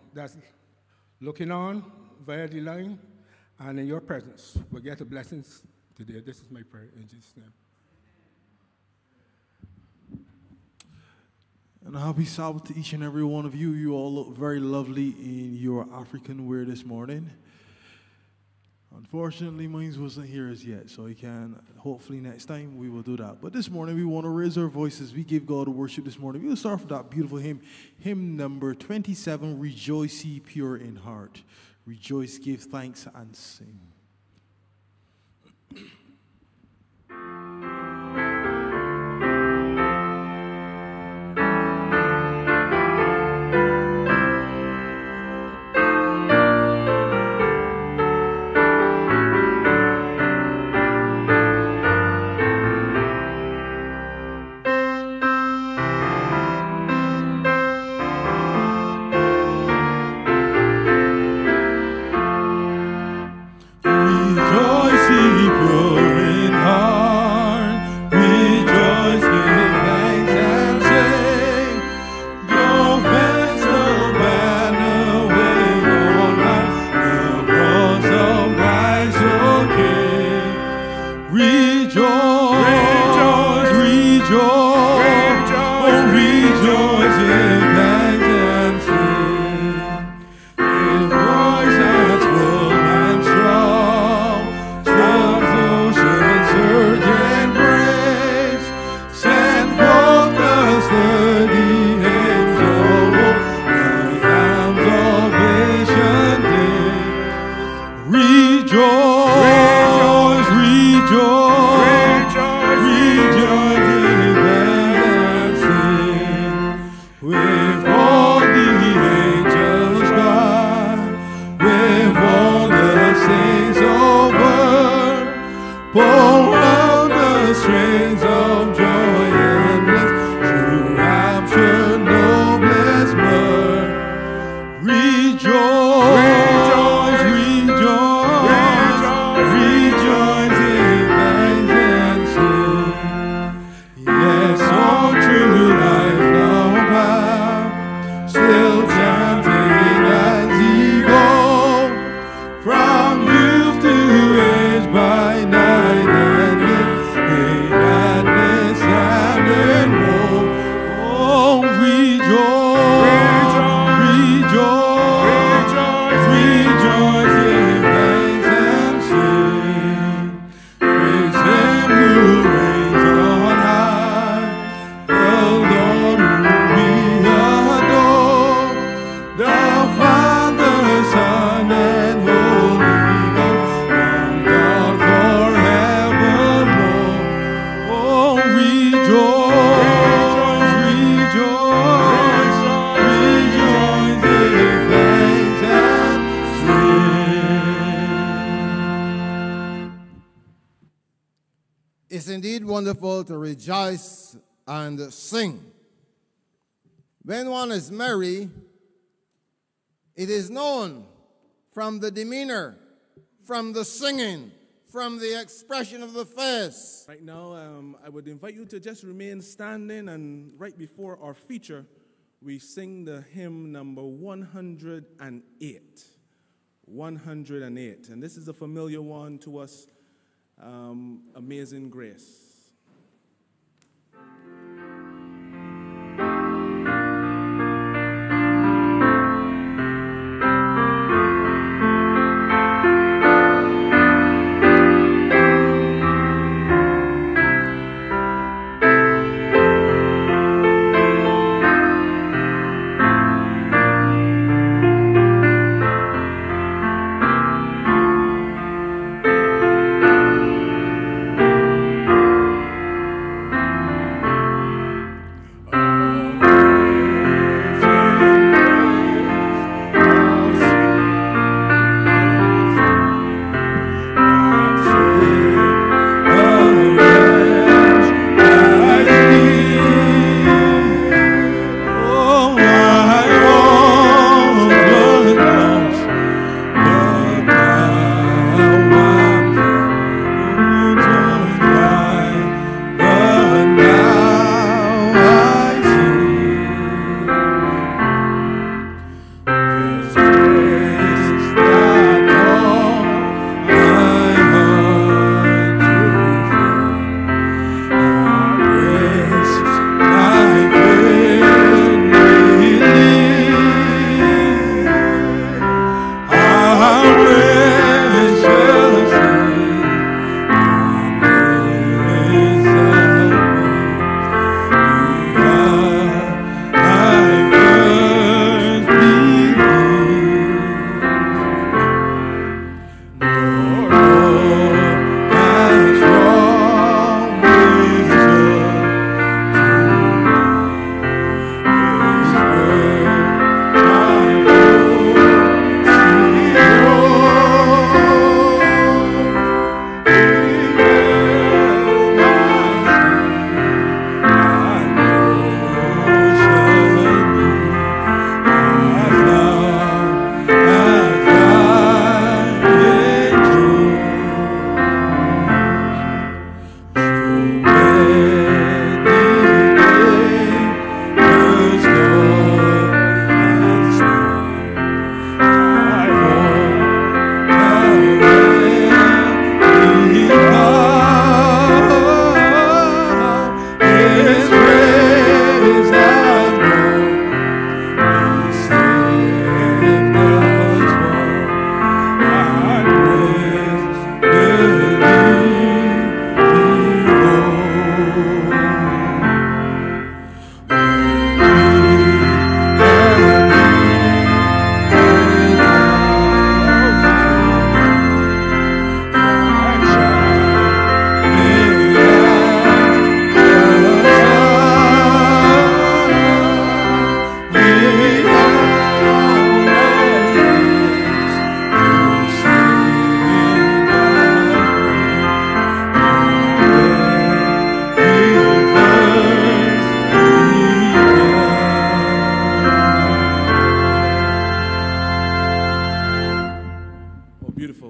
that's looking on via the line and in your presence will get the blessings today. This is my prayer in Jesus' name. And a happy Sabbath to each and every one of you. You all look very lovely in your African wear this morning. Unfortunately, mine wasn't here as yet, so I can. Hopefully next time we will do that. But this morning we want to raise our voices. We give God a worship this morning. We will start with that beautiful hymn, hymn number 27, Rejoice Ye Pure in Heart. Rejoice, give thanks, and sing. Wonderful to rejoice and sing. When one is merry, it is known from the demeanor, from the singing, from the expression of the face. Right now, I would invite you to just remain standing, and right before our feature, we sing the hymn number 108. 108. And this is a familiar one to us, Amazing Grace.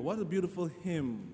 What a beautiful hymn,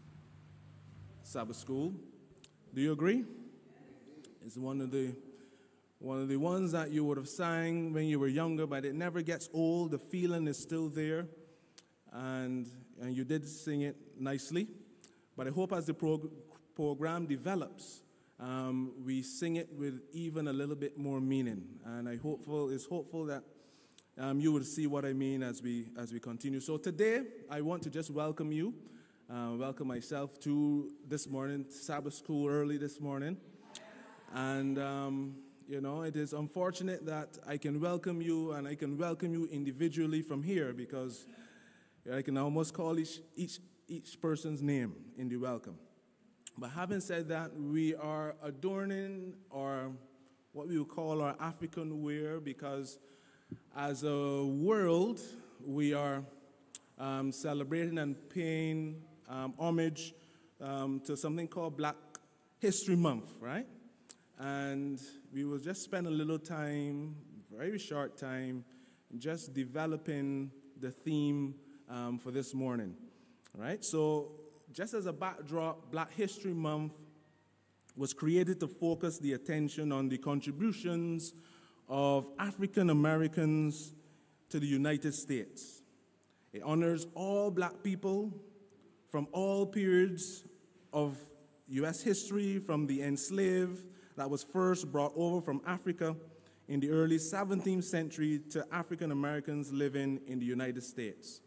Sabbath School. Do you agree? It's one of the ones that you would have sang when you were younger, but it never gets old. The feeling is still there, and you did sing it nicely. But I hope as the program develops, we sing it with even a little bit more meaning. And it's hopeful that you will see what I mean as we continue. So today, I want to just welcome you, welcome myself to this morning, Sabbath School early this morning. And, it is unfortunate that I can welcome you, and I can welcome you individually from here, because I can almost call each person's name in the welcome. But having said that, we are adorning what we would call our African wear, because as a world, we are celebrating and paying homage to something called Black History Month, right? And we will just spend a little time, very short time, just developing the theme for this morning, right? So just as a backdrop, Black History Month was created to focus the attention on the contributions of African Americans to the United States. It honors all black people from all periods of U.S. history, from the enslaved that was first brought over from Africa in the early 17th century to African Americans living in the United States.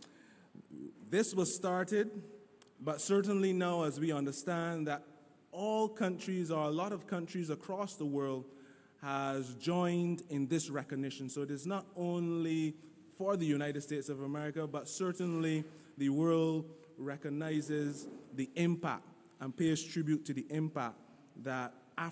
This was started, but certainly now, as we understand that all countries, or a lot of countries across the world, has joined in this recognition. So it is not only for the United States of America, but certainly the world recognizes the impact and pays tribute to the impact that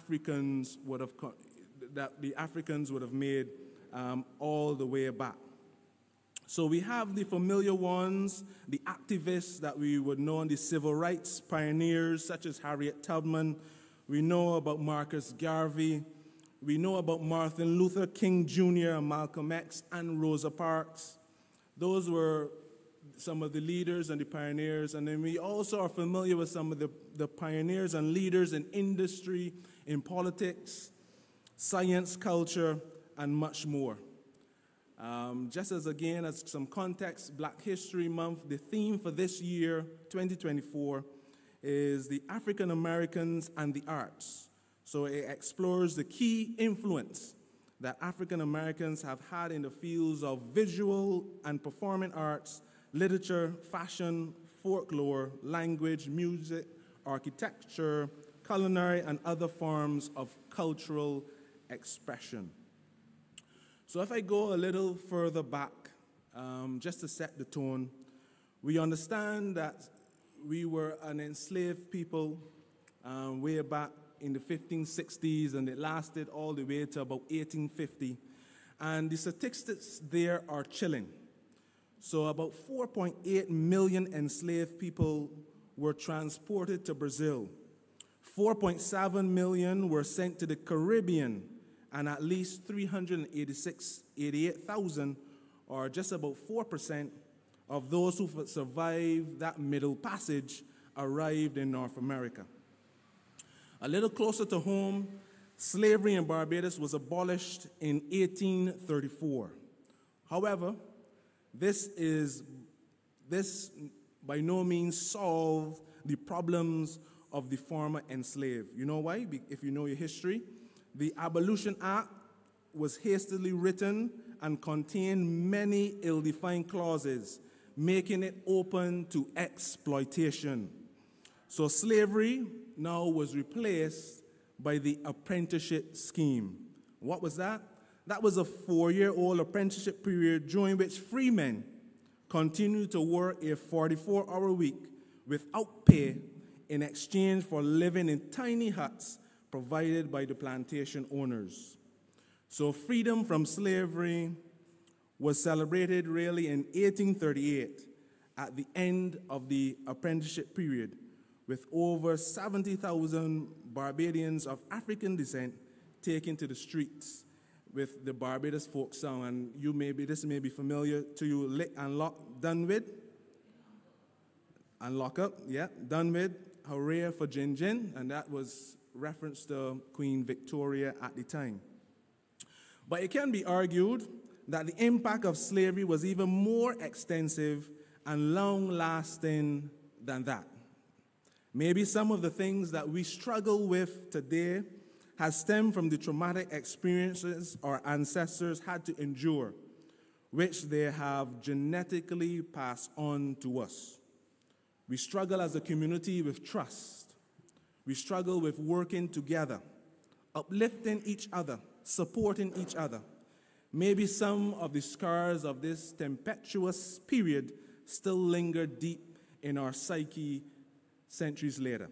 the Africans would have made all the way back. So we have the familiar ones, the activists that we would know, the civil rights pioneers such as Harriet Tubman. We know about Marcus Garvey. We know about Martin Luther King Jr. and Malcolm X and Rosa Parks. Those were some of the leaders and the pioneers. And then we also are familiar with some of the pioneers and leaders in industry, in politics, science, culture, and much more. Just as some context, Black History Month, the theme for this year, 2024, is the African Americans and the arts. So it explores the key influence that African Americans have had in the fields of visual and performing arts, literature, fashion, folklore, language, music, architecture, culinary, and other forms of cultural expression. So if I go a little further back, just to set the tone, we understand that we were an enslaved people way back in the 1560s, and it lasted all the way to about 1850. And the statistics there are chilling. So about 4.8 million enslaved people were transported to Brazil. 4.7 million were sent to the Caribbean, and at least 388,000, or just about 4%, of those who survived that middle passage arrived in North America. A little closer to home, slavery in Barbados was abolished in 1834. However, this by no means solved the problems of the former enslaved. You know why? If you know your history, the Abolition Act was hastily written and contained many ill-defined clauses, making it open to exploitation. So slavery now was replaced by the apprenticeship scheme. What was that? That was a 4-year-old apprenticeship period during which free men continued to work a 44-hour week without pay in exchange for living in tiny huts provided by the plantation owners. So freedom from slavery was celebrated really in 1838 at the end of the apprenticeship period, with over 70,000 Barbadians of African descent taken to the streets with the Barbados folk song. And this may be familiar to you, Lick and Lock, Done With. And lock up, yeah, done with. Hooray for Jin Jin, and that was reference to Queen Victoria at the time. But it can be argued that the impact of slavery was even more extensive and long-lasting than that. Maybe some of the things that we struggle with today has stemmed from the traumatic experiences our ancestors had to endure, which they have genetically passed on to us. We struggle as a community with trust. We struggle with working together, uplifting each other, supporting each other. Maybe some of the scars of this tempestuous period still linger deep in our psyche centuries later.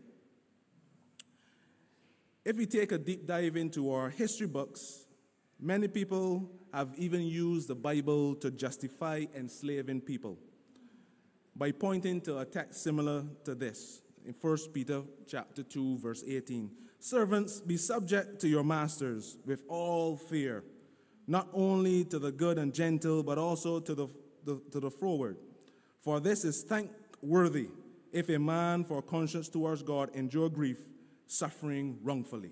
If we take a deep dive into our history books, many people have even used the Bible to justify enslaving people by pointing to a text similar to this in 1 Peter chapter 2, verse 18. Servants, be subject to your masters with all fear, not only to the good and gentle, but also to the froward. For this is thankworthy, if a man for conscience towards God endure grief, suffering wrongfully.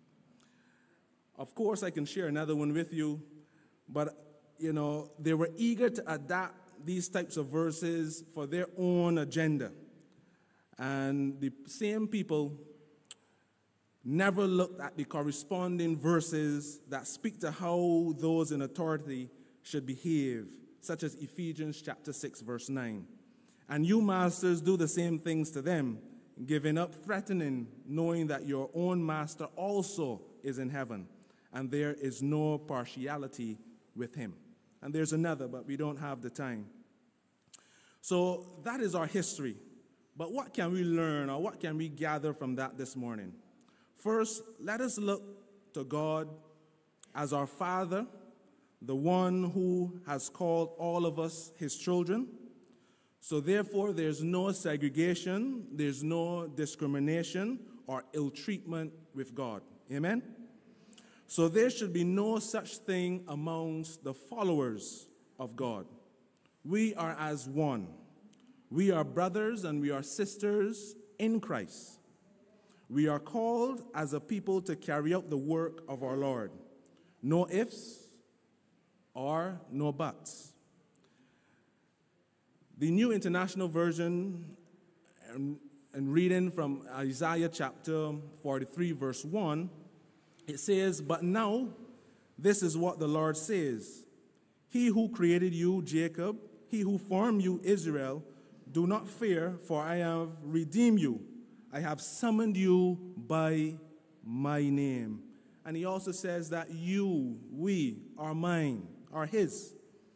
Of course, I can share another one with you, but, they were eager to adapt these types of verses for their own agenda. And the same people never looked at the corresponding verses that speak to how those in authority should behave, such as Ephesians chapter 6, verse 9. And you masters do the same things to them, giving up threatening, knowing that your own master also is in heaven, and there is no partiality with him. And there's another, but we don't have the time. So that is our history. But what can we learn, or what can we gather from that this morning? First, let us look to God as our Father, the one who has called all of us his children. So therefore, there's no segregation, there's no discrimination or ill treatment with God. Amen? So there should be no such thing amongst the followers of God. We are as one. We are brothers and we are sisters in Christ. We are called as a people to carry out the work of our Lord. No ifs or no buts. The New International Version, and reading from Isaiah chapter 43, verse 1, it says, "But now, this is what the Lord says. He who created you, Jacob, he who formed you, Israel, do not fear, for I have redeemed you. I have summoned you by my name." And he also says that you, we, are mine, are his.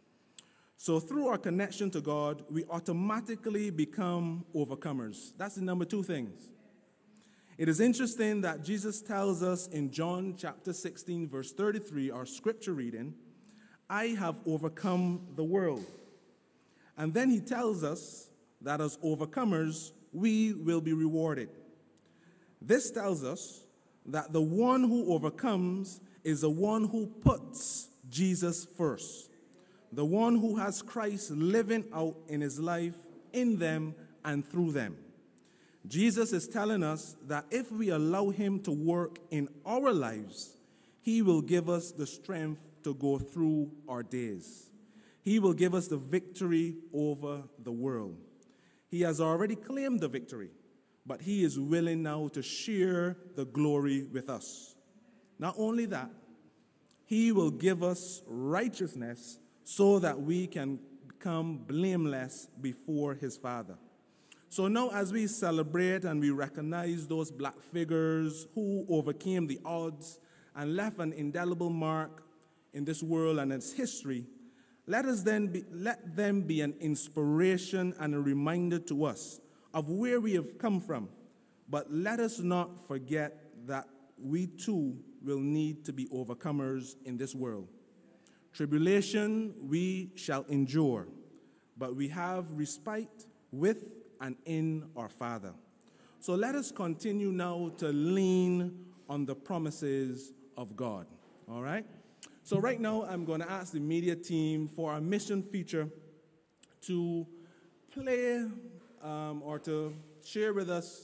So through our connection to God, we automatically become overcomers. That's the number two things. It is interesting that Jesus tells us in John chapter 16, verse 33, our scripture reading, "I have overcome the world." And then he tells us that as overcomers, we will be rewarded. This tells us that the one who overcomes is the one who puts Jesus first, the one who has Christ living out in his life, in them, and through them. Jesus is telling us that if we allow him to work in our lives, he will give us the strength to go through our days. He will give us the victory over the world. He has already claimed the victory, but he is willing now to share the glory with us. Not only that, he will give us righteousness so that we can become blameless before his Father. So now as we celebrate and we recognize those black figures who overcame the odds and left an indelible mark in this world and its history, let them be an inspiration and a reminder to us of where we have come from. But let us not forget that we too will need to be overcomers in this world. Tribulation we shall endure, but we have respite with and in our Father. So let us continue now to lean on the promises of God. All right? So right now I'm going to ask the media team for our mission feature to play or to share with us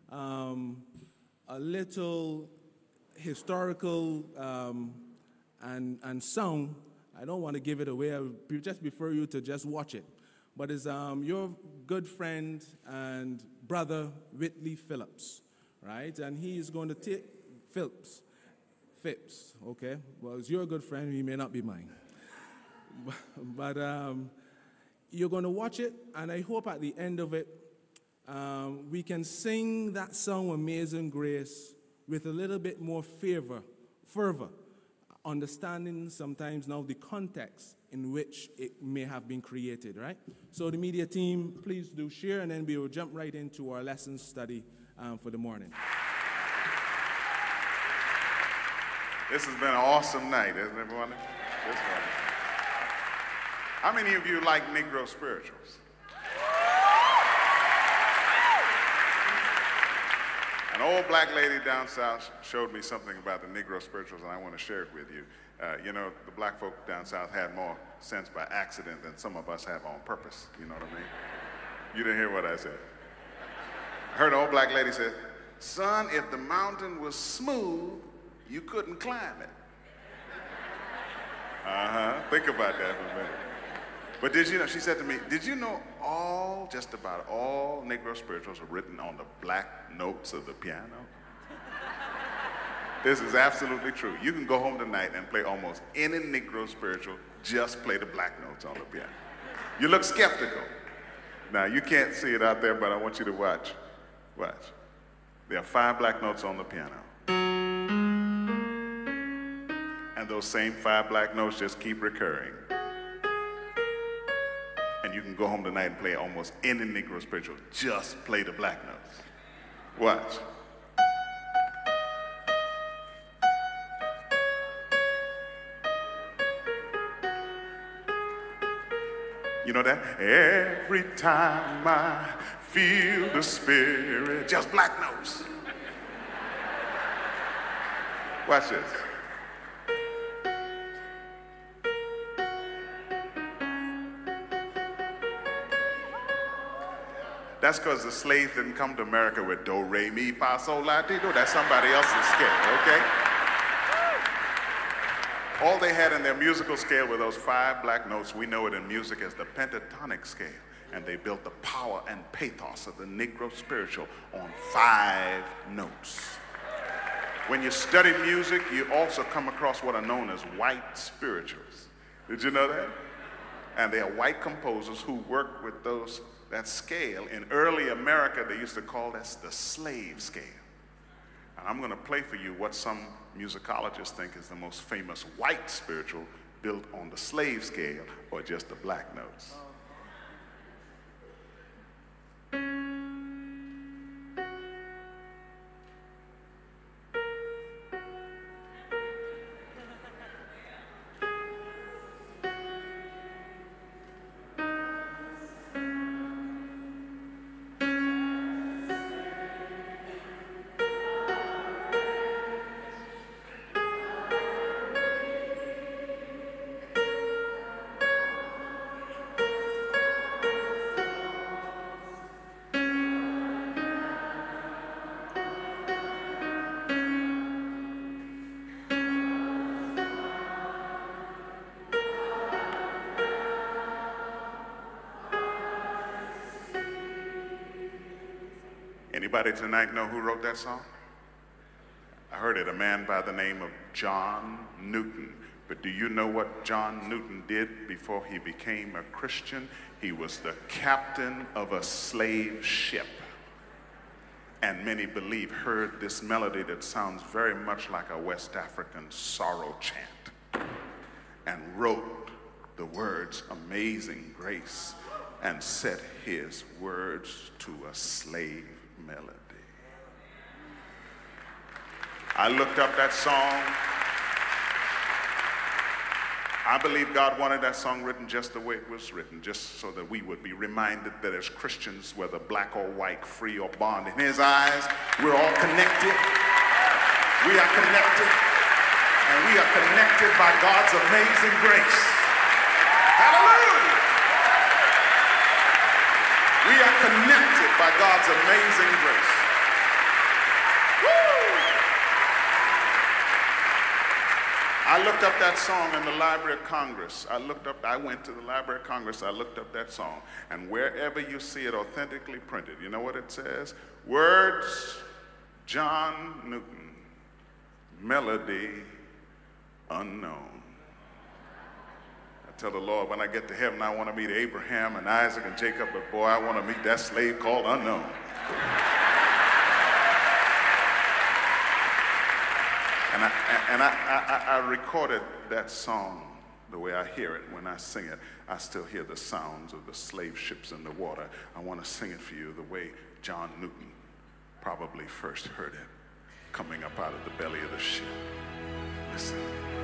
a little historical and song. I don't want to give it away. I would just prefer you to just watch it. But it's your good friend and brother, Whitley Phillips, right? And he's going to take Phipps, okay? Well, it's your good friend. He may not be mine. But you're going to watch it, and I hope at the end of it, we can sing that song, Amazing Grace, with a little bit more fervor, understanding sometimes now the context in which it may have been created, right? So the media team, please do share, and then we will jump right into our lesson study for the morning. This has been an awesome night, isn't it, everyone? How many of you like Negro spirituals? An old black lady down south showed me something about the Negro spirituals, and I want to share it with you. You know, the black folk down south had more sense by accident than some of us have on purpose. You know what I mean? You didn't hear what I said. I heard an old black lady say, "Son, if the mountain was smooth, you couldn't climb it." Think about that for a minute. But did you know, she said to me, did you know just about all Negro spirituals are written on the black notes of the piano? This is absolutely true. You can go home tonight and play almost any Negro spiritual, just play the black notes on the piano. You look skeptical. Now, you can't see it out there, but I want you to watch. Watch. There are 5 black notes on the piano. And those same 5 black notes just keep recurring. And you can go home tonight and play almost any Negro spiritual. Just play the black notes. Watch. You know that? Every time I feel the spirit, just black notes. Watch this. That's because the slaves didn't come to America with do, re, mi, fa, sol, la, ti, do. That's somebody else's scale, okay? All they had in their musical scale were those 5 black notes. We know it in music as the pentatonic scale. And they built the power and pathos of the Negro spiritual on 5 notes. When you study music, you also come across what are known as white spirituals. Did you know that? And they are white composers who work with that scale. In early America, they used to call this the slave scale. And I'm going to play for you what some musicologists think is the most famous white spiritual built on the slave scale or just the black notes. Anybody tonight know who wrote that song? I heard it, a man by the name of John Newton. But do you know what John Newton did before he became a Christian? He was the captain of a slave ship. And many believe heard this melody that sounds very much like a West African sorrow chant and wrote the words Amazing Grace and set his words to a slave melody. I looked up that song. I believe God wanted that song written just the way it was written, just so that we would be reminded that as Christians, whether black or white, free or bond, in his eyes, we're all connected. We are connected, and we are connected by God's amazing grace. Hallelujah! We are connected by God's amazing grace. I looked up that song in the Library of Congress. I went to the Library of Congress, I looked up that song, and wherever you see it authentically printed, you know what it says? Words, John Newton, melody, unknown. I tell the Lord, when I get to heaven, I want to meet Abraham and Isaac and Jacob, but boy, I want to meet that slave called unknown. And I recorded that song the way I hear it. When I sing it, I still hear the sounds of the slave ships in the water. I want to sing it for you the way John Newton probably first heard it, coming up out of the belly of the ship. Listen.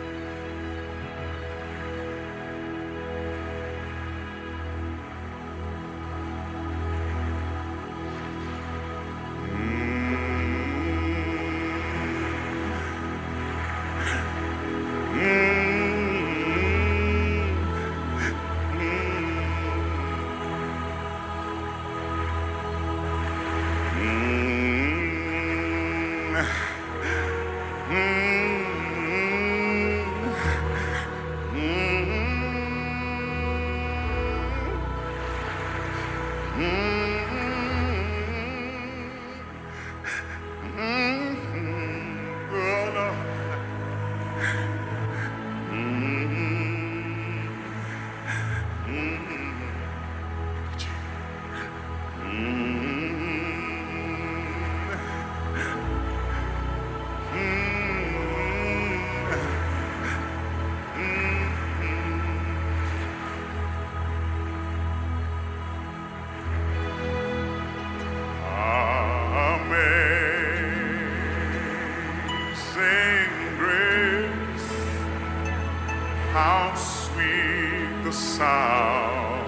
How sweet the sound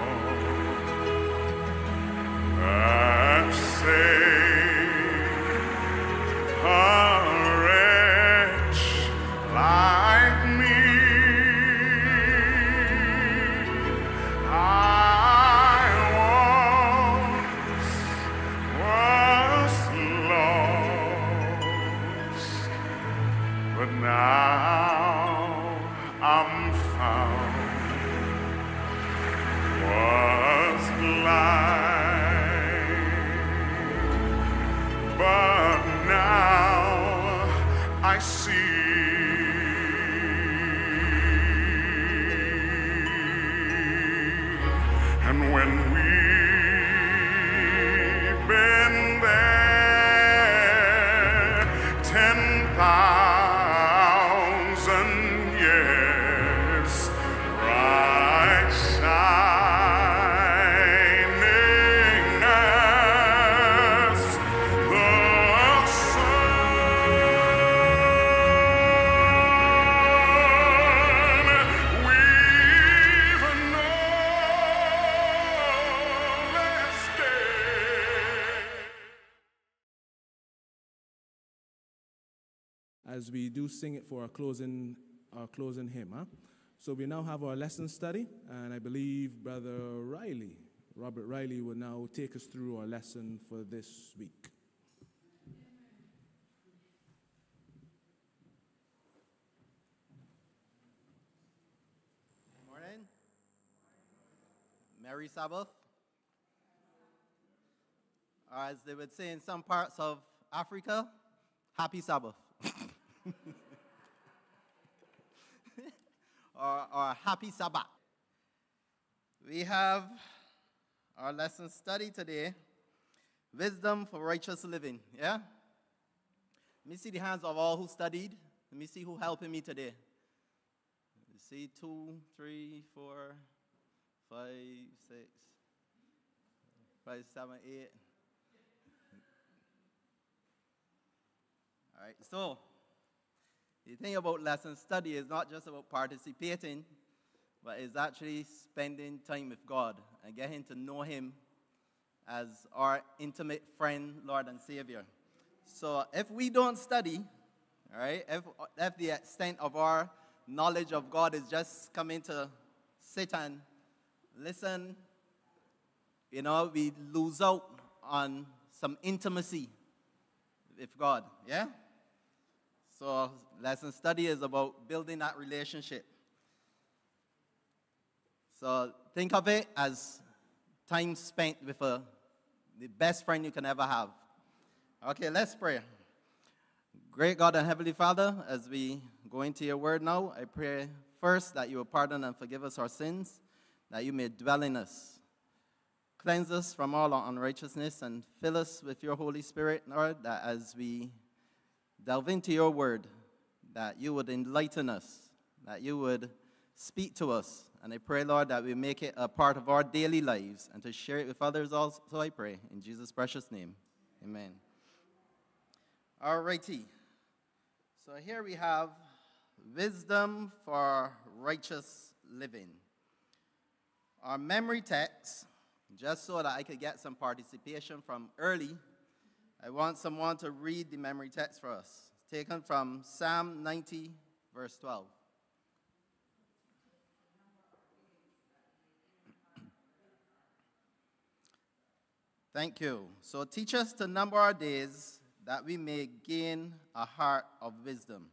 that saved a wretch like me. I once was lost, but now I'm found. Was blind, but now I see. And when we've been there 10,000 years, bright shining as the sun, we've known this day. As we do sing it for our closing hymn. Huh? So we now have our lesson study, and I believe Brother Robert Riley, will now take us through our lesson for this week. Morning. Merry Sabbath. Or as they would say in some parts of Africa, Happy Sabbath. or Happy Sabbath. We have our lesson study today, Wisdom for Righteous Living. Yeah? Let me see the hands of all who studied. Let me see who helping me today. You see 2, 3, 4, 5, 6, 5, 7, 8. All right, so the thing about lesson study is not just about participating, but it's actually spending time with God and getting to know Him as our intimate friend, Lord, and Savior. So if we don't study, all right, if the extent of our knowledge of God is just coming to sit and listen, we lose out on some intimacy with God, yeah? So lesson study is about building that relationship. So think of it as time spent with the best friend you can ever have. Okay, let's pray. Great God and Heavenly Father, as we go into your word now, I pray first that you will pardon and forgive us our sins, that you may dwell in us. Cleanse us from all our unrighteousness and fill us with your Holy Spirit, Lord, that as we delve into your word, that you would enlighten us, that you would speak to us. And I pray, Lord, that we make it a part of our daily lives and to share it with others also, I pray. In Jesus' precious name, amen. All righty. So here we have wisdom for righteous living. Our memory text, just so that I could get some participation from early, I want someone to read the memory text for us. It's taken from Psalm 90, verse 12. Thank you. So teach us to number our days that we may gain a heart of wisdom.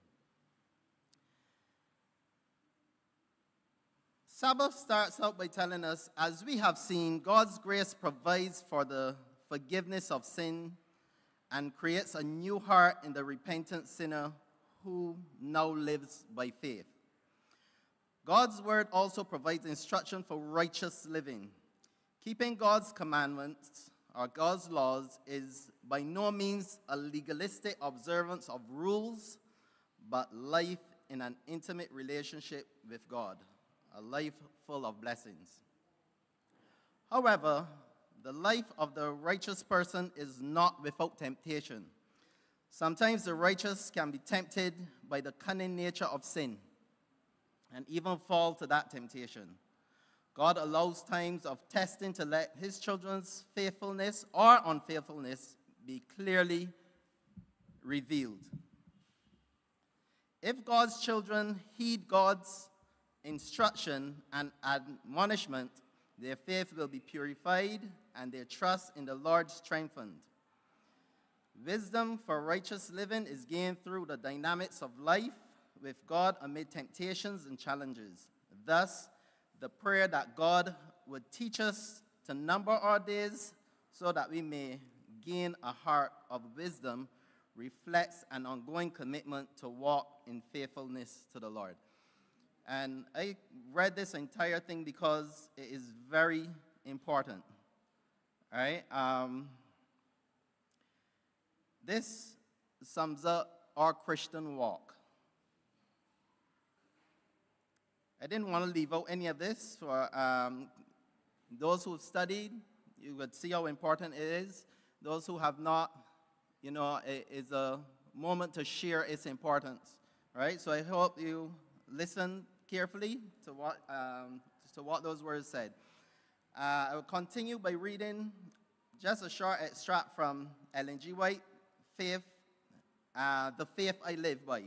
Sabbath starts out by telling us, as we have seen, God's grace provides for the forgiveness of sin and creates a new heart in the repentant sinner who now lives by faith. God's word also provides instruction for righteous living. Keeping God's commandments or God's laws is by no means a legalistic observance of rules, but life in an intimate relationship with God, a life full of blessings. However, the life of the righteous person is not without temptation. Sometimes the righteous can be tempted by the cunning nature of sin and even fall to that temptation. God allows times of testing to let his children's faithfulness or unfaithfulness be clearly revealed. If God's children heed God's instruction and admonishment, their faith will be purified and their trust in the Lord strengthened. Wisdom for righteous living is gained through the dynamics of life with God amid temptations and challenges. Thus, the prayer that God would teach us to number our days so that we may gain a heart of wisdom reflects an ongoing commitment to walk in faithfulness to the Lord. And I read this entire thing because it is very important. All right? This sums up our Christian walk. I didn't want to leave out any of this. For those who've studied, you would see how important it is. Those who have not, it is a moment to share its importance. Right? So I hope you listen carefully to what those words said. I will continue by reading just a short extract from Ellen G. White, The Faith I Live By.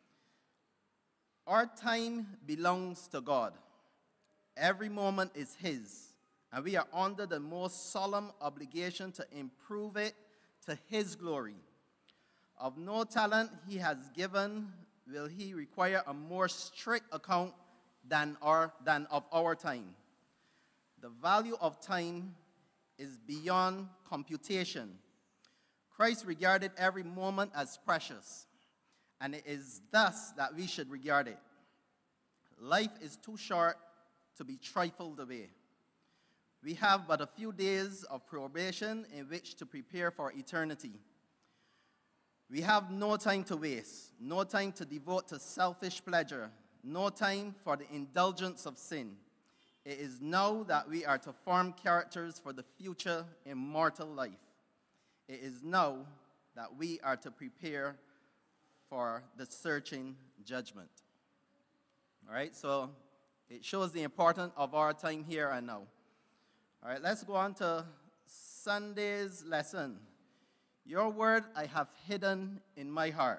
Our time belongs to God. Every moment is his, and we are under the most solemn obligation to improve it to his glory. Of no talent he has given will he require a more strict account than of our time. The value of time is beyond computation. Christ regarded every moment as precious, and it is thus that we should regard it. Life is too short to be trifled away. We have but a few days of probation in which to prepare for eternity. We have no time to waste, no time to devote to selfish pleasure, no time for the indulgence of sin. It is now that we are to form characters for the future immortal life. It is now that we are to prepare for the searching judgment. All right, so it shows the importance of our time here and now. All right, let's go on to Sunday's lesson. Your word I have hidden in my heart.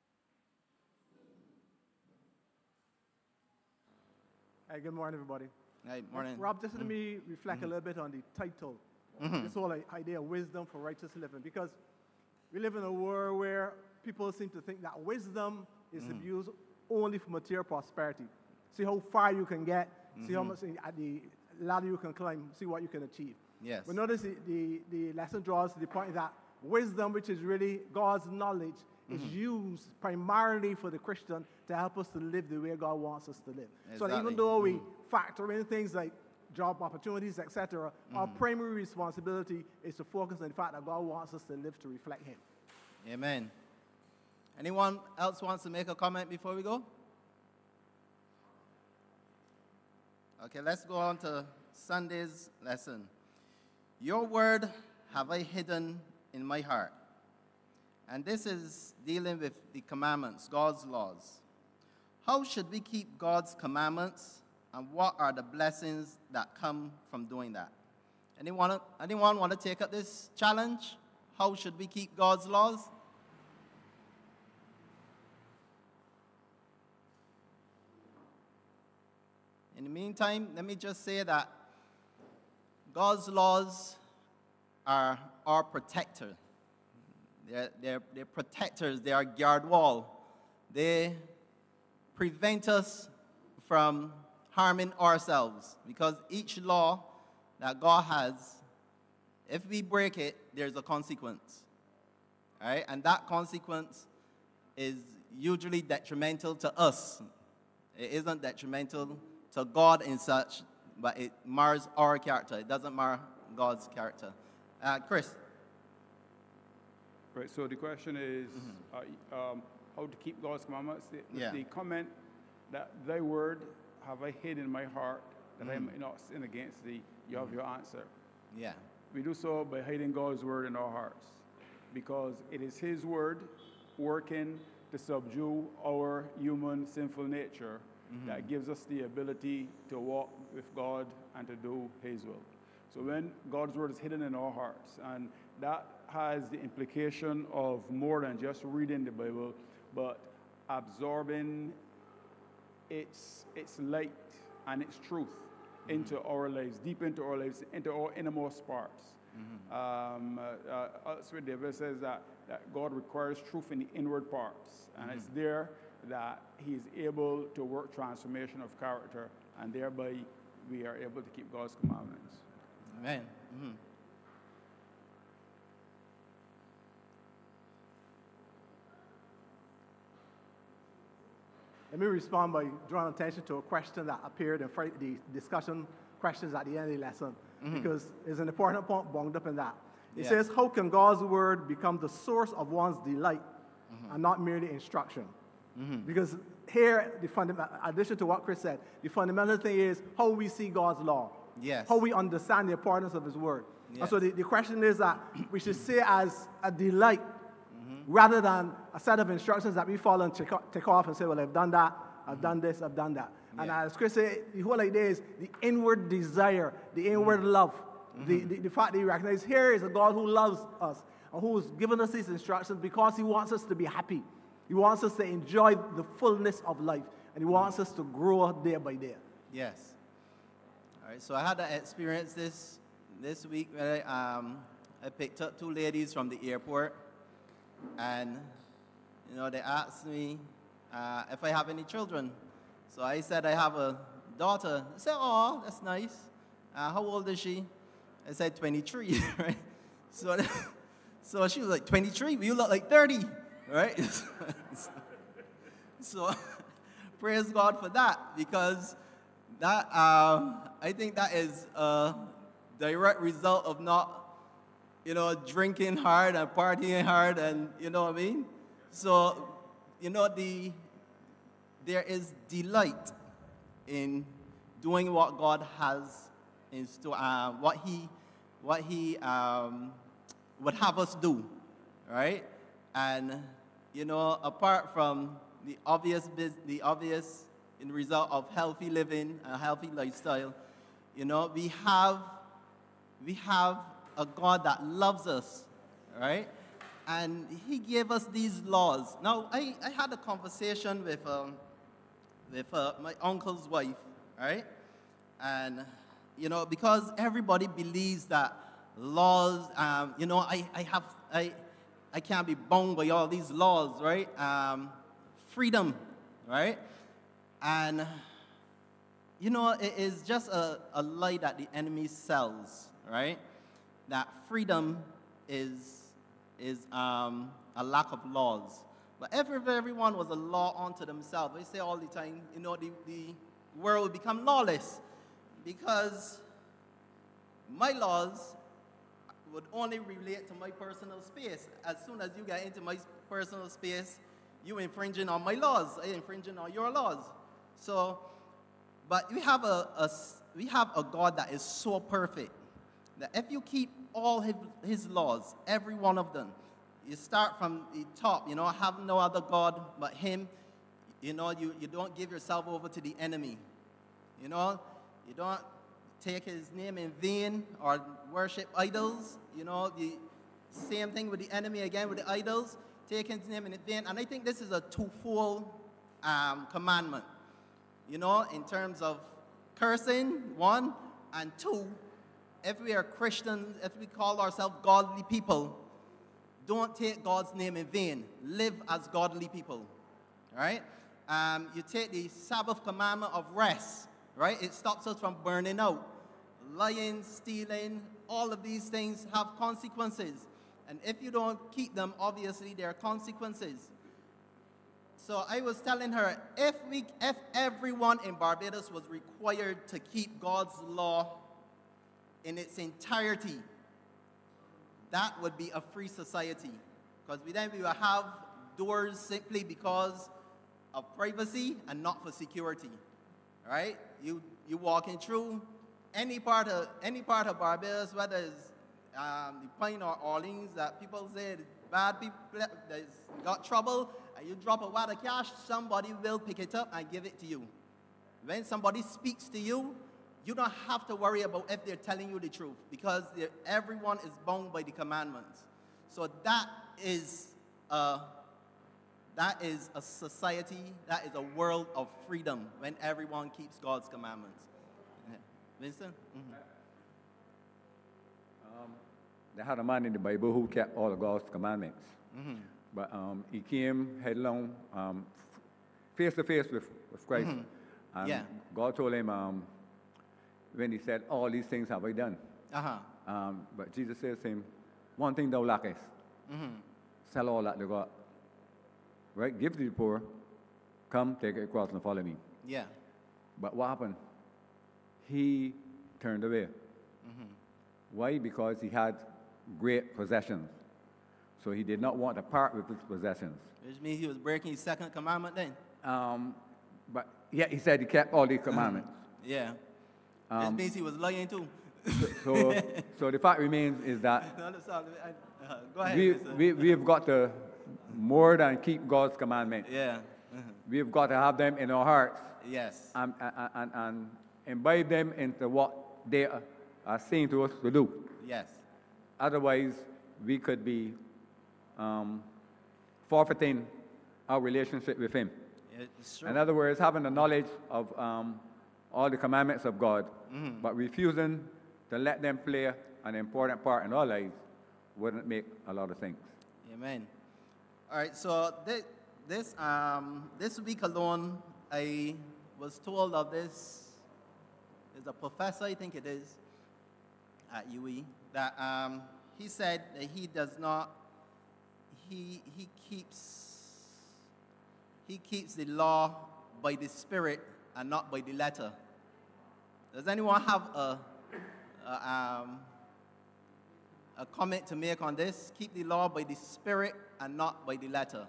Hey, good morning, everybody. Hey, morning. Rob, just let me reflect a little bit on the title. This whole idea of wisdom for righteous living. Because we live in a world where people seem to think that wisdom is abused only for material prosperity. See how far you can get, see how much at the ladder you can climb, see what you can achieve. Yes. But notice the lesson draws to the point that wisdom, which is really God's knowledge, is used primarily for the Christian to help us to live the way God wants us to live. So that even though we factor in things like job opportunities, etc., our primary responsibility is to focus on the fact that God wants us to live to reflect Him. Amen. Anyone else wants to make a comment before we go? Okay, let's go on to Sunday's lesson. Your word have I hidden in my heart. And this is dealing with the commandments, God's laws. How should we keep God's commandments, and what are the blessings that come from doing that? Anyone want to take up this challenge? How should we keep God's laws? In the meantime, let me just say that God's laws are our protector. They're protectors. They are guard wall. They prevent us from harming ourselves, because each law that God has, if we break it, there's a consequence. All right? And that consequence is usually detrimental to us. It isn't detrimental to God in such, but it mars our character. It doesn't mar God's character. Chris. Right, so the question is how to keep God's commandments. The comment that thy word have I hid in my heart, that I may not sin against thee, you have your answer. Yeah. We do so by hiding God's word in our hearts, because it is His word working to subdue our human sinful nature that gives us the ability to walk with God and to do His will. So when God's word is hidden in our hearts, and that has the implication of more than just reading the Bible, but absorbing its light and its truth into our lives, deep into our lives, into our innermost parts. Elsewhere, David says that God requires truth in the inward parts, and it's there that He is able to work transformation of character, and thereby we are able to keep God's commandments. Amen. Let me respond by drawing attention to a question that appeared in the discussion questions at the end of the lesson, because there's an important point bound up in that. It says, how can God's word become the source of one's delight and not merely instruction? Because here, in addition to what Chris said, the fundamental thing is how we see God's law. Yes. How we understand the importance of His word. Yes. And so the question is that we should see it as a delight rather than a set of instructions that we follow and take off and say, well, I've done that, I've done this, I've done that. And as Chris said, the whole idea is the inward desire, the inward love, the fact that you recognize here is a God who loves us and who has given us these instructions because He wants us to be happy. He wants us to enjoy the fullness of life, and He wants us to grow day by day. Yes. All right, so I had an experience this week where I picked up two ladies from the airport, and they asked me if I have any children. So I said I have a daughter. They said, oh, that's nice. How old is she? I said 23, right? So she was like, 23? You look like 30, right? So praise God for that, because that I think that is a direct result of not, drinking hard and partying hard, and you know what I mean? So, there is delight in doing what God has in store, what He would have us do, right? And apart from the obvious in result of healthy living, a healthy lifestyle, we have a God that loves us, right? And He gave us these laws. Now, I had a conversation with my uncle's wife, right? And, you know, because everybody believes that laws, you know, I can't be bound by all these laws, right? Freedom, right? And, you know, it is just a lie that the enemy sells, right? That freedom is a lack of laws. But if everyone was a law unto themselves, I say all the time, you know, the world would become lawless, because my laws would only relate to my personal space. As soon as you get into my personal space, you infringing on my laws, I infringing on your laws. So, but we have a God that is so perfect that if you keep all his laws, every one of them, you start from the top, you know, have no other God but him. You know, you don't give yourself over to the enemy. You know, you don't take his name in vain or worship idols. You know, the same thing with the enemy again with the idols. Take his name in vain. And I think this is a twofold commandment. You know, in terms of cursing, one, and two, if we are Christians, if we call ourselves godly people, don't take God's name in vain. Live as godly people, right? You take the Sabbath commandment of rest, right? It stops us from burning out. Lying, stealing, all of these things have consequences. And if you don't keep them, obviously there are consequences. So I was telling her, if everyone in Barbados was required to keep God's law in its entirety, that would be a free society. Because then we will have doors simply because of privacy and not for security. Right? You walking through any part of Barbados, whether it's the Pine or Orleans, that people say bad people that's got trouble, and you drop a wad of cash, somebody will pick it up and give it to you. When somebody speaks to you, you don't have to worry about if they're telling you the truth, because everyone is bound by the commandments. So that is a society, that is a world of freedom when everyone keeps God's commandments. Vincent? Mm-hmm. They had a man in the Bible who kept all of God's commandments. Mm-hmm. But he came headlong, face to face with Christ. Mm-hmm. And Yeah. God told him, when he said, all these things have I done. Uh-huh. But Jesus says to him, one thing thou lackest. Mm-hmm. Sell all that thou got. Right? Give to the poor. Come, take it across and follow me. Yeah. But what happened? He turned away. Mm-hmm. Why? Because he had great possessions. So he did not want to part with his possessions. Which means he was breaking his second commandment then? But yeah, he said he kept all these commandments. Yeah. Which means he was lying too. So the fact remains is that go ahead. we have got to more than keep God's commandments. Yeah. We've got to have them in our hearts. Yes. And imbibe them into what they are saying to us to do. Yes. Otherwise, we could be forfeiting our relationship with Him. It's true. In other words, having the knowledge of all the commandments of God, but refusing to let them play an important part in our lives wouldn't make a lot of sense. Amen. All right, so this week alone, I was told of this. There's a professor, I think it is, at UE, that he said that he does not, he keeps the law by the Spirit and not by the letter. Does anyone have a comment to make on this? Keep the law by the Spirit and not by the letter.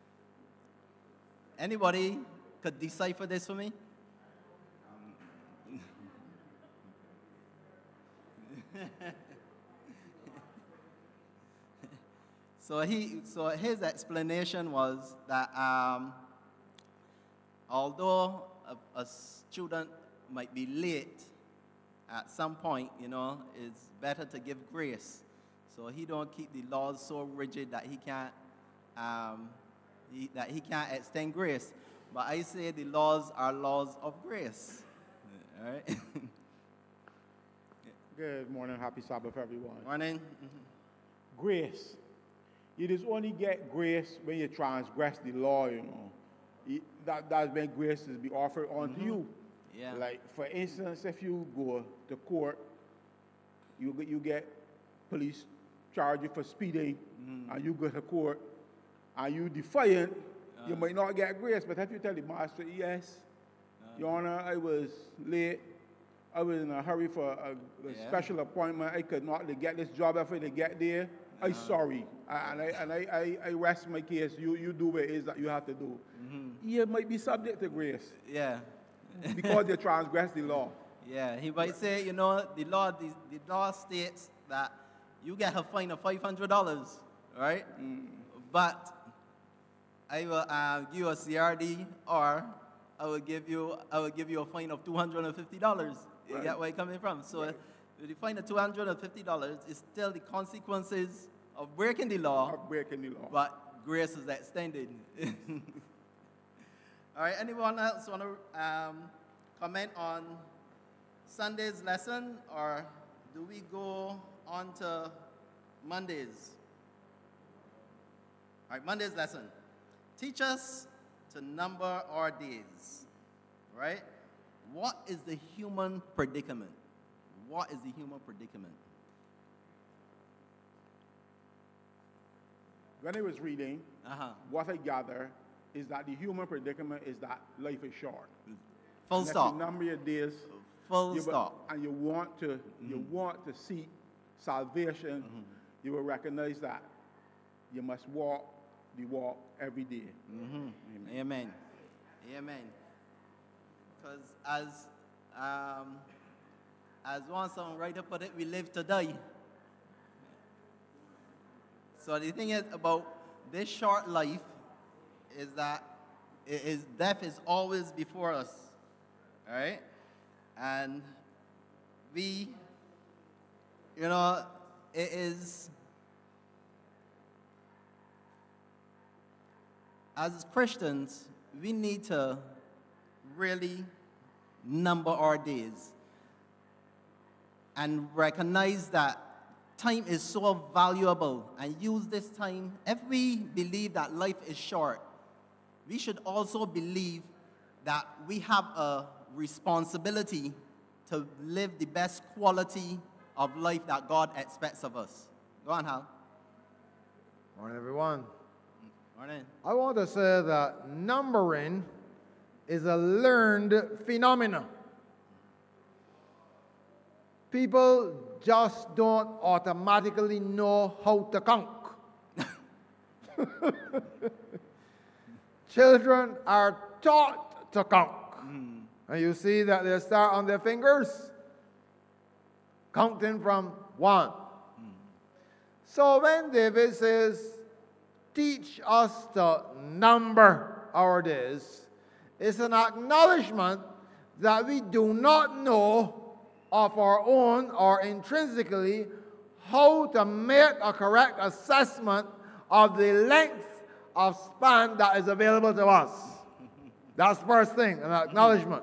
Anybody could decipher this for me? So his explanation was that although a student might be late at some point, you know, it's better to give grace. So he don't keep the laws so rigid that he can't extend grace. But I say the laws are laws of grace, All right. Good morning, happy Sabbath, everyone. Morning. Grace. You just only get grace when you transgress the law, you know. That's when grace is be offered unto you. Yeah. Like, for instance, if you go to court, you get police charge you for speeding, and you go to court, and you defiant, you might not get grace. But if you tell the master, yes, Your Honor, I was late, I was in a hurry for a special appointment, I could not get this job after they get there, I'm sorry. And I rest my case, you do what it is that you have to do. You might be subject to grace. Yeah. Because you transgress the law. Yeah, he might say, you know, the law states that you get a fine of $500, right? But I will give you a CRD, or I will give you a fine of $250. You get where I'm coming from? So the fine of $250 is still the consequences of breaking the law. But grace is extended. All right, anyone else want to comment on Sunday's lesson, or do we go on to Monday's? All right, Monday's lesson. Teach us to number our days, right? What is the human predicament? What is the human predicament? When I was reading, what I gather is that the human predicament is that life is short. Full stop. If you number your days, Full stop. And you want to seek salvation, you will recognize that you must walk the walk every day. Amen. Amen. Because as one songwriter put it, we live to die. So the thing is about this short life is that death is always before us. All right? And we, you know, it is, as Christians, we need to really number our days and recognize that time is so valuable, and use this time. If we believe that life is short, we should also believe that we have a responsibility to live the best quality of life that God expects of us. Go on, Hal. Morning, everyone. Morning. I want to say that numbering is a learned phenomenon. People just don't automatically know how to count. Children are taught to count. And you see that they start on their fingers, counting from 1. So when David says, teach us to number our days, it's an acknowledgement that we do not know of our own or intrinsically how to make a correct assessment of the length of span that is available to us. That's the first thing, an acknowledgement.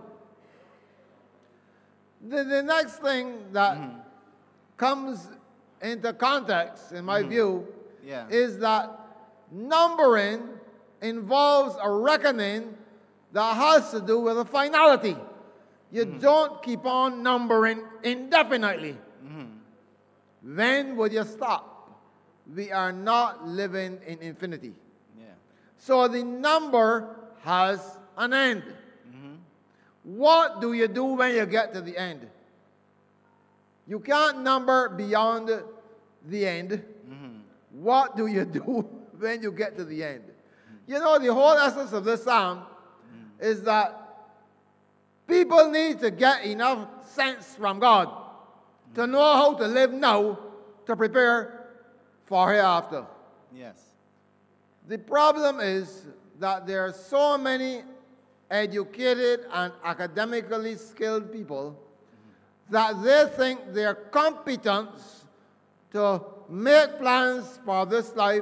The next thing that comes into context, in my view, is that numbering involves a reckoning that has to do with a finality. You don't keep on numbering indefinitely. When would you stop? We are not living in infinity. So the number has an end. What do you do when you get to the end? You can't number beyond the end. What do you do when you get to the end? You know, the whole essence of this psalm is that people need to get enough sense from God to know how to live now to prepare for hereafter. Yes. The problem is that there are so many educated and academically skilled people that they think their competence to make plans for this life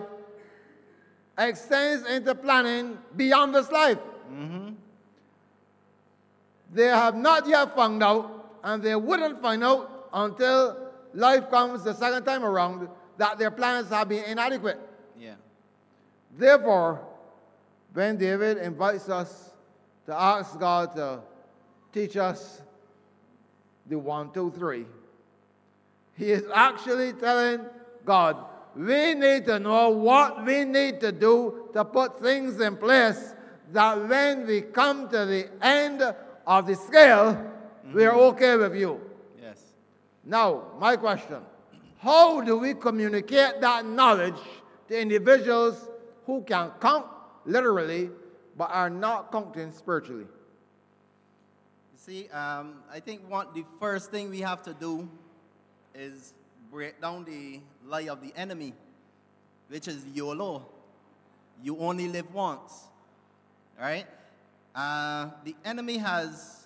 extends into planning beyond this life. they have not yet found out, and they wouldn't find out until life comes the second time around, that their plans have been inadequate. Yeah. Therefore, when David invites us to ask God to teach us the 1, 2, 3, he is actually telling God, we need to know what we need to do to put things in place that when we come to the end of the scale, we are okay with you. Yes. Now, my question, how do we communicate that knowledge to individuals who can count literally but are not counting spiritually? You see, I think the first thing we have to do is break down the lie of the enemy, which is YOLO. You only live once. Right? The enemy has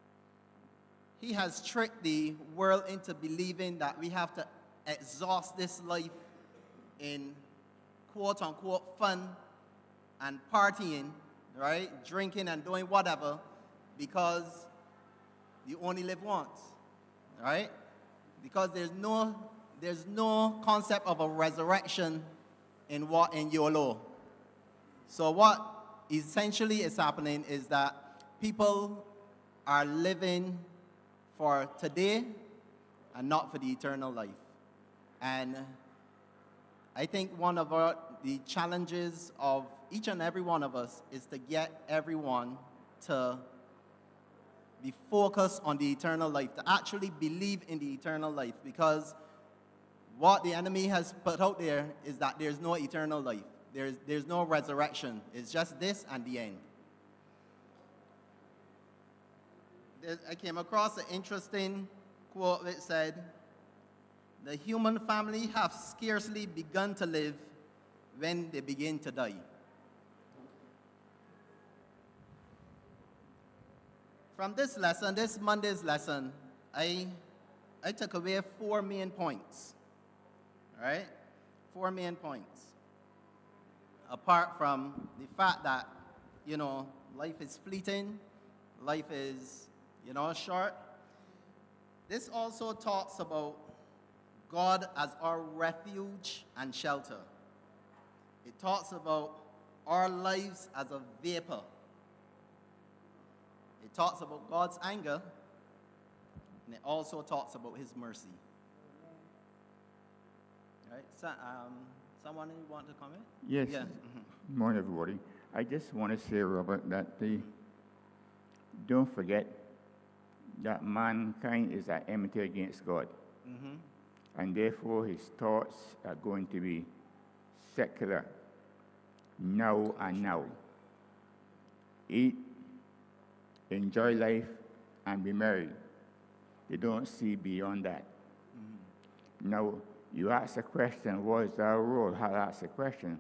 tricked the world into believing that we have to exhaust this life in quote-unquote fun and partying, right? Drinking and doing whatever, because you only live once, right? Because there's no concept of a resurrection in YOLO. So what essentially is happening is that people are living for today and not for the eternal life. And I think one of the challenges of each and every one of us is to get everyone to be focused on the eternal life, to actually believe in the eternal life, because what the enemy has put out there is that there's no eternal life. There's no resurrection. It's just this and the end. I came across an interesting quote that said, the human family have scarcely begun to live when they begin to die. From this lesson, this Monday's lesson, I took away 4 main points. All right? 4 main points. Apart from the fact that, life is fleeting, life is, short, this also talks about God as our refuge and shelter. It talks about our lives as a vapor. It talks about God's anger, and it also talks about his mercy. All right, so, someone want to comment? Yes. Yeah. Good morning, everybody. I just want to say, Robert, that don't forget that mankind is at enmity against God. Mm-hmm. And therefore his thoughts are going to be secular, now and now. Eat, enjoy life, and be merry. They don't see beyond that. Mm-hmm. Now, you ask a question, what is our role? How to ask a question?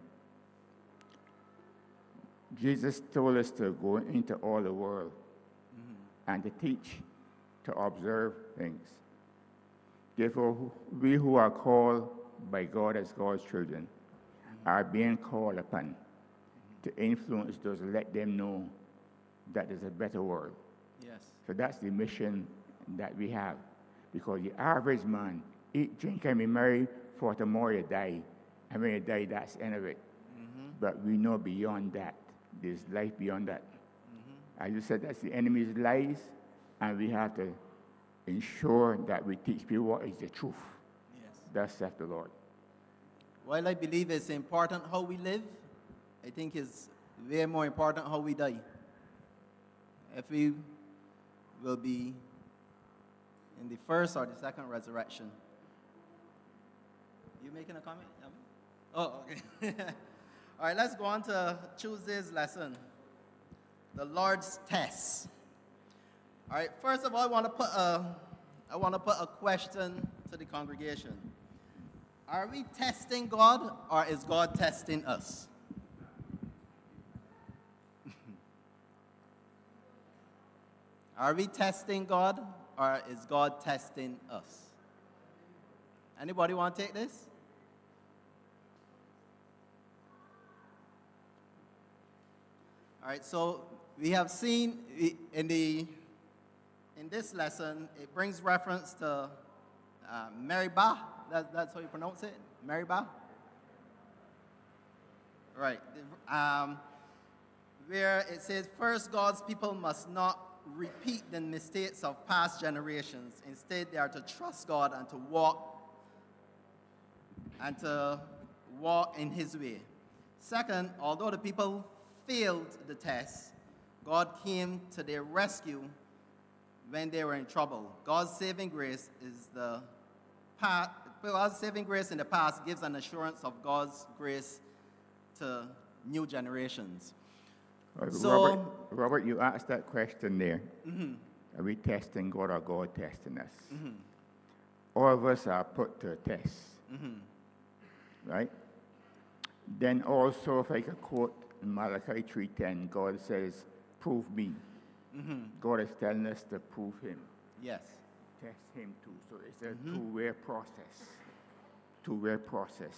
Jesus told us to go into all the world and to teach, to observe things. Therefore, we who are called by God as God's children are being called upon to influence those, let them know that there's a better world. Yes. So that's the mission that we have. Because the average man, eat, drink, and be merry, for tomorrow you die. And when you die, that's the end of it. Mm-hmm. But we know beyond that. There's life beyond that. Mm-hmm. As you said, that's the enemy's lies, and we have to ensure that we teach people what is the truth. Yes. Thus saith the Lord. While I believe it's important how we live, I think it's way more important how we die. If we will be in the first or the second resurrection. You making a comment? Oh, okay. All right, let's go on to Tuesday's lesson, the Lord's test. All right, first of all, I want to put a question to the congregation. Are we testing God, or is God testing us? Are we testing God, or is God testing us? Anybody want to take this? All right, so we have seen in the in this lesson, it brings reference to Meribah. That's how you pronounce it? Meribah? Right. Where it says, first, God's people must not repeat the mistakes of past generations. Instead, they are to trust God and to walk in his way. Second, although the people failed the test, God came to their rescue when they were in trouble. God's saving grace in the past gives an assurance of God's grace to new generations. Robert, you asked that question there. Are we testing God or God testing us? All of us are put to a test, right? Then also, if I could quote in Malachi 3:10, God says, prove me. God is telling us to prove him. Yes. Test him too. So it's a two-way process. Two-way process.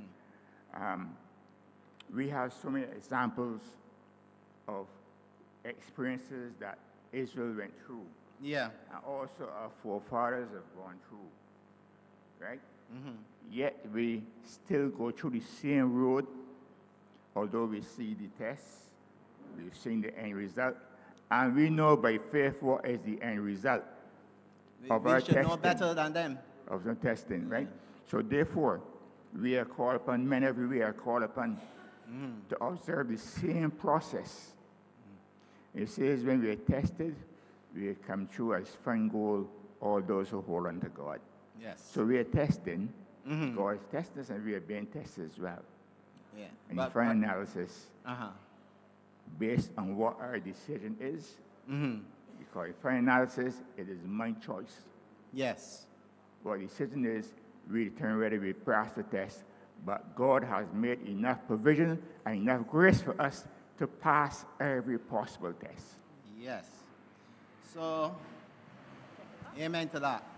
We have so many examples of experiences that Israel went through. Yeah. And also our forefathers have gone through. Right? Yet we still go through the same road, although we see the tests, we've seen the end result, and we know by faith what is the end result of our testing. We should know better than them. Of the testing, right? So therefore, we are called upon, men everywhere are called upon to observe the same process. It says when we are tested, we come through as fine gold, all those who hold on to God. Yes. So we are testing. God is testing us, and we are being tested as well. Yeah. And the final analysis, based on what our decision is, because final analysis, it is my choice. Yes. What the decision is, we determine whether we pass the test, but God has made enough provision and enough grace for us to pass every possible test. Yes. So, amen to that.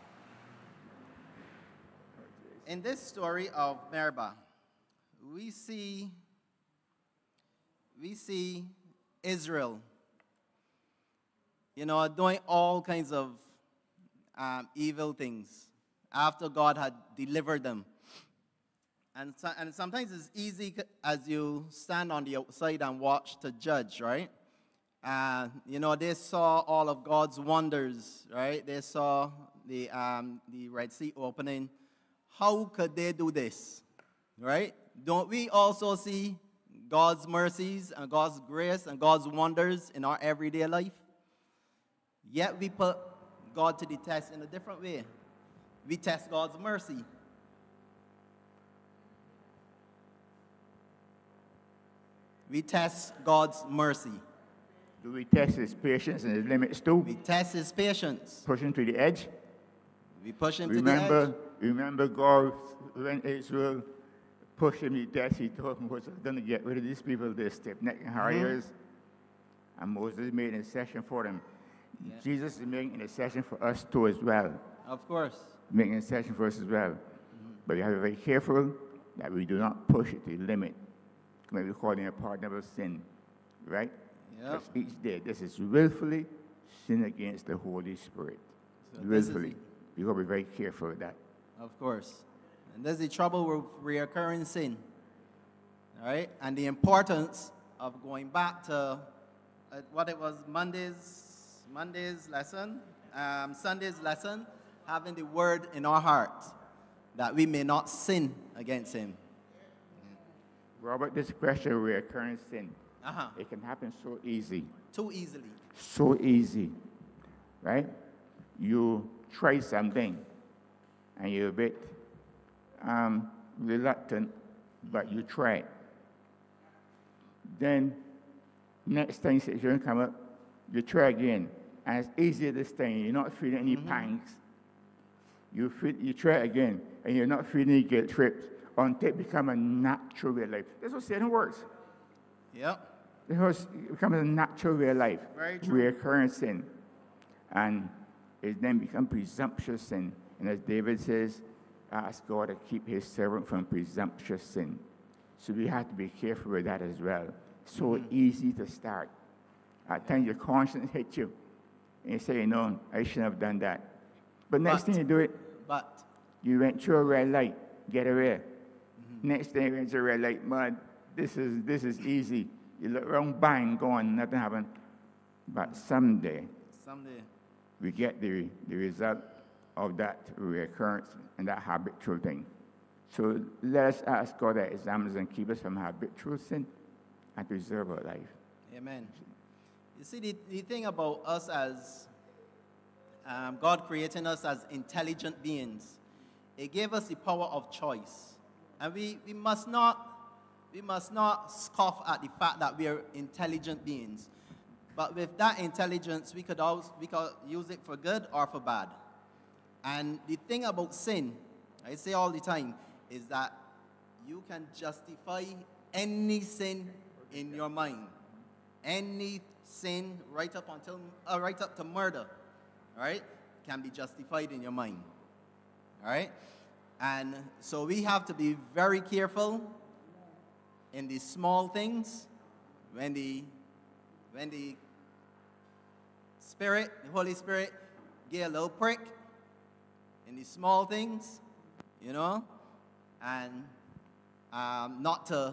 In this story of Meribah, we see Israel, doing all kinds of evil things after God had delivered them. And sometimes it's easy as you stand on the outside and watch to judge, right? They saw all of God's wonders, right? They saw the Red Sea opening. How could they do this, right? Don't we also see God's mercies and God's grace and God's wonders in our everyday life? Yet we put God to the test in a different way. We test God's mercy. We test God's mercy. Do we test his patience and his limits too? We test his patience. Push him to the edge? We push him to the edge. Remember God, when Israel pushed him to death, he told him, was going to get rid of these people, they're stiff-necked and hard ears. And Moses made an intercession for them. Yeah. Jesus is making an intercession for us too as well. Of course. Making an intercession for us as well. But we have to be very careful that we do not push it to the limit. Maybe we call it a pardonable sin, right? Yep. Each day, this is willfully sin against the Holy Spirit. So willfully. You've got to be very careful with that. Of course. And there's the trouble with reoccurring sin. All right? And the importance of going back to what it was Monday's lesson, Sunday's lesson, having the word in our heart that we may not sin against him. Robert, this question of reoccurring sin, it can happen so easy. Too easily. So easy, right? You try something, and you're a bit reluctant, but you try it. Then, next time situation come up, you try again, and it's easier this time. You're not feeling any pangs. You try again, and you're not feeling any guilt trips until it becomes a natural way of life. That's what Satan works. Yep. It becomes a natural way of life. Very true. Recurrent sin. And it then becomes presumptuous sin. And as David says, ask God to keep his servant from presumptuous sin. So we have to be careful with that as well. So easy to start. At times your conscience hits you. And you say, you know, I shouldn't have done that. But next thing you do it, But you went through a red light, get away. Next thing you went through a red light, man, this is easy. You look around, bang, gone, nothing happened. But someday, we get the result of that recurrence and that habitual thing. So let us ask God that examines and keep us from habitual sin and preserve our life. Amen. You see, the thing about us as God creating us as intelligent beings, it gave us the power of choice. And we must not scoff at the fact that we are intelligent beings. But with that intelligence, we could use it for good or for bad. And the thing about sin, I say all the time, is that you can justify any sin in your mind. Any sin, right up to murder, all right, can be justified in your mind. All right? And so we have to be very careful in the small things when the Spirit, the Holy Spirit, get a little prick in the small things, you know, and not to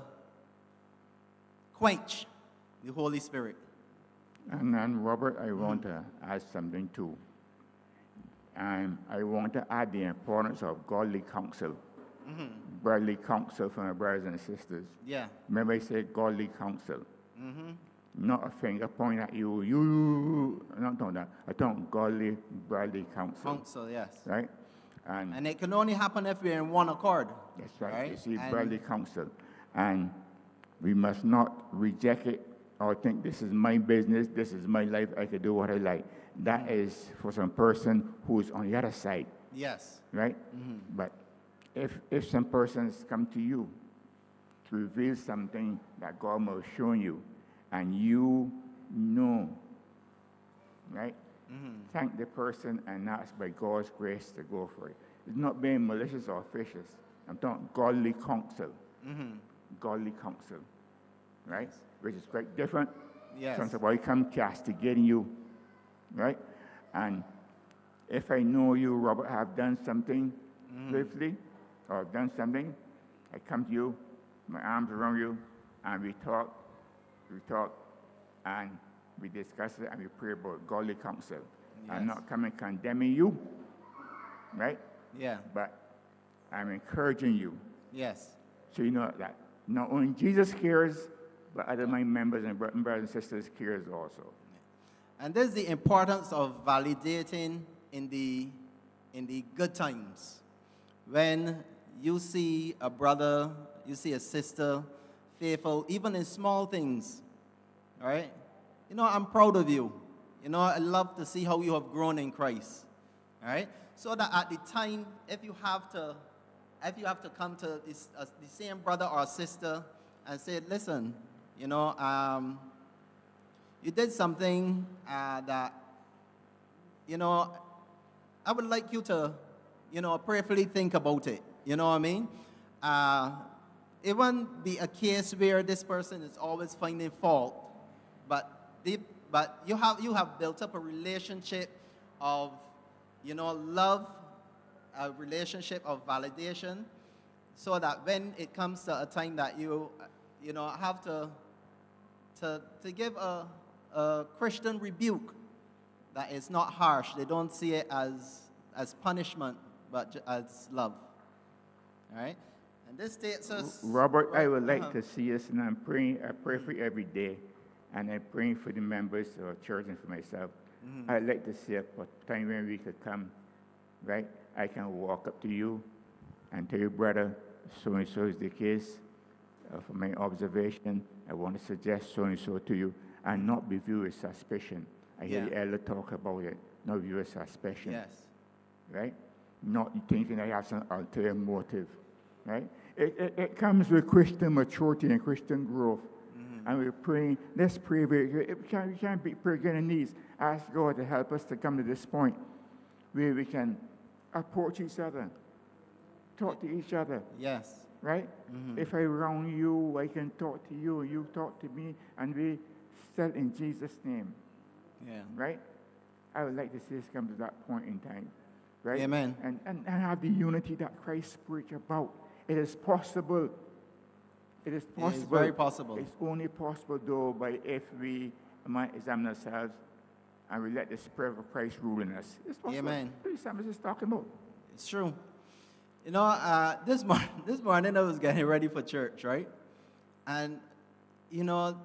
quench the Holy Spirit. And Robert, I want to add something too. I want to add the importance of godly counsel. Brotherly counsel from my brothers and sisters. Yeah. Remember I said godly counsel. Not a finger point at you, not doing that. I don't godly, brotherly counsel. Counsel, yes. Right? And it can only happen if we're in one accord. That's right. You see, brotherly counsel. And we must not reject it or think this is my business, this is my life, I can do what I like. That is for some person who is on the other side. Yes. Right? But if some persons come to you to reveal something that God may have shown you, and you know, right? Thank the person and ask by God's grace to go for it. It's not being malicious or officious. I'm talking godly counsel. Godly counsel, right? Which is quite different. Yes. From somebody come castigating you, right? And if I know you, Robert, have done something briefly, or done something, I come to you, my arms around you, and we talk, and we discuss it, and we pray about godly counsel. Yes. I'm not coming condemning you, right? Yeah. But I'm encouraging you. Yes. So you know that not only Jesus cares, but other my members and brothers and sisters cares also. And there's the importance of validating in the good times. When you see a brother, you see a sister, faithful, even in small things, all right? You know, I'm proud of you. You know, I love to see how you have grown in Christ, all right? So that at the time, if you have to come to the same brother or sister and say, listen, you know, you did something that, you know, I would like you to, you know, prayerfully think about it. You know what I mean? It won't be a case where this person is always finding fault, but you have built up a relationship of, you know, love, a relationship of validation, so that when it comes to a time that you know, have to give a Christian rebuke that is not harsh. They don't see it as punishment, but as love. All right? And this states us... Robert, I would like to see us, and I pray for you every day, and I'm praying for the members of our church and for myself. I'd like to see a time when we could come, right? I can walk up to you and tell you, brother, so-and-so is the case. From my observation, I want to suggest so-and-so to you, and not be viewed with suspicion. I hear the elder talk about it, not viewed with suspicion. Yes. Right? Not thinking I have some ulterior motive, right? It comes with Christian maturity and Christian growth. And we're praying, let's pray. We can't be praying on knees. Ask God to help us to come to this point where we can approach each other, talk to each other. Yes. Right? If I wrong you, I can talk to you, you talk to me, and we still in Jesus' name. Yeah. Right? I would like to see us come to that point in time, right? Amen. And have the unity that Christ preached about. It is possible. It is possible. It is very possible. It's only possible, though, by if we might examine ourselves and we let the Spirit of Christ rule in us. It's possible. Amen. What Sabbath is talking about. It's true. You know, this morning I was getting ready for church, right? And, you know,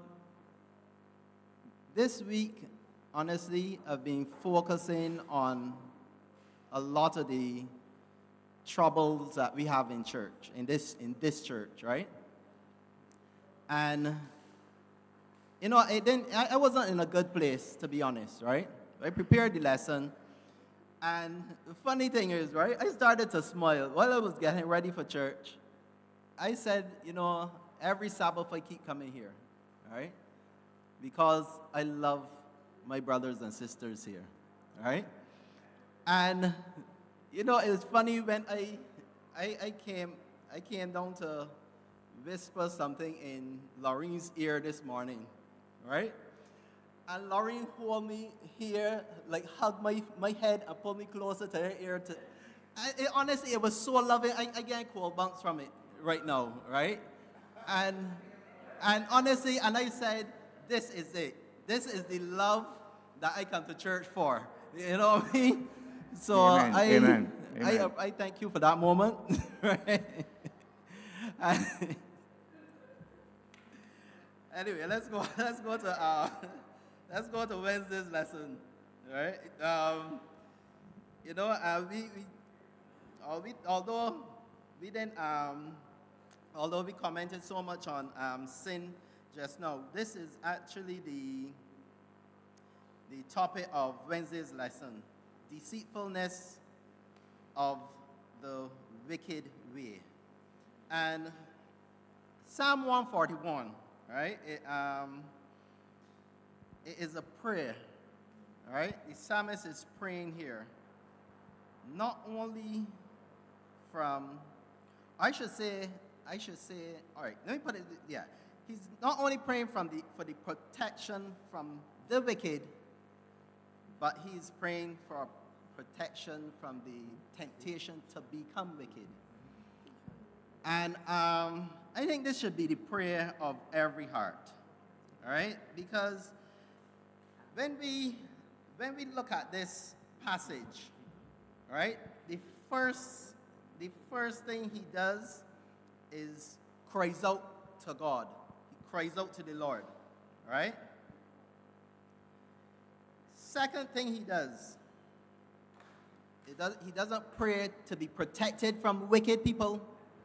this week, honestly, I've been focusing on a lot of the troubles that we have in church, in this church, right? And, you know, I wasn't in a good place, to be honest, right? I prepared the lesson, and the funny thing is, right, I started to smile while I was getting ready for church. I said, you know, every Sabbath I keep coming here, right? Because I love my brothers and sisters here, right? And, you know, it's funny when I came down to whisper something in Laureen's ear this morning, right? And Laureen hold me here, like hug my head and pull me closer to her ear. Honestly, it was so loving. I get cold bumps from it right now, right? And honestly, and I said, this is it. This is the love that I come to church for. You know what I mean? So Amen. I thank you for that moment. Right? Anyway, let's go to Wednesday's lesson. Right? You know, although we commented so much on sin just now, this is actually the topic of Wednesday's lesson: deceitfulness of the wicked way. And Psalm 141, right? It is a prayer, right? The psalmist is praying here, not only from, I should say, all right, let me put it, yeah. He's not only praying for the protection from the wicked, but he's praying for protection from the temptation to become wicked. And I think this should be the prayer of every heart, all right? Because when we look at this passage, all right, the first thing he does is cries out to God. He cries out to the Lord, all right? Second thing he does, he doesn't pray to be protected from wicked people.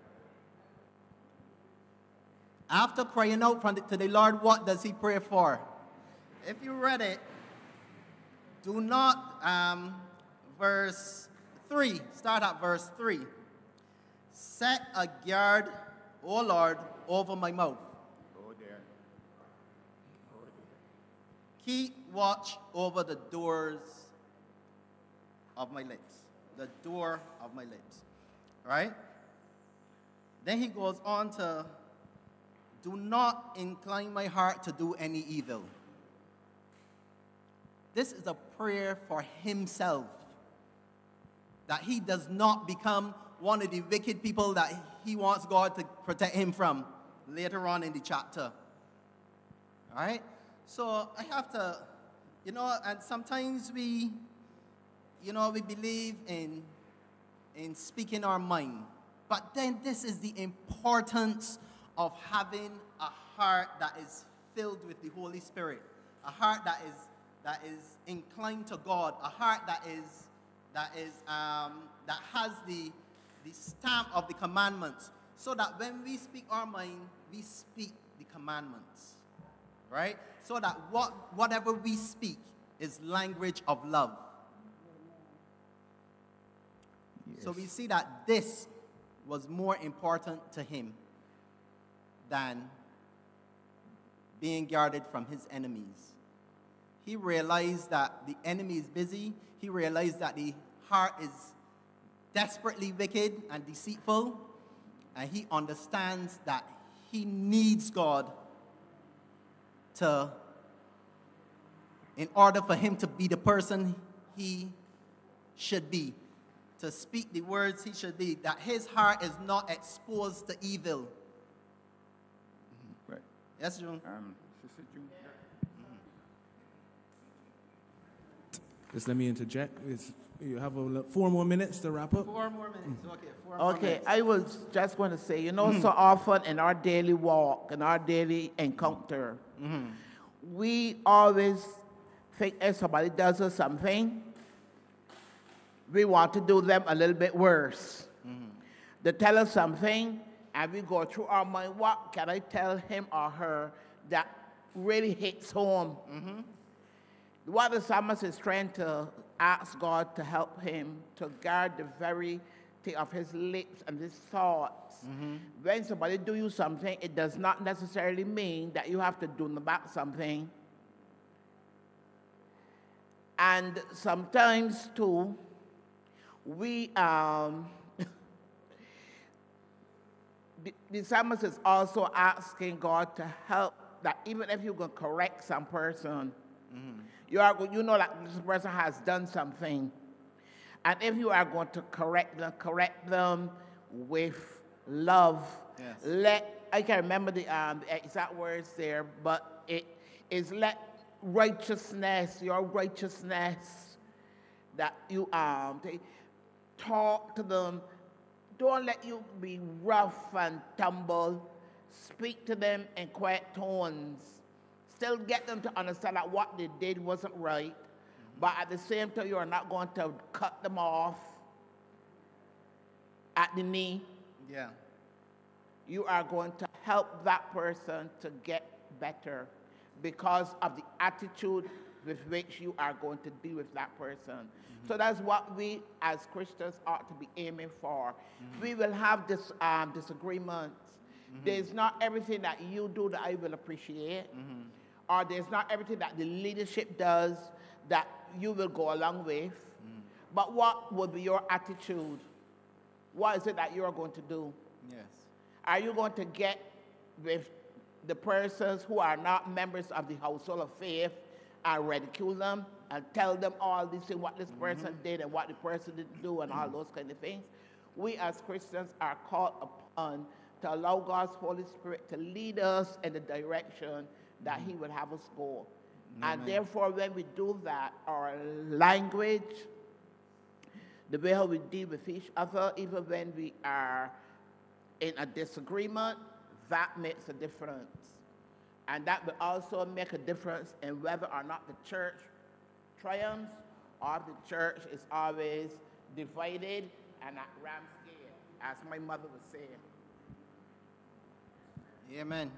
After crying out to the Lord, what does he pray for? If you read it, do not, verse 3, start at verse 3. Set a guard, O Lord, over my mouth. Oh, there. Keep watch over the doors of my lips. The door of my lips. Right? Then he goes on to, do not incline my heart to do any evil. This is a prayer for himself, that he does not become one of the wicked people that he wants God to protect him from later on in the chapter. All right? So I have to, you know, and sometimes we believe in speaking our mind. But then this is the importance of having a heart that is filled with the Holy Spirit, a heart that is inclined to God, a heart that has the stamp of the commandments, so that when we speak our mind, we speak the commandments, right? So that whatever we speak is language of love. Yes. So we see that this was more important to him than being guarded from his enemies. He realized that the enemy is busy. He realized that the heart is desperately wicked and deceitful. And he understands that he needs God in order for him to be the person he should be, to speak the words he should be, that his heart is not exposed to evil. Right. Yes, June? Sister June. Just let me interject. You have 4 more minutes to wrap up. 4 more minutes. Okay, 4 more Okay, minutes. I was just going to say, you know, so often in our daily walk, in our daily encounter, we always think if somebody does us something, we want to do them a little bit worse. They tell us something, and we go through our mind, what can I tell him or her that really hits home? What the psalmist is trying to ask God to help him to guard the very thing of his lips and his thoughts. When somebody do you something, it does not necessarily mean that you have to do them back something. And sometimes too, we the psalmist is also asking God to help that even if you're going to correct some person, you know that this person has done something. And if you are going to correct them with love. Yes. I can't remember the exact words there, but it is let righteousness, your righteousness, that you talk to them. Don't let you be rough and tumble. Speak to them in quiet tones. Still get them to understand that what they did wasn't right, but at the same time, you are not going to cut them off at the knee. Yeah. You are going to help that person to get better because of the attitude with which you are going to deal with that person. So that's what we as Christians ought to be aiming for. We will have this disagreements. There's not everything that you do that I will appreciate, or there's not everything that the leadership does that you will go along with. But what will be your attitude? What is it that you're going to do? Yes. Are you going to get with the persons who are not members of the household of faith and ridicule them and tell them all this and what this person did and what the person didn't do and all those kind of things? We as Christians are called upon to allow God's Holy Spirit to lead us in the direction that he would have us go. Amen. And therefore, when we do that, our language, the way how we deal with each other, even when we are in a disagreement, that makes a difference. And that will also make a difference in whether or not the church triumphs or the church is always divided and at ram's scale, as my mother would say. Amen.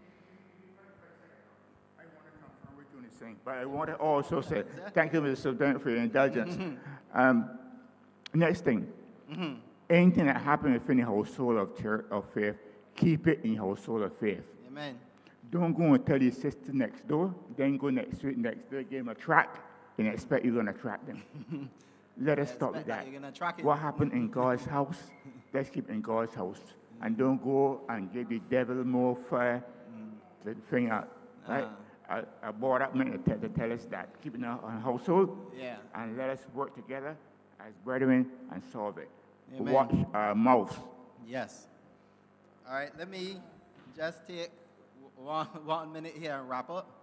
I want to confirm what you're saying, but I want to also say, thank you, Mr. Sultan, for your indulgence. Next thing, anything that happens within the household of church of faith, keep it in the household of faith. Amen. Don't go and tell your sister next door, then go next door, give them a track, and expect you're going to track them. Let us stop with that. What happened in God's house, let's keep in God's house. And don't go and give the devil more fire to thing out. Right? I brought up men to tell us that. Keep it in our household, and let us work together as brethren and solve it. Amen. Watch our mouths. Yes. All right, let me just take 1 minute here and wrap up.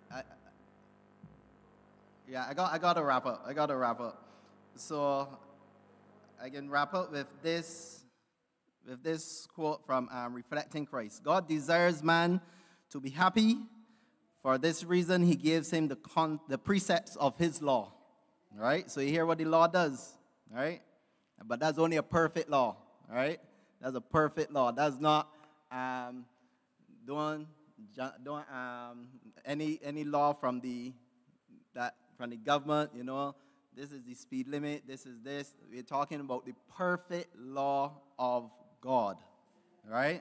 I got to wrap up. So I can wrap up with this quote from Reflecting Christ. God desires man to be happy. For this reason, he gives him the precepts of his law. All right? So you hear what the law does. All right? But that's only a perfect law. All right? That's a perfect law. That's not any law from the government, you know. This is the speed limit. This is this. We're talking about the perfect law of God. All right?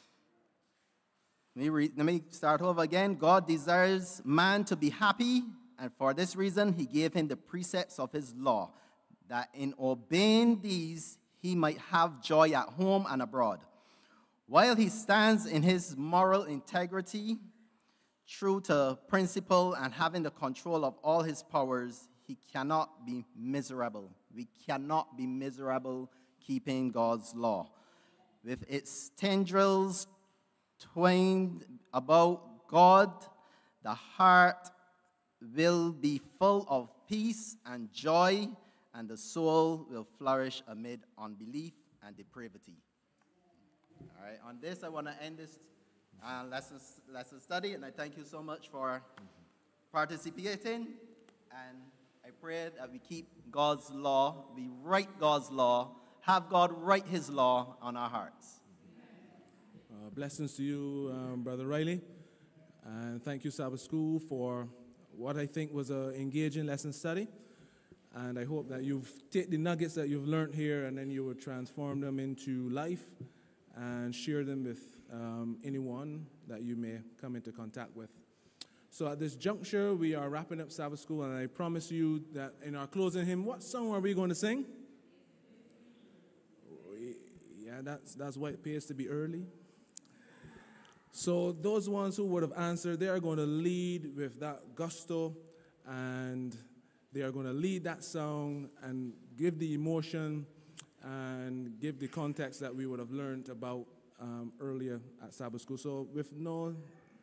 Let me start over again. God desires man to be happy, and for this reason, he gave him the precepts of his law, that in obeying these, he might have joy at home and abroad. While he stands in his moral integrity, true to principle and having the control of all his powers, he he cannot be miserable. We cannot be miserable keeping God's law. With its tendrils twined about God, the heart will be full of peace and joy, and the soul will flourish amid unbelief and depravity. All right, on this, I want to end this lesson study, and I thank you so much for participating, and I pray that we keep God's law, we write God's law, have God write his law on our hearts. Blessings to you, Brother Riley, and thank you, Sabbath School, for what I think was an engaging lesson study. And I hope that you've taken the nuggets that you've learned here and then you will transform them into life and share them with anyone that you may come into contact with. So at this juncture, we are wrapping up Sabbath School, and I promise you that in our closing hymn, what song are we going to sing? Yeah, that's why it pays to be early. So those ones who would have answered, they are going to lead with that gusto, and they are going to lead that song and give the emotion and give the context that we would have learned about earlier at Sabbath School. So with no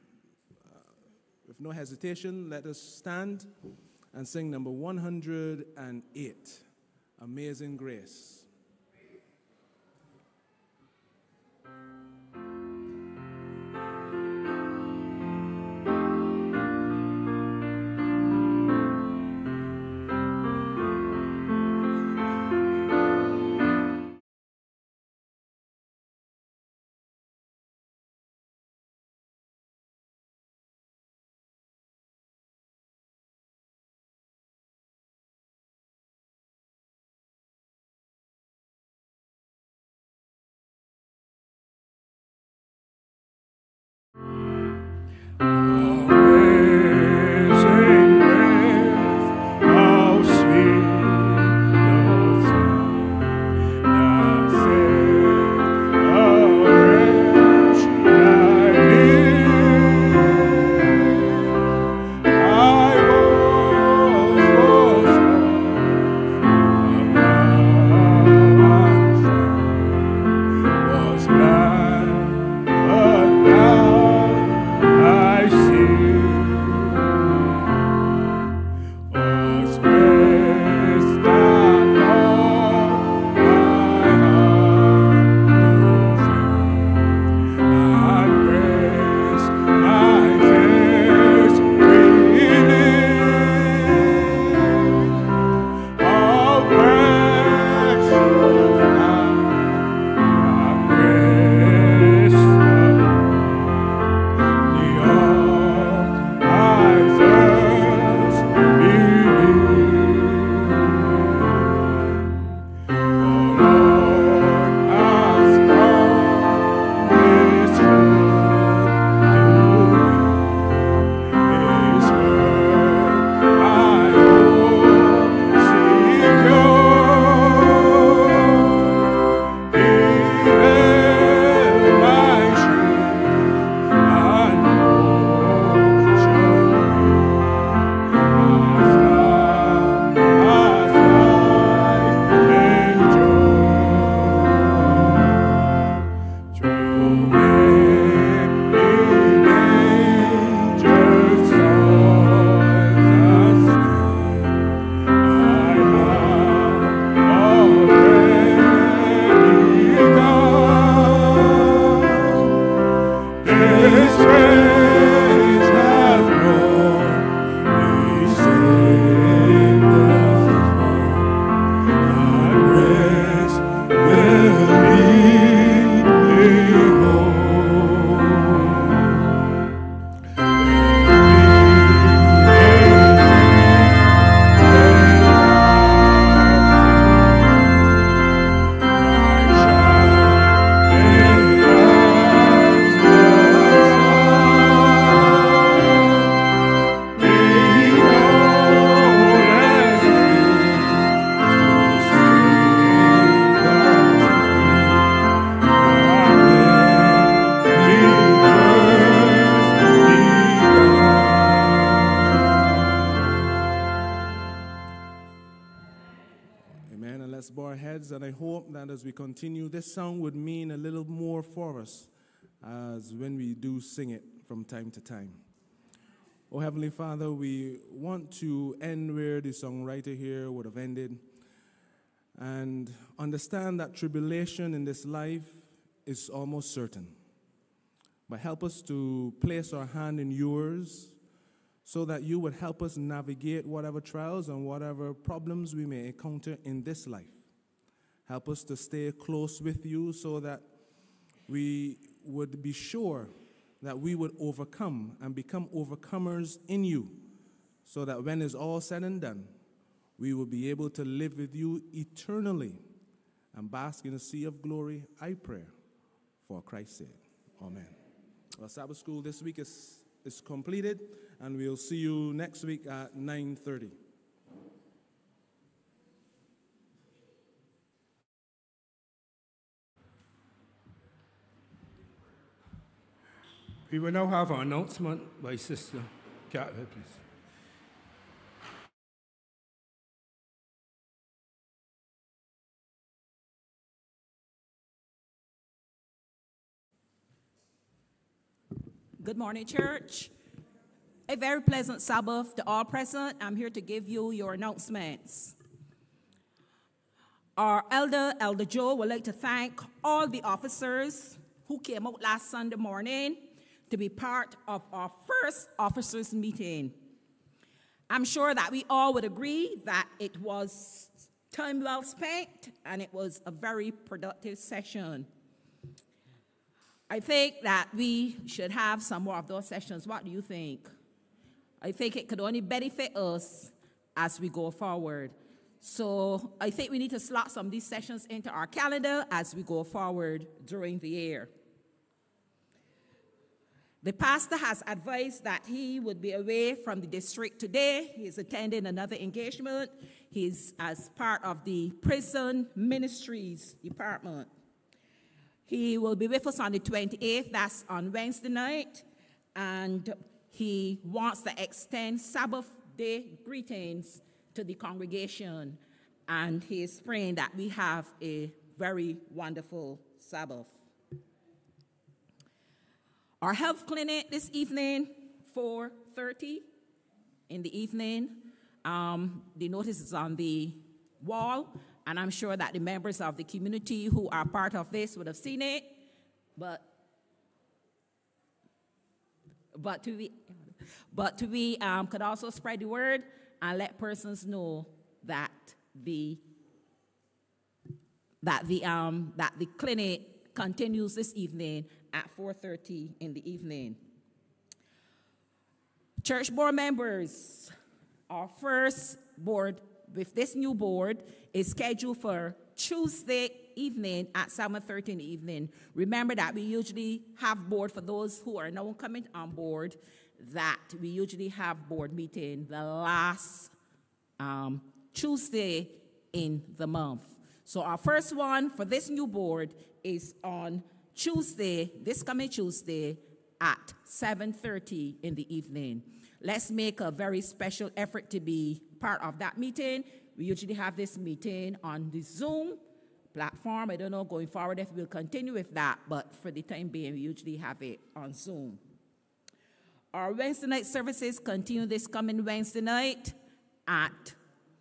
hesitation, let us stand and sing number 108, Amazing Grace. our heads, and I hope that as we continue, this song would mean a little more for us as when we do sing it from time to time. Oh, Heavenly Father, we want to end where the songwriter here would have ended and understand that tribulation in this life is almost certain. But help us to place our hand in yours so that you would help us navigate whatever trials and whatever problems we may encounter in this life. Help us to stay close with you so that we would be sure that we would overcome and become overcomers in you, so that when it's all said and done, we will be able to live with you eternally and bask in a sea of glory, I pray, for Christ's sake. Amen. Well, Sabbath school this week is completed, and we'll see you next week at 9:30. We will now have an announcement by Sister Catherine, please. Good morning, church. A very pleasant Sabbath to all present. I'm here to give you your announcements. Our Elder Joe, would like to thank all the officers who came out last Sunday morning to be part of our first officers meeting. I'm sure that we all would agree that it was time well spent and it was a very productive session. I think that we should have some more of those sessions. What do you think? I think it could only benefit us as we go forward. So I think we need to slot some of these sessions into our calendar as we go forward during the year. The pastor has advised that he would be away from the district today. He's attending another engagement. He's as part of the prison ministries department. He will be with us on the 28th, that's on Wednesday night, and he wants to extend Sabbath day greetings to the congregation, and he is praying that we have a very wonderful Sabbath. Our health clinic this evening, 4:30 in the evening. The notice is on the wall, and I'm sure that the members of the community who are part of this would have seen it, but we could also spread the word and let persons know that the clinic continues this evening at 4:30 in the evening. Church board members, our first board with this new board is scheduled for Tuesday evening at 7:30 in the evening. Remember that we usually have board, for those who are now coming on board, that we usually have board meeting the last Tuesday in the month. So our first one for this new board is on Tuesday, this coming Tuesday at 7:30 in the evening. Let's make a very special effort to be part of that meeting. We usually have this meeting on the Zoom platform. I don't know going forward if we'll continue with that, but for the time being, we usually have it on Zoom. Our Wednesday night services continue this coming Wednesday night at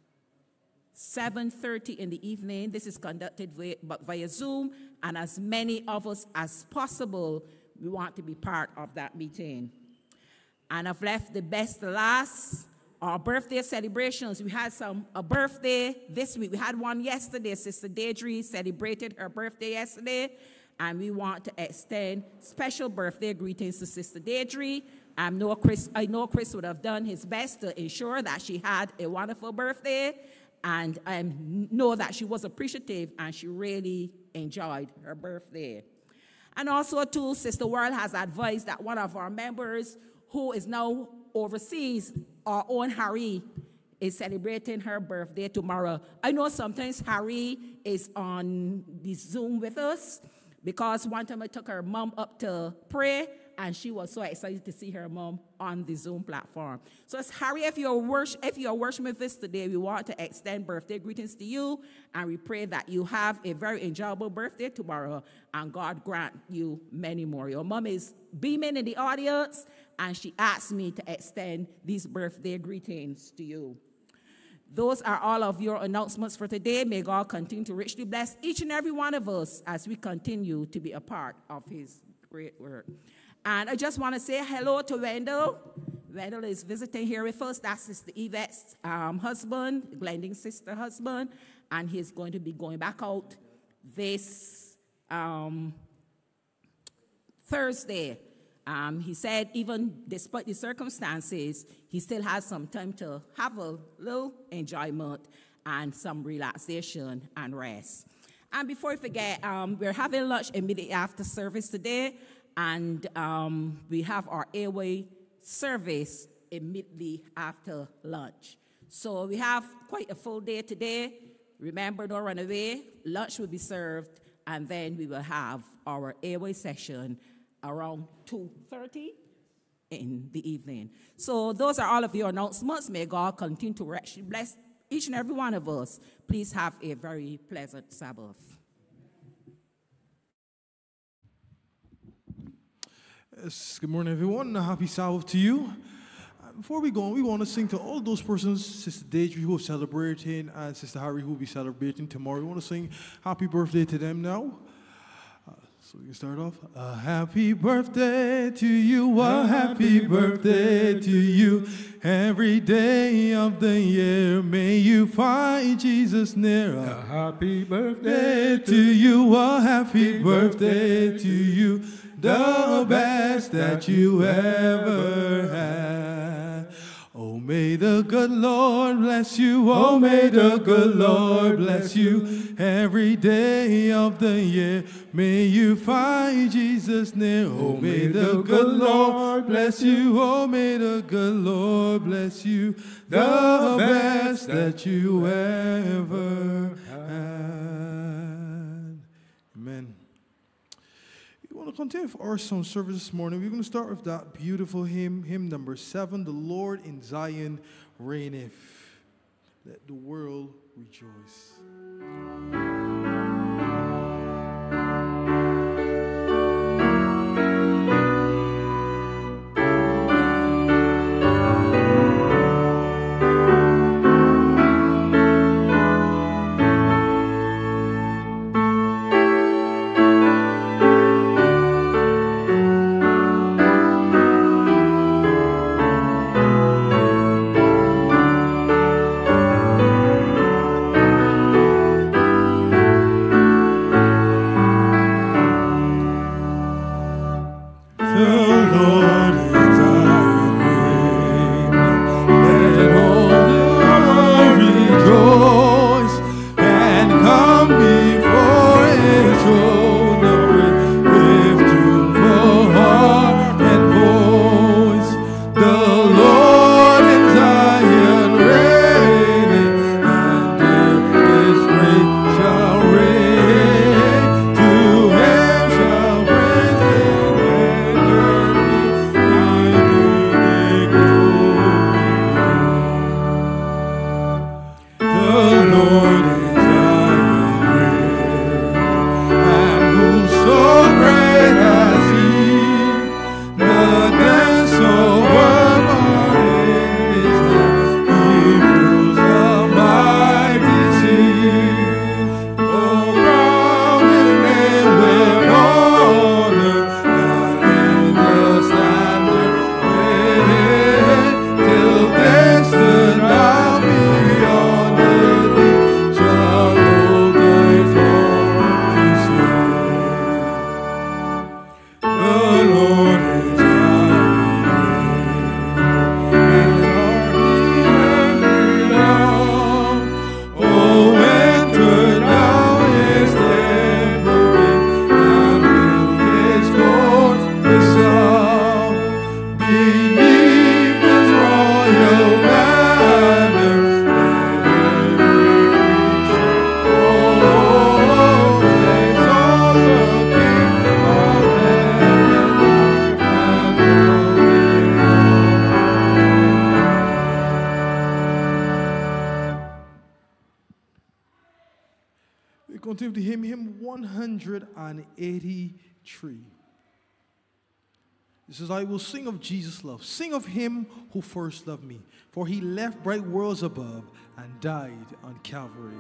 7:30 in the evening. This is conducted via Zoom, and as many of us as possible, we want to be part of that meeting. And I've left the best to last. Our birthday celebrations. We had a birthday this week. We had one yesterday. Sister Deidre celebrated her birthday yesterday, and we want to extend special birthday greetings to Sister Deidre. I know Chris would have done his best to ensure that she had a wonderful birthday, and I know that she was appreciative and she really enjoyed her birthday. And also, too, Sister World has advised that one of our members who is now overseas, our own Harry, is celebrating her birthday tomorrow. I know sometimes Harry is on the Zoom with us because one time I took her mom up to pray and she was so excited to see her mom on the Zoom platform. So, Harry, if you're worshiping with us today, we want to extend birthday greetings to you, and we pray that you have a very enjoyable birthday tomorrow, and God grant you many more. Your mom is beaming in the audience, and she asked me to extend these birthday greetings to you. Those are all of your announcements for today. May God continue to richly bless each and every one of us as we continue to be a part of his great work. And I just want to say hello to Wendell. Wendell is visiting here with us. That's Sister Yvette's husband, Glending's sister husband, and he's going to be going back out this Thursday. He said even despite the circumstances, he still has some time to have a little enjoyment and some relaxation and rest. And before we forget, we're having lunch immediately after service today, and we have our airway service immediately after lunch. So we have quite a full day today. Remember, don't run away. Lunch will be served, and then we will have our airway session around 2:30 in the evening. So those are all of your announcements. May God continue to richly bless each and every one of us. Please have a very pleasant Sabbath. Yes, good morning, everyone. A happy Sabbath to you. Before we go on, we want to sing to all those persons, Sister Deidre, who are celebrating, and Sister Harry, who will be celebrating tomorrow. We want to sing happy birthday to them now. So we can start off. A happy birthday to you, a happy birthday to you. Every day of the year, may you find Jesus near. A happy birthday to you, a happy birthday to you. The best that you ever had. Oh, may the good Lord bless you. Oh, may the good Lord bless you. Every day of the year, may you find Jesus near. Oh, may the good Lord bless you. Oh, may the good Lord bless you. The best that you ever had. Amen. We want to continue with our song service this morning. We're going to start with that beautiful hymn number 7, The Lord in Zion reigneth. Let the world rejoice. continue to hymn 183. It says, I will sing of Jesus' love, sing of him who first loved me, for he left bright worlds above and died on Calvary.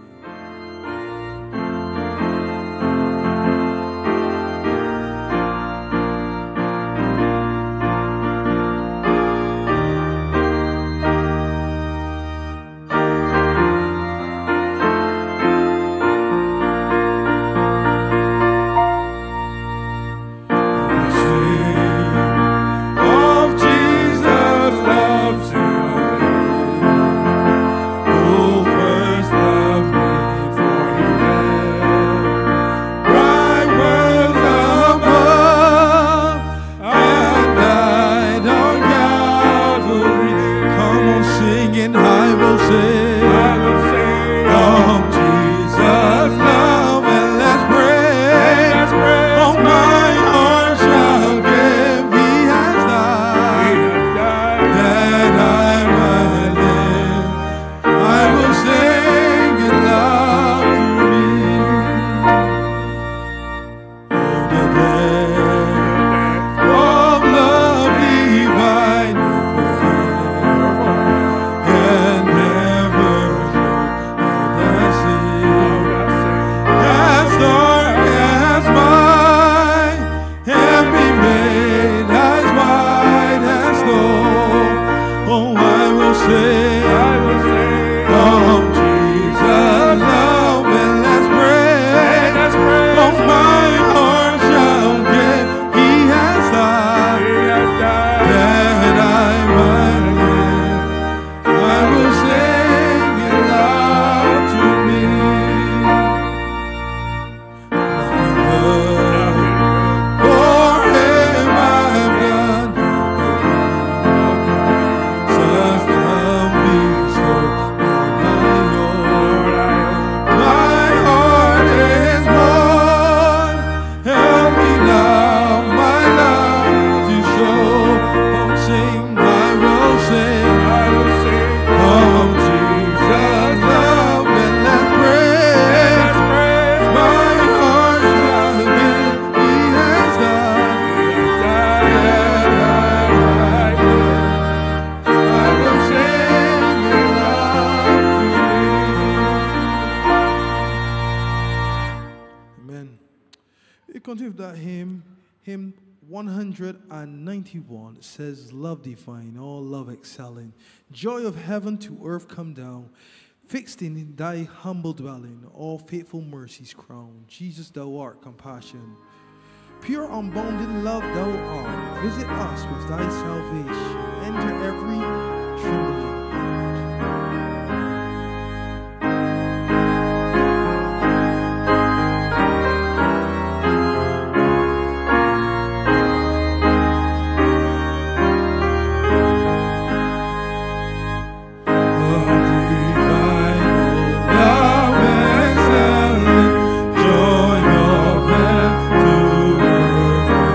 Hymn 191 says, love divine, all love excelling, joy of heaven to earth come down, fixed in thy humble dwelling, all faithful mercies crown. Jesus, thou art compassion. Pure unbounded love thou art. Visit us with thy salvation. Enter every trembling heart.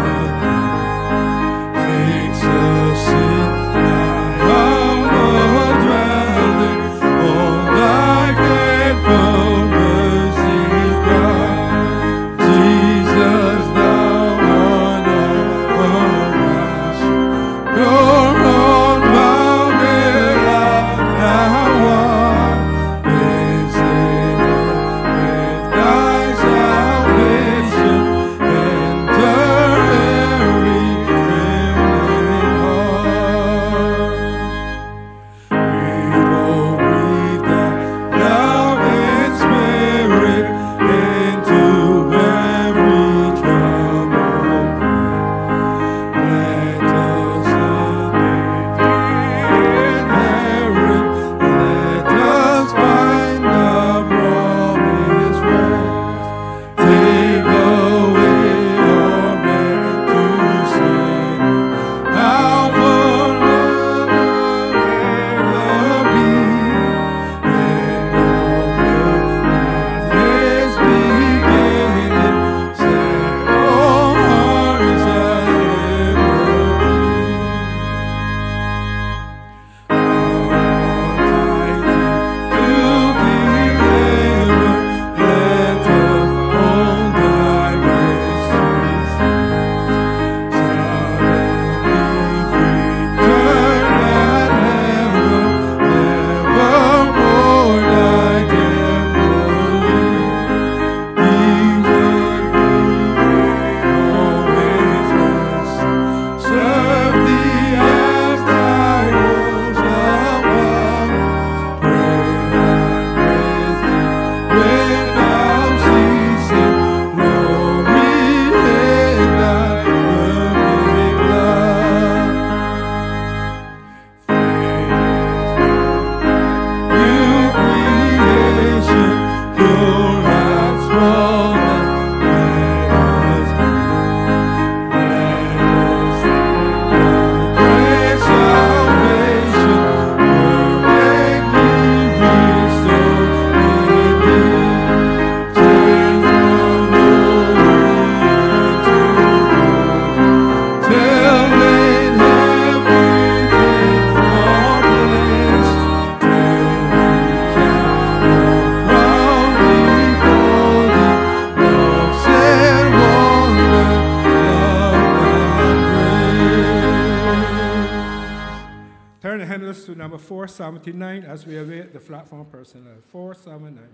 Fix us in thy humble to number 479 as we await the platform personnel. 479.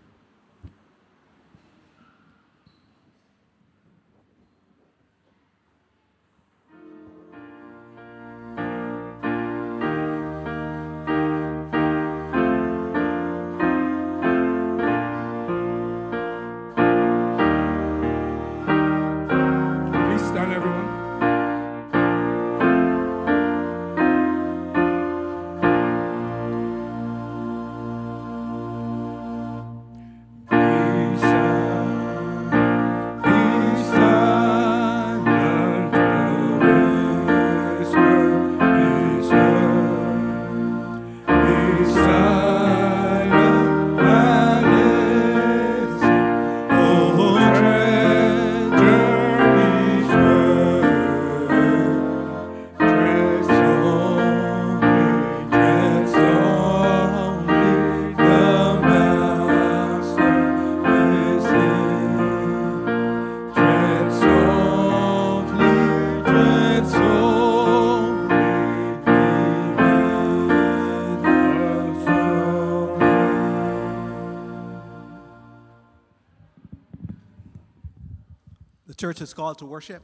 The church is called to worship.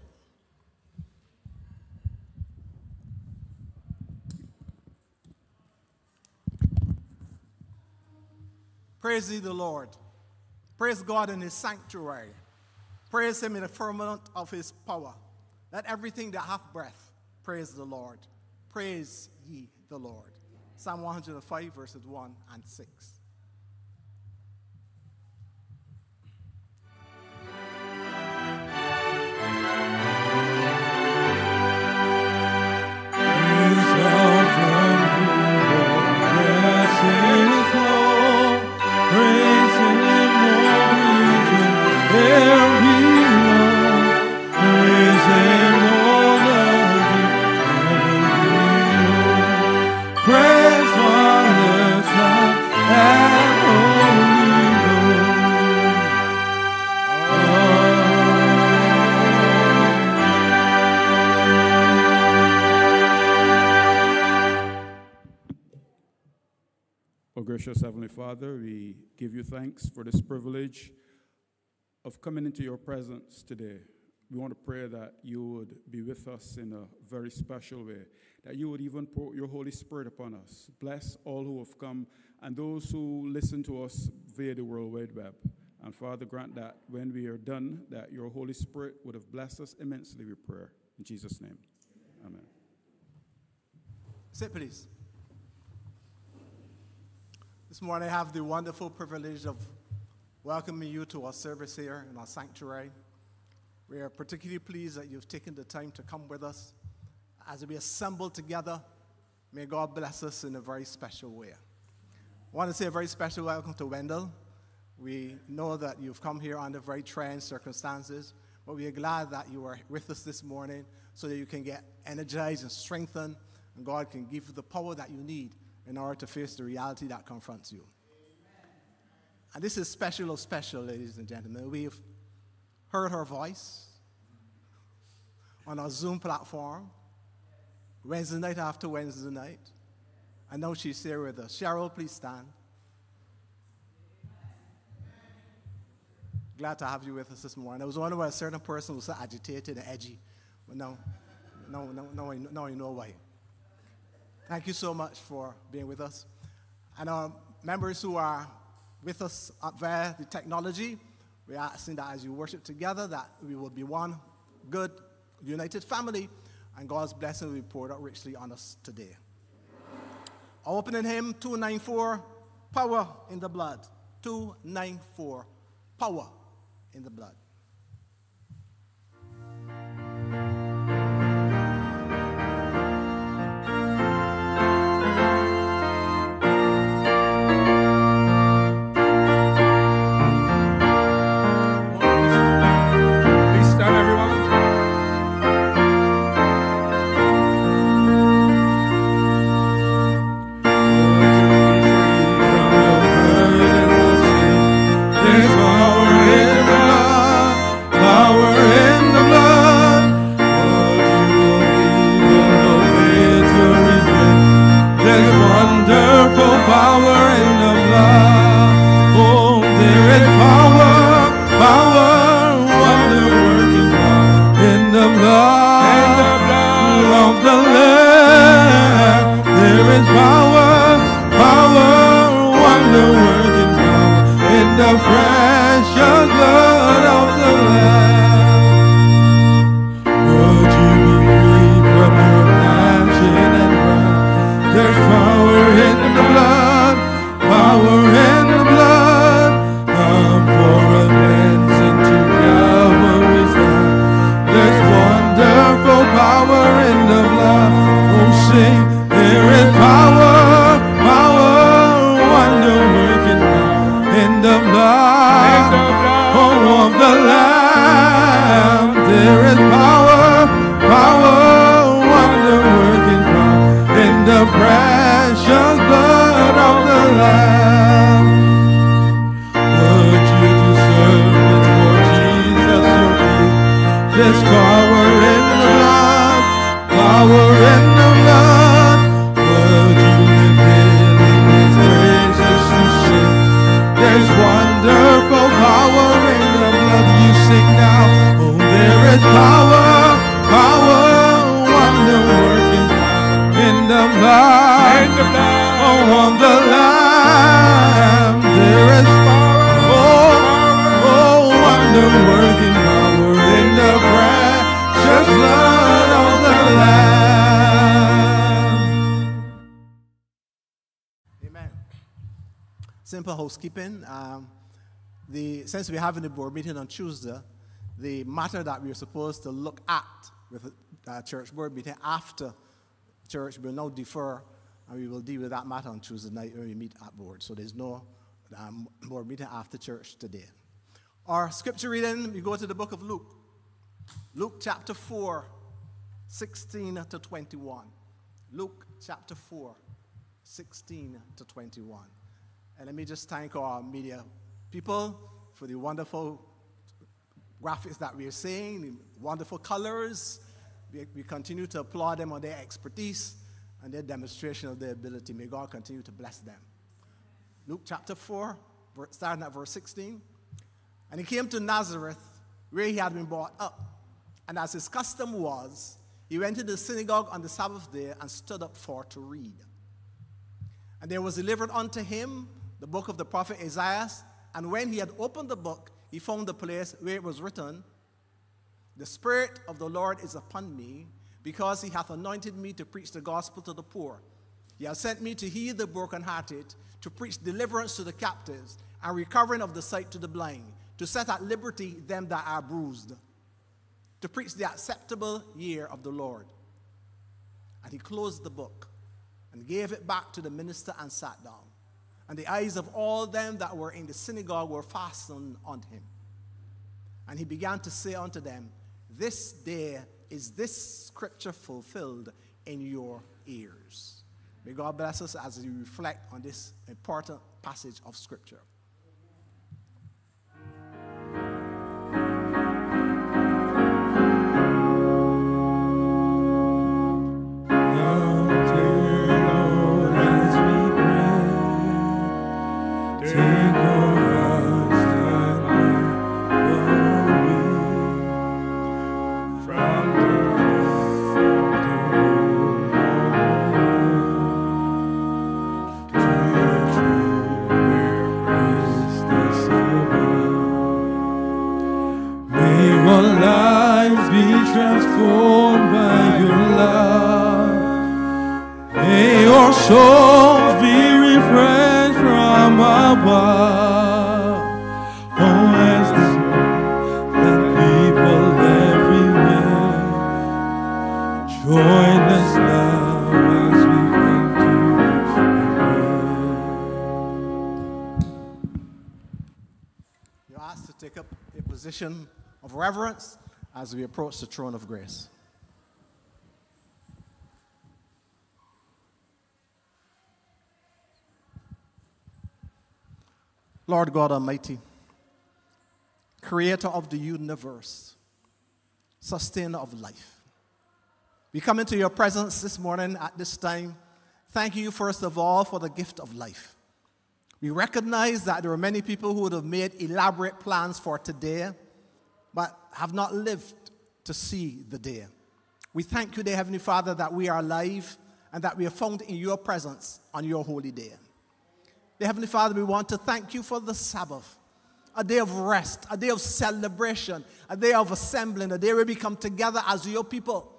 Praise ye the Lord. Praise God in his sanctuary. Praise him in the firmament of his power. Let everything that hath breath praise the Lord. Praise ye the Lord. Psalm 105, verses 1 and 6. Oh, gracious Heavenly Father, we give you thanks for this privilege of coming into your presence today. We want to pray that you would be with us in a very special way, that you would even pour your Holy Spirit upon us. Bless all who have come and those who listen to us via the World Wide Web. And Father, grant that when we are done, that your Holy Spirit would have blessed us immensely, we pray. In Jesus' name, amen. Sit, please. This morning I have the wonderful privilege of welcoming you to our service here in our sanctuary. We are particularly pleased that you've taken the time to come with us. As we assemble together, may God bless us in a very special way. I want to say a very special welcome to Wendell. We know that you've come here under very trying circumstances, but we are glad that you are with us this morning so that you can get energized and strengthened, and God can give you the power that you need in order to face the reality that confronts you. And this is special of special, ladies and gentlemen. We've heard her voice on our Zoom platform, Wednesday night after Wednesday night. And now she's here with us. Cheryl, please stand. Glad to have you with us this morning. I was wondering why a certain person was so agitated and edgy, but now you know why. Thank you so much for being with us. And our members who are with us via the technology, we are asking that as you worship together, that we will be one good, united family, and God's blessing will be poured out richly on us today. Our opening hymn, 294, Power in the Blood. 294, Power in the Blood. There's power in the blood. precious blood of the Lamb. Would you be free from your passion and wrath? There's power in the blood, power in the blood. Come for a cleansing to Calvary's land. There's wonderful power in the blood. Oh, sing, there is power, power, wonder-working power in the blood, oh, of the Lamb. There is power, power, wonder-working power in the precious blood of the Lamb. Would you do service for Jesus your King? There's power in the blood, power in the blood. Would you live in His grace just to sing? There's wonderful power in the blood. You sing now. Oh, there is power, power, wonder-working in the blood, oh, of the Lamb. There is power, oh, wonder-working power in the precious blood of the Lamb. Amen. Simple housekeeping. Since we're having the board meeting on Tuesday, the matter that we're supposed to look at with church board meeting after church will now defer, and we will deal with that matter on Tuesday night when we meet at board. So there's no board meeting after church today. Our scripture reading, we go to the book of Luke. Luke chapter 4, 16 to 21. Luke chapter 4, 16 to 21. And let me just thank our media people for the wonderful graphics that we are seeing, the wonderful colors. We continue to applaud them on their expertise and their demonstration of their ability. May God continue to bless them. Luke chapter 4, starting at verse 16. And he came to Nazareth, where he had been brought up. And as his custom was, he went to the synagogue on the Sabbath day and stood up for to read. And there was delivered unto him the book of the prophet Isaiah. And when he had opened the book, he found the place where it was written, The Spirit of the Lord is upon me, because he hath anointed me to preach the gospel to the poor. He has sent me to heal the brokenhearted, to preach deliverance to the captives, and recovering of the sight to the blind, to set at liberty them that are bruised, to preach the acceptable year of the Lord. And he closed the book and gave it back to the minister and sat down. And the eyes of all them that were in the synagogue were fastened on him. And he began to say unto them, This day is this scripture fulfilled in your ears. May God bless us as we reflect on this important passage of scripture. Transformed by your love, may your souls be refreshed from above. Oh, as the that people everywhere join us now as we come to pray. You're asked to take up a position of reverence as we approach the throne of grace. Lord God Almighty, creator of the universe, sustainer of life, we come into your presence this morning at this time. Thank you, first of all, for the gift of life. We recognize that there are many people who would have made elaborate plans for today, but have not lived to see the day. We thank you, dear Heavenly Father, that we are alive and that we are found in your presence on your holy day. Dear Heavenly Father, we want to thank you for the Sabbath. a day of rest, a day of celebration, a day of assembling, a day where we come together as your people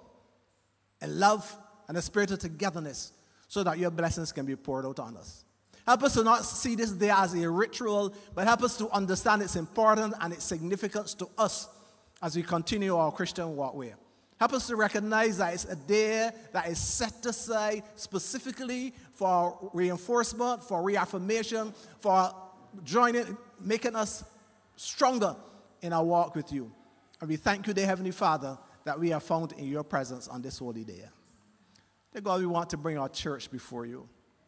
in love and a spirit of togetherness so that your blessings can be poured out on us. Help us to not see this day as a ritual, but help us to understand its importance and its significance to us as we continue our Christian walkway. Help us to recognize that it's a day that is set aside specifically for reinforcement, for reaffirmation, for joining, making us stronger in our walk with you. And we thank you, dear Heavenly Father, that we are found in your presence on this holy day. Dear God, we want to bring our church before you.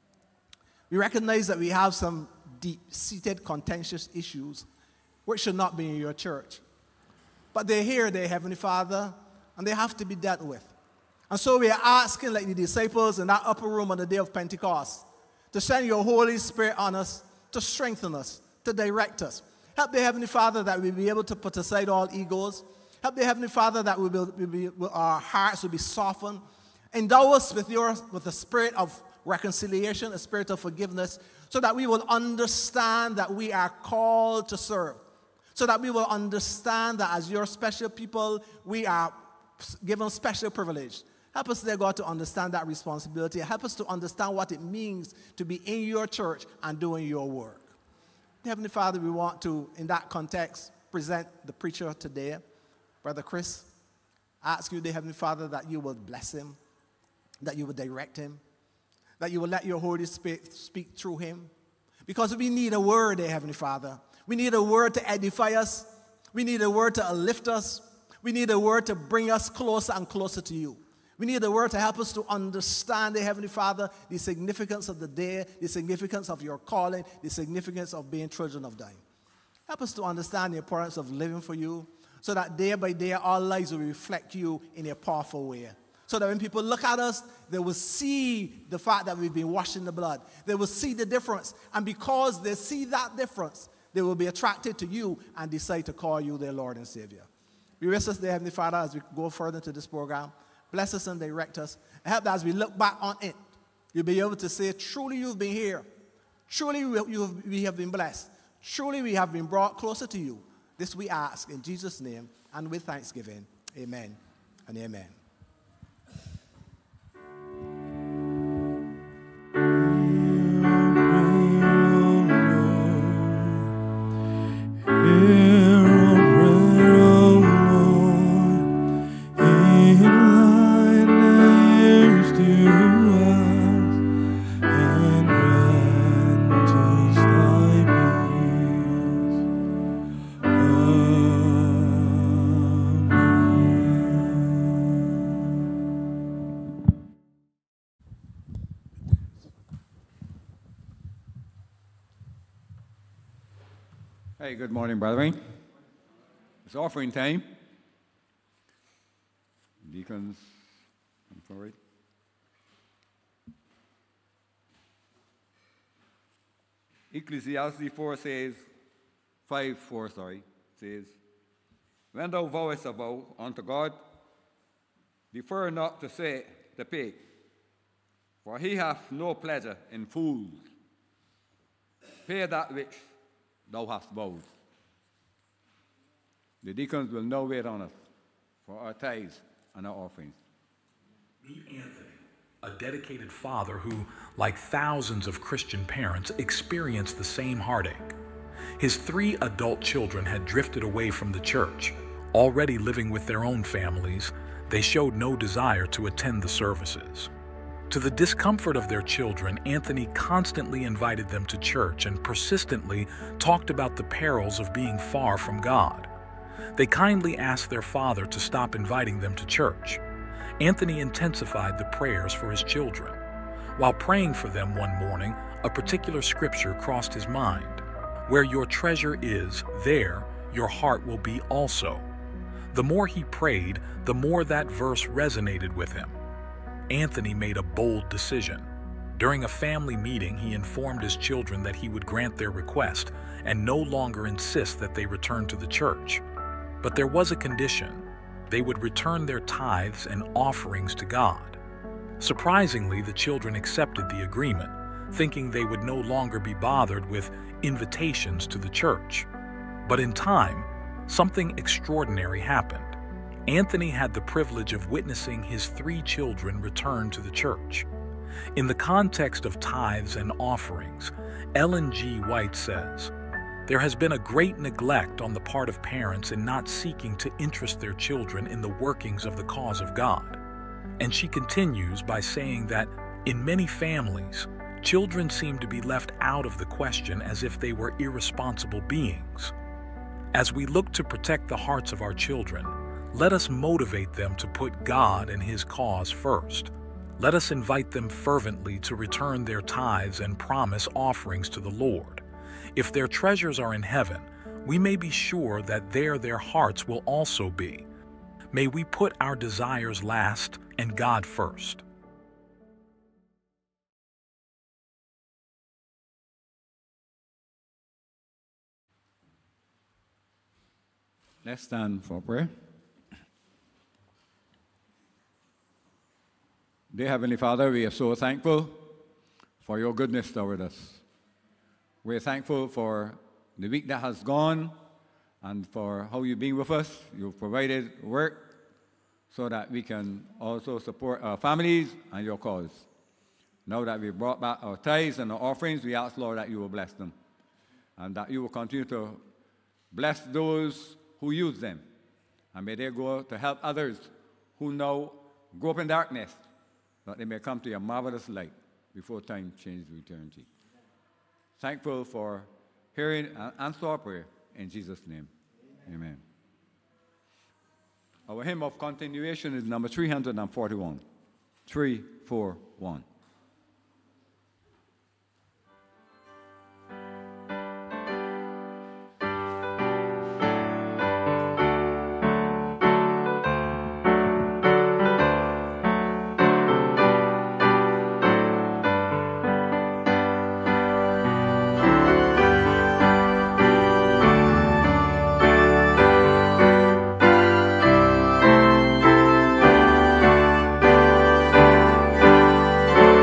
We recognize that we have some deep-seated contentious issues which should not be in your church. But they're here, dear Heavenly Father, and they have to be dealt with. And so we are asking, like the disciples in that upper room on the day of Pentecost, to send your Holy Spirit on us, to strengthen us, to direct us. Help the Heavenly Father that we'll be able to put aside all egos. Help the Heavenly Father that our hearts will be softened. Endow us with the spirit of reconciliation, a spirit of forgiveness, so that we will understand that we are called to serve. So that we will understand that as your special people, we are given special privilege. Help us, dear God, to understand that responsibility. Help us to understand what it means to be in your church and doing your work. Heavenly Father, we want to, in that context, present the preacher today, Brother Chris. I ask you, dear Heavenly Father, that you will bless him, that you will direct him, that you will let your Holy Spirit speak through him. Because we need a word, dear Heavenly Father. We need a word to edify us. We need a word to uplift us. We need a word to bring us closer and closer to you. We need a word to help us to understand, dear Heavenly Father, the significance of the day, the significance of your calling, the significance of being children of thine. Help us to understand the importance of living for you, so that day by day our lives will reflect you in a powerful way. So that when people look at us, they will see the fact that we've been washed in the blood. They will see the difference. And because they see that difference, they will be attracted to you and decide to call you their Lord and Savior. Be with us, dear Heavenly Father, as we go further into this program. Bless us and direct us. And help that as we look back on it, you'll be able to say, truly you've been here. Truly we have been blessed. Truly we have been brought closer to you. This we ask in Jesus' name and with thanksgiving. Amen and amen. Hey, good morning, brethren. It's offering time. Deacons, come forward. Ecclesiastes 4 says, 5:4 says, when thou vowest a vow unto God, defer not to say to pay, for he hath no pleasure in fools. Pay that which thou hast vowed. The deacons will now wait on us for our tithes and our offerings. Meet Anthony, a dedicated father who, like thousands of Christian parents, experienced the same heartache. His 3 adult children had drifted away from the church. Already living with their own families, they showed no desire to attend the services. To the discomfort of their children, Anthony constantly invited them to church and persistently talked about the perils of being far from God. They kindly asked their father to stop inviting them to church. Anthony intensified the prayers for his children. While praying for them one morning, a particular scripture crossed his mind. Where your treasure is, there your heart will be also. The more he prayed, the more that verse resonated with him. Anthony made a bold decision. During a family meeting, he informed his children that he would grant their request and no longer insist that they return to the church. But there was a condition. They would return their tithes and offerings to God. Surprisingly, the children accepted the agreement, thinking they would no longer be bothered with invitations to the church. But in time, something extraordinary happened. Anthony had the privilege of witnessing his 3 children return to the church. In the context of tithes and offerings, Ellen G. White says, "There has been a great neglect on the part of parents in not seeking to interest their children in the workings of the cause of God." And she continues by saying that in many families, children seem to be left out of the question as if they were irresponsible beings. As we look to protect the hearts of our children, let us motivate them to put God and His cause first. Let us invite them fervently to return their tithes and promise offerings to the Lord. If their treasures are in heaven, we may be sure that there their hearts will also be. May we put our desires last and God first. Let's stand for prayer. Dear Heavenly Father, we are so thankful for your goodness toward us. We're thankful for the week that has gone and for how you've been with us. You've provided work so that we can also support our families and your cause. Now that we've brought back our tithes and our offerings, we ask, Lord, that you will bless them and that you will continue to bless those who use them. And may they go to help others who now grow up in darkness, that they may come to your marvelous light before time changes eternity. Thankful for hearing and answer our prayer in Jesus' name. Amen. Our hymn of continuation is number 341. 341. Thank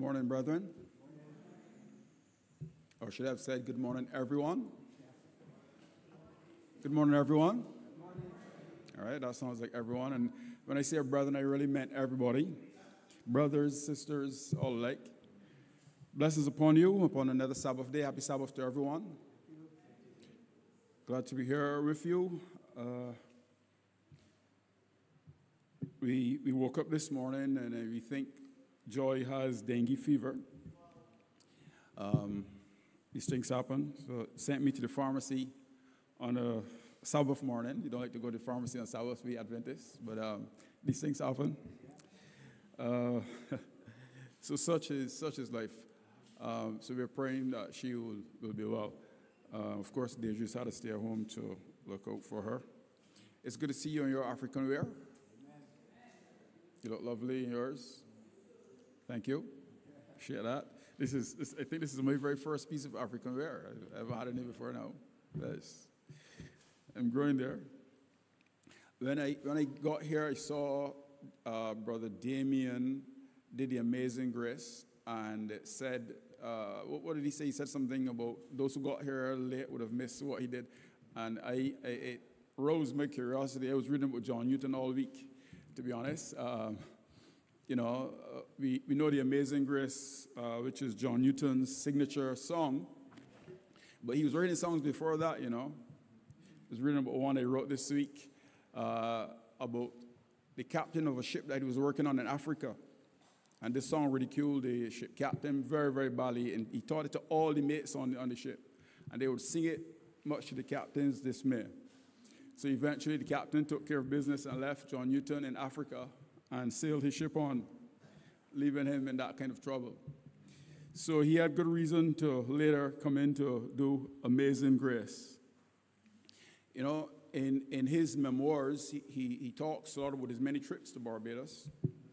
morning, brethren. Or should I have said good morning, everyone? Good morning, everyone. All right, that sounds like everyone. And when I say brethren, I really meant everybody. Brothers, sisters, all alike. Blessings upon you, upon another Sabbath day. Happy Sabbath to everyone. Glad to be here with you. We woke up this morning and we think Joy has dengue fever. These things happen. So it sent me to the pharmacy on a Sabbath morning. You don't like to go to the pharmacy on Sabbath, we Adventists, but these things happen. So such is life. So we're praying that she will be well. Of course, Deidre's had to stay at home to look out for her. It's good to see you in your African wear. You look lovely in yours. Thank you. Appreciate that. I think this is my very first piece of African wear. I haven't had any before now. Yes. I'm growing there. When I got here, I saw Brother Damien did the Amazing Grace and said, what did he say? He said something about those who got here late would have missed what he did. And it rose my curiosity. I was reading about John Newton all week, to be honest. We know the Amazing Grace, which is John Newton's signature song. But he was writing songs before that, I was reading about one I wrote this week about the captain of a ship that he was working on in Africa. And this song ridiculed the ship captain very, very badly. And he taught it to all the mates on the ship. And they would sing it much to the captain's dismay. So eventually the captain took care of business and left John Newton in Africa and sailed his ship on, leaving him in that kind of trouble. So he had good reason to later come in to do Amazing Grace. In his memoirs, he talks a lot about his many trips to Barbados.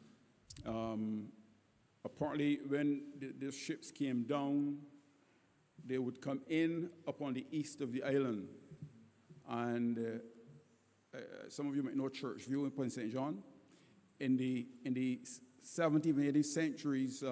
Apparently, when the ships came down, they would come in upon the east of the island. And some of you might know Churchview in Point St. John. In the 17th and 18th centuries,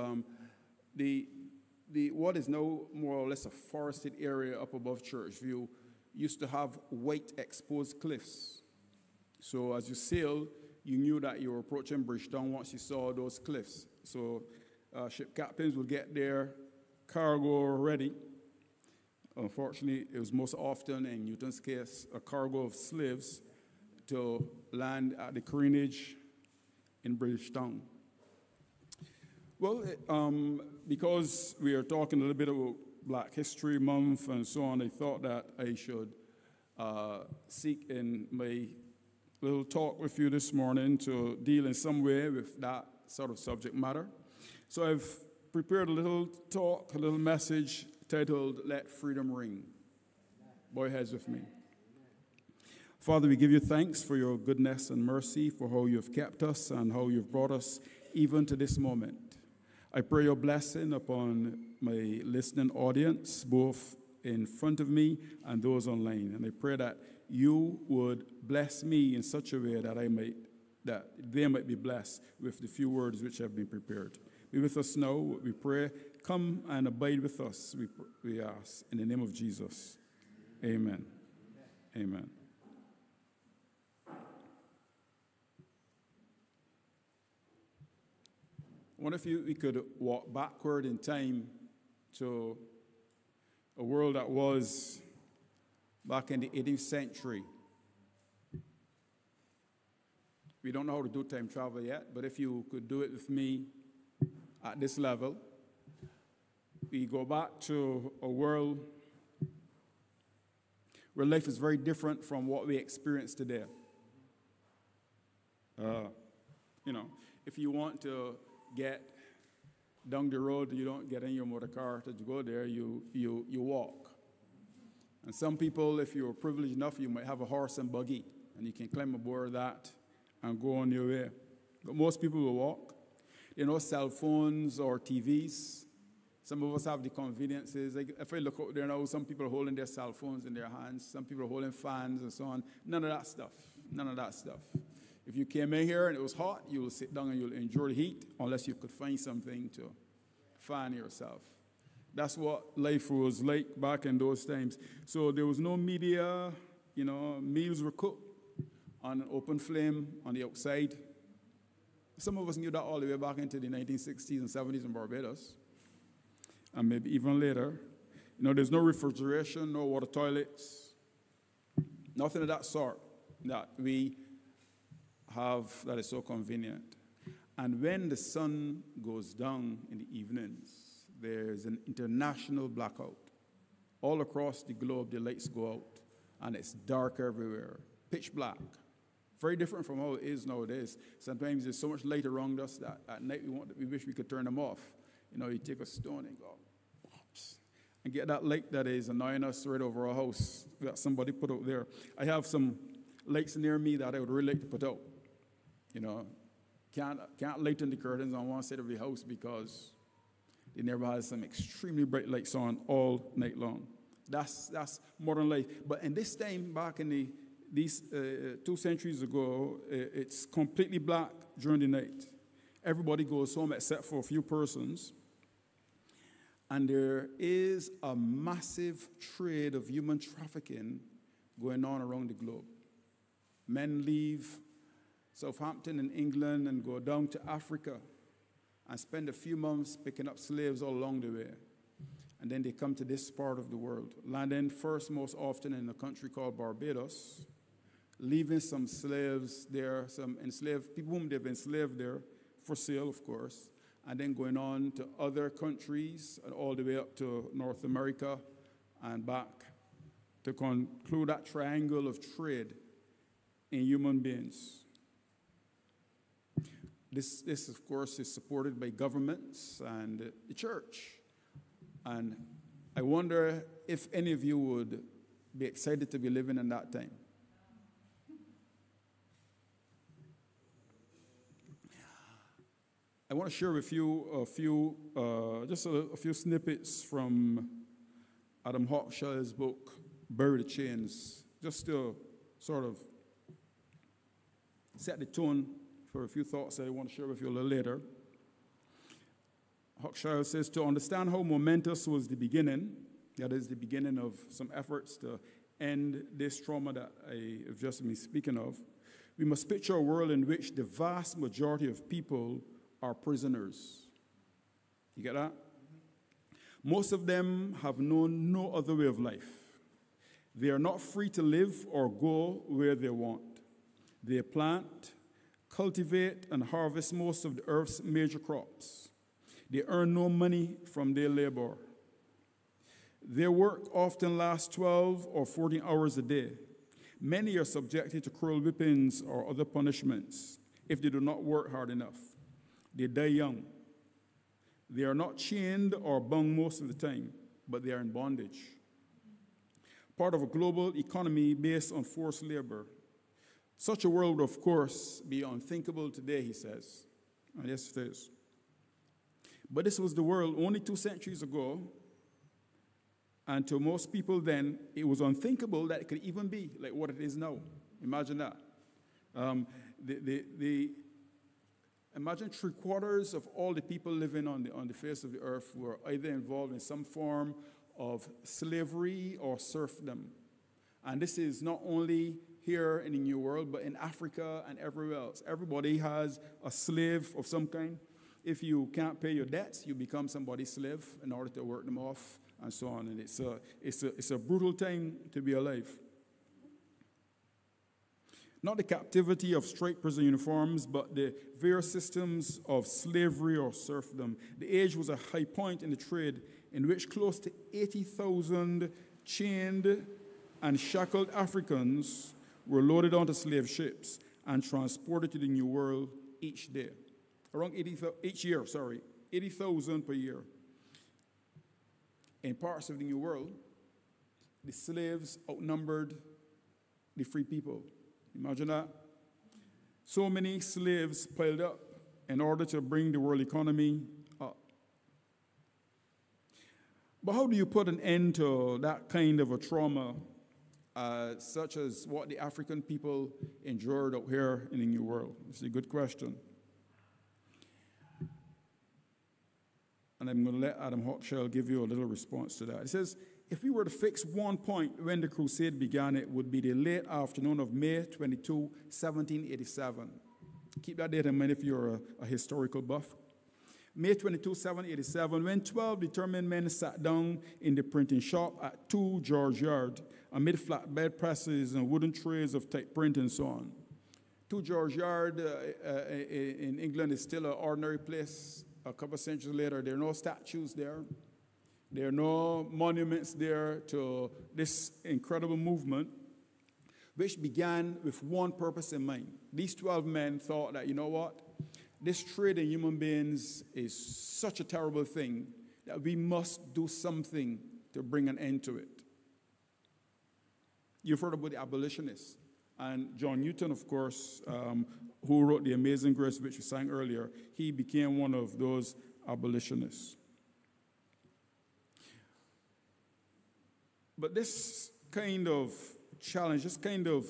what is now more or less a forested area up above Churchview used to have white exposed cliffs. So as you sailed, you knew that you were approaching Bridgetown once you saw those cliffs. So ship captains would get their cargo ready. Unfortunately, it was most often, in Newton's case, a cargo of slaves to land at the careenage in Bridgetown. Well, because we are talking a little bit about Black History Month and so on, I thought that I should seek in my little talk with you this morning to deal in some way with that sort of subject matter. So I've prepared a little talk, a little message titled, Let Freedom Ring. Bow your heads with me. Father, we give you thanks for your goodness and mercy, for how you've kept us and how you've brought us even to this moment. I pray your blessing upon my listening audience, both in front of me and those online. And I pray that you would bless me in such a way that they might be blessed with the few words which have been prepared. Be with us now, we pray. Come and abide with us, we ask. In the name of Jesus, amen. Amen. I wonder if we could walk backward in time to a world that was back in the 18th century. We don't know how to do time travel yet, but if you could do it with me at this level, we go back to a world where life is very different from what we experience today. If you want to get down the road, you don't get in your motor car to go there, you walk. And some people, if you're privileged enough, you might have a horse and buggy, and you can climb aboard that and go on your way. But most people will walk. Cell phones or TVs. Some of us have the conveniences. If I look out there now, some people are holding their cell phones in their hands. Some people are holding fans and so on. None of that stuff. None of that stuff. If you came in here and it was hot, you will sit down and you'll enjoy the heat unless you could find something to fan yourself. That's what life was like back in those times. So there was no media, you know, meals were cooked on an open flame on the outside. Some of us knew that all the way back into the 1960s and 70s in Barbados, and maybe even later. You know, there's no refrigeration, no water toilets, nothing of that sort that we have that is so convenient. And when the sun goes down in the evenings, there's an international blackout. All across the globe, the lights go out, and it's dark everywhere, pitch black. Very different from how it is nowadays. Sometimes there's so much light around us that at night we wish we could turn them off. You know, you take a stone and go, whoops, and get that light that is annoying us right over our house that somebody put out there. I have some lights near me that I would really like to put out. You know, can't lighten the curtains on one side of the house because the neighbor has some extremely bright lights on all night long. That's modern life. But in this time, back in these 2 centuries ago, it's completely black during the night. Everybody goes home except for a few persons. And there is a massive trade of human trafficking going on around the globe. Men leave Southampton in England and go down to Africa and spend a few months picking up slaves all along the way. And then they come to this part of the world, landing first most often in a country called Barbados, leaving some slaves there, some enslaved people whom they've enslaved there for sale, of course, and then going on to other countries and all the way up to North America and back to conclude that triangle of trade in human beings. This, of course, is supported by governments and the church. And I wonder if any of you would be excited to be living in that time. I want to share with you just a few snippets from Adam Hawkshire's book, Bury the Chains, just to sort of set the tone for a few thoughts that I want to share with you a little later. Hawkshire says, to understand how momentous was the beginning, that is the beginning of some efforts to end this trauma that I have just been speaking of, we must picture a world in which the vast majority of people are prisoners. You get that? Most of them have known no other way of life. They are not free to live or go where they want. They plant, cultivate, and harvest most of the earth's major crops. They earn no money from their labor. Their work often lasts 12 or 14 hours a day. Many are subjected to cruel whippings or other punishments if they do not work hard enough. They die young. They are not chained or bound most of the time, but they are in bondage. Part of a global economy based on forced labor. Such a world would, of course, be unthinkable today, he says. And yes, it is. But this was the world only 2 centuries ago, and to most people then, it was unthinkable that it could even be like what it is now. Imagine that. Imagine 3/4 of all the people living on the face of the earth were either involved in some form of slavery or serfdom. And this is not only here in the New World, but in Africa and everywhere else. Everybody has a slave of some kind. If you can't pay your debts, you become somebody's slave in order to work them off, and so on. And it's a brutal time to be alive. Not the captivity of straight prison uniforms, but the various systems of slavery or serfdom. The age was a high point in the trade in which close to 80,000 chained and shackled Africans were loaded onto slave ships and transported to the New World each day. Around 80,000 per year. In parts of the New World, the slaves outnumbered the free people. Imagine that. So many slaves piled up in order to bring the world economy up. But how do you put an end to that kind of a trauma, such as what the African people endured out here in the New World? It's a good question. and I'm going to let Adam Hochschild give you a little response to that. It says, if we were to fix one point when the crusade began, it would be the late afternoon of May 22, 1787. Keep that date in mind if you're a historical buff. May 22, 1787, when 12 determined men sat down in the printing shop at 2 George Yard amid flatbed presses and wooden trays of type print and so on. 2 George Yard in England is still an ordinary place. A couple of centuries later, there are no statues there. There are no monuments there to this incredible movement, which began with one purpose in mind. These 12 men thought that, you know what? This trade in human beings is such a terrible thing that we must do something to bring an end to it. You've heard about the abolitionists. And John Newton, of course, who wrote The Amazing Grace, which we sang earlier, he became one of those abolitionists. But this kind of challenge, this kind of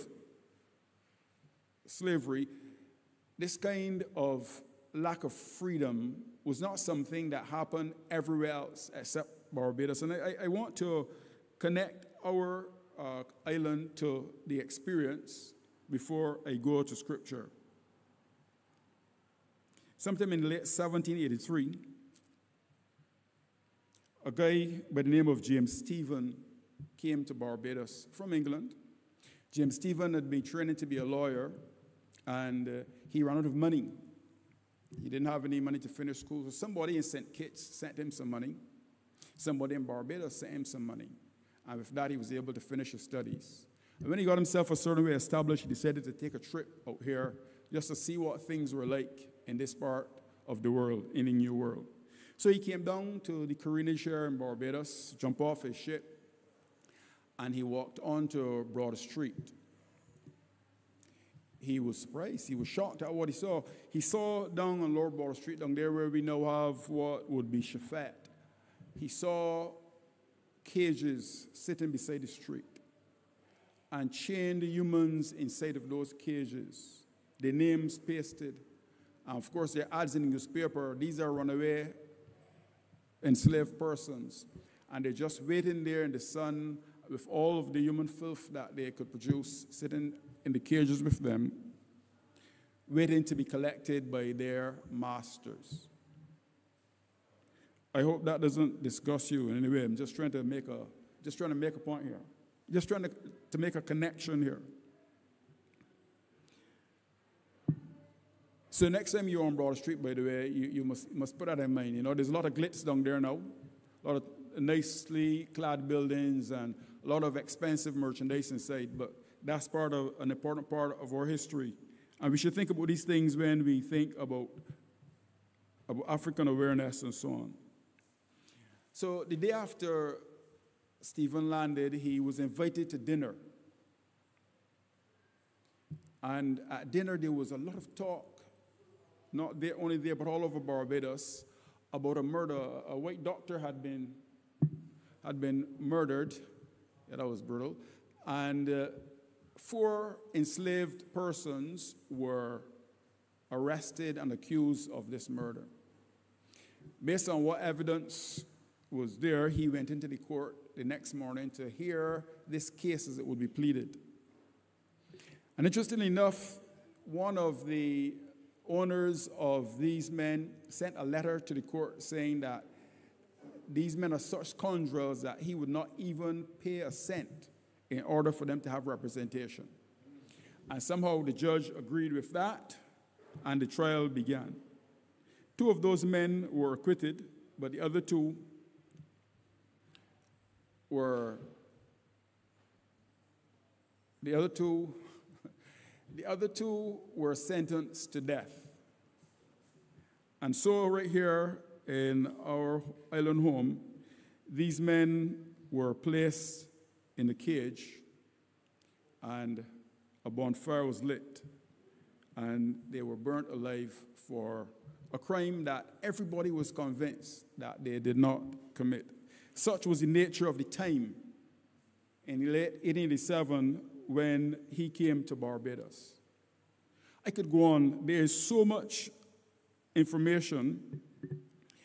slavery, this kind of lack of freedom was not something that happened everywhere else except Barbados. And I want to connect our island to the experience before I go to Scripture. Sometime in the late 1783, a guy by the name of James Stephen came to Barbados from England. James Stephen had been training to be a lawyer, and he ran out of money. He didn't have any money to finish school, so somebody in St. Kitts sent him some money. Somebody in Barbados sent him some money. And with that, he was able to finish his studies. And when he got himself a certain way established, he decided to take a trip out here just to see what things were like in this part of the world, in the New World. So he came down to the Carina Shore in Barbados, jumped off his ship, and he walked onto Broad Street. He was surprised. He was shocked at what he saw. He saw down on Lower Broad Street, down there where we now have what would be Shafat. He saw cages sitting beside the street and chained humans inside of those cages, their names pasted. And of course, their ads in the newspaper, these are runaway enslaved persons. And they're just waiting there in the sun with all of the human filth that they could produce, sitting in the cages with them, waiting to be collected by their masters. I hope that doesn't disgust you in any way. I'm just trying to make a point here. Just trying to make a connection here. So next time you're on Broad Street, by the way, you must put that in mind. You know, there's a lot of glitz down there now, a lot of nicely clad buildings and a lot of expensive merchandise inside, but that's an important part of our history. And we should think about these things when we think about African awareness and so on. So the day after Stephen landed, he was invited to dinner. And at dinner, there was a lot of talk, not there, only there, but all over Barbados, about a murder. A white doctor had been murdered. Yeah, that was brutal. And 4 enslaved persons were arrested and accused of this murder. Based on what evidence was there, he went into the court the next morning to hear this case as it would be pleaded. And interestingly enough, one of the owners of these men sent a letter to the court saying that these men are such scoundrels that he would not even pay a cent in order for them to have representation. And somehow the judge agreed with that, and the trial began. 2 of those men were acquitted, but the other two were sentenced to death. And so right here in our island home, these men were placed in a cage, and a bonfire was lit, and they were burnt alive for a crime that everybody was convinced that they did not commit. Such was the nature of the time in the late 1887 when he came to Barbados. I could go on. There is so much information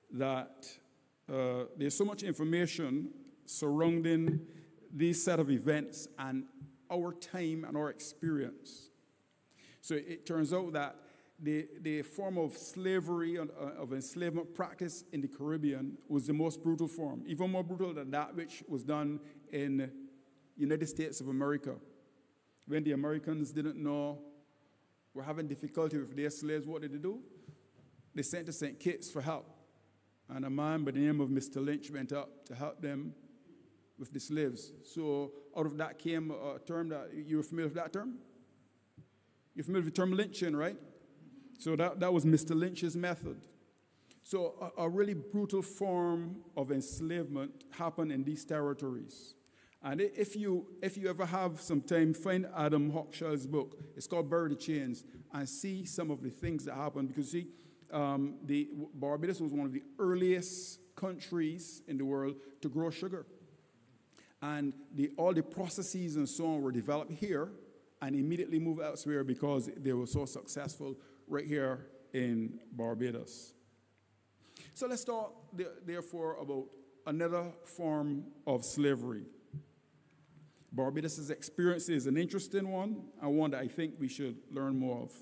that there's so much information surrounding these set of events and our time and our experience. So it turns out that the form of slavery, of enslavement practice in the Caribbean was the most brutal form, even more brutal than that which was done in the United States of America. When the Americans didn't know, were having difficulty with their slaves, what did they do? They sent to St. Kitts for help. And a man by the name of Mr. Lynch went up to help them with the slaves. So out of that came a term that, you're familiar with that term? You're familiar with the term lynching, right? So that was Mr. Lynch's method. So a really brutal form of enslavement happened in these territories. And if you ever have some time, find Adam Hochschild's book. It's called Bury the Chains, and see some of the things that happened. Because see, Barbados was one of the earliest countries in the world to grow sugar. And all the processes and so on were developed here and immediately moved elsewhere because they were so successful right here in Barbados. So let's talk, therefore, about another form of slavery. Barbados' experience is an interesting one, and one that I think we should learn more of.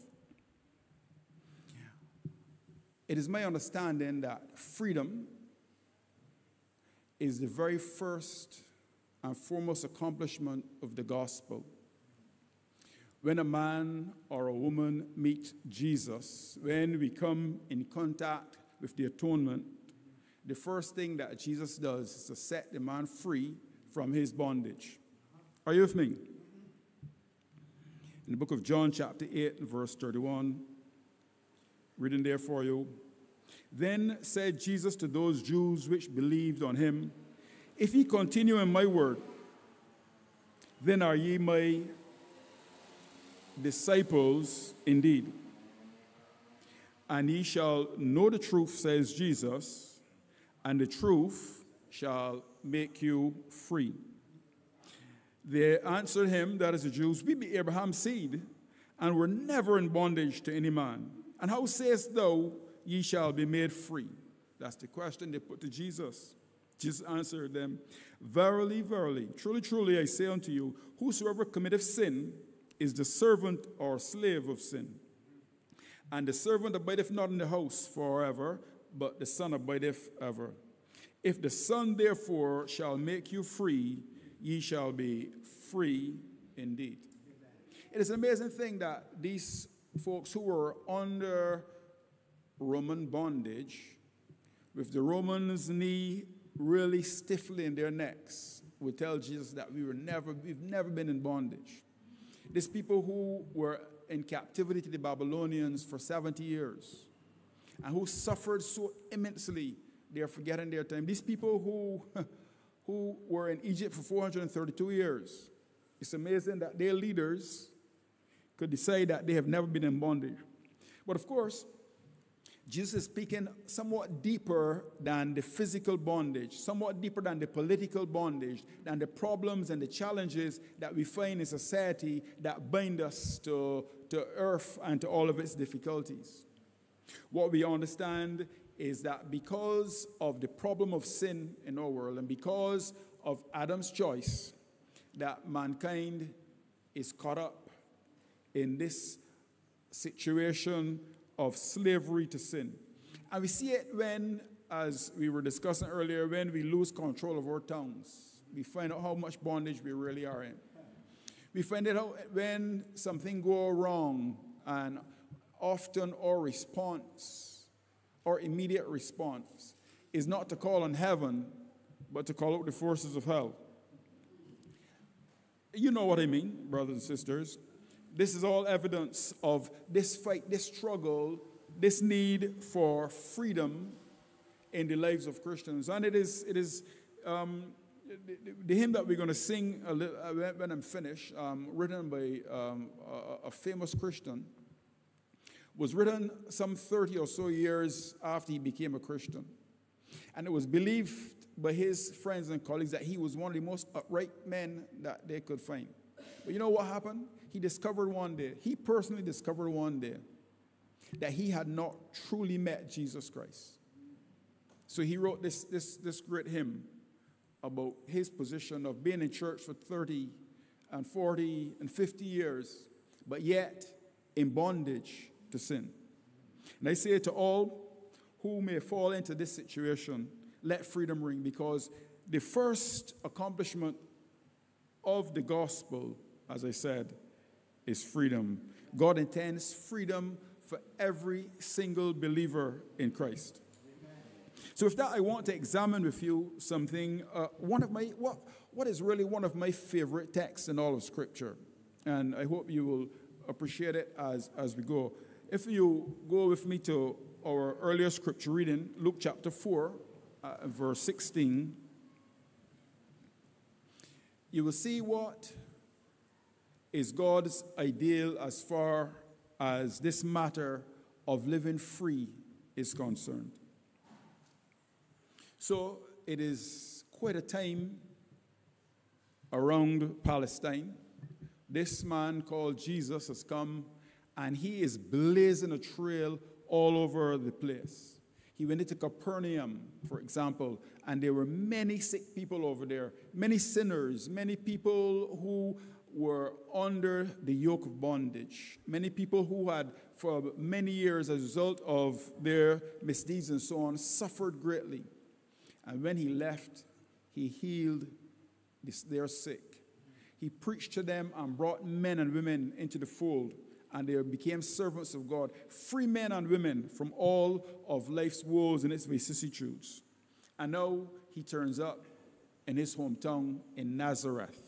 It is my understanding that freedom is the very first and foremost accomplishment of the gospel. When a man or a woman meet Jesus, when we come in contact with the atonement, the first thing that Jesus does is to set the man free from his bondage. Are you with me? In the book of John, chapter 8, verse 31, reading there for you. Then said Jesus to those Jews which believed on him, if ye continue in my word, then are ye my disciples indeed. And ye shall know the truth, says Jesus, and the truth shall make you free. They answered him, that is the Jews, we be Abraham's seed, and were never in bondage to any man. And how sayest thou, ye shall be made free? That's the question they put to Jesus. Jesus answered them, verily, verily, truly, truly, I say unto you, whosoever committeth sin is the servant or slave of sin. And the servant abideth not in the house forever, but the Son abideth ever. If the Son therefore shall make you free, ye shall be free indeed. Amen. It is an amazing thing that these folks who were under Roman bondage, with the Romans' knee really stiffly in their necks, would tell Jesus that we've never been in bondage. These people who were in captivity to the Babylonians for 70 years and who suffered so immensely, they're forgetting their time. These people who were in Egypt for 432 years, it's amazing that their leaders could decide that they have never been in bondage. But of course, Jesus is speaking somewhat deeper than the physical bondage, somewhat deeper than the political bondage, than the problems and the challenges that we find in society that bind us to earth and to all of its difficulties. What we understand is that because of the problem of sin in our world and because of Adam's choice, that mankind is caught up in this situation of slavery to sin. And we see it when, as we were discussing earlier, when we lose control of our tongues. We find out how much bondage we really are in. We find it out when something goes wrong, and often our response, our immediate response, is not to call on heaven, but to call out the forces of hell. You know what I mean, brothers and sisters. This is all evidence of this fight, this struggle, this need for freedom in the lives of Christians. And it is the hymn that we're going to sing when I'm finished, written by a famous Christian, was written some 30 or so years after he became a Christian. And it was believed by his friends and colleagues that he was one of the most upright men that they could find. But you know what happened? He discovered one day, he personally discovered one day, that he had not truly met Jesus Christ. So he wrote this great hymn about his position of being in church for 30 and 40 and 50 years, but yet in bondage to sin. And I say to all who may fall into this situation, let freedom ring, because the first accomplishment of the gospel, as I said, is freedom. God intends freedom for every single believer in Christ. So with that, I want to examine with you something, what is really one of my favorite texts in all of Scripture. And I hope you will appreciate it as we go. If you go with me to our earlier scripture reading, Luke chapter 4, verse 16, you will see what is God's ideal as far as this matter of living free is concerned. So it is quite a time around Palestine. This man called Jesus has come, and he is blazing a trail all over the place. He went into Capernaum, for example, and there were many sick people over there, many sinners, many people who were under the yoke of bondage, many people who had, for many years, as a result of their misdeeds and so on, suffered greatly. And when he left, he healed their sick. He preached to them and brought men and women into the fold, and they became servants of God, free men and women from all of life's woes and its vicissitudes. And now he turns up in his hometown in Nazareth.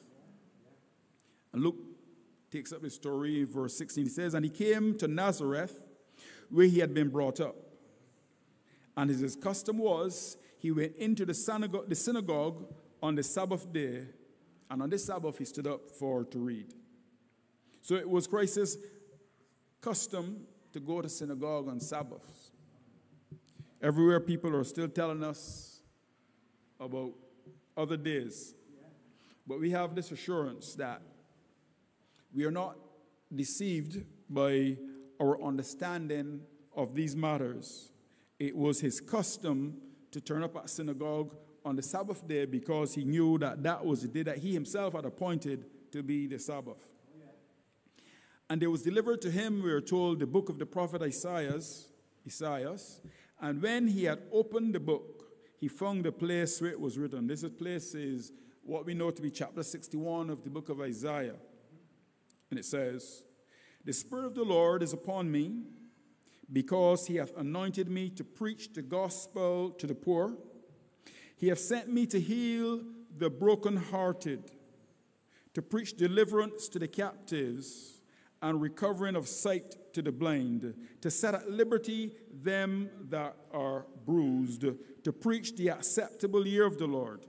And Luke takes up the story, verse 16. He says, and he came to Nazareth, where he had been brought up. And as his custom was, he went into the synagogue on the Sabbath day, and on this Sabbath he stood up to read. So it was Christ's custom to go to synagogue on Sabbaths. Everywhere people are still telling us about other days. But we have this assurance that we are not deceived by our understanding of these matters. It was his custom to turn up at synagogue on the Sabbath day because he knew that that was the day that he himself had appointed to be the Sabbath. And there was delivered to him, we are told, the book of the prophet Isaiah. And when he had opened the book, he found the place where it was written. This place is what we know to be chapter 61 of the book of Isaiah. And it says, the Spirit of the Lord is upon me, because he hath anointed me to preach the gospel to the poor. He hath sent me to heal the brokenhearted, to preach deliverance to the captives, and recovering of sight to the blind, to set at liberty them that are bruised, to preach the acceptable year of the Lord.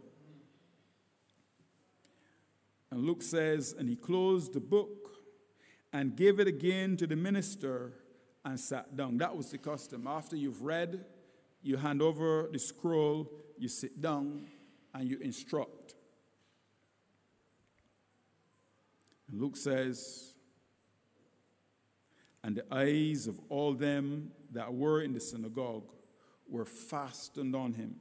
And Luke says, and he closed the book and gave it again to the minister and sat down. That was the custom. After you've read, you hand over the scroll, you sit down, and you instruct. And Luke says, and the eyes of all them that were in the synagogue were fastened on him.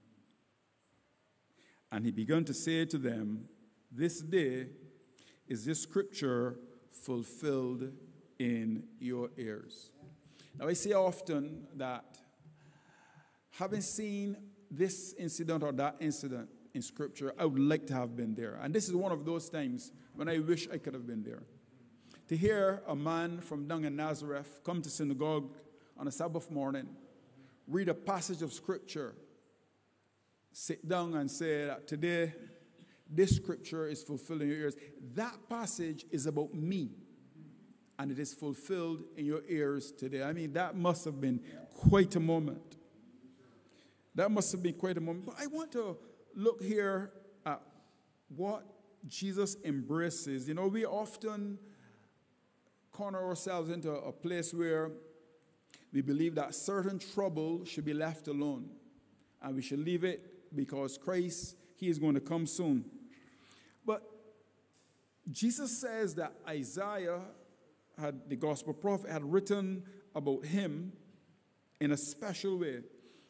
And he began to say to them, this day is this scripture fulfilled in your ears. Now I say often that having seen this incident or that incident in scripture, I would like to have been there. And this is one of those times when I wish I could have been there. To hear a man from down in Nazareth come to synagogue on a Sabbath morning, read a passage of scripture, sit down and say that today this scripture is fulfilled in your ears. That passage is about me, and it is fulfilled in your ears today. I mean, that must have been quite a moment. That must have been quite a moment. But I want to look here at what Jesus embraces. You know, we often corner ourselves into a place where we believe that certain trouble should be left alone, and we should leave it because Christ, he is going to come soon. But Jesus says that Isaiah, the gospel prophet, had written about him in a special way.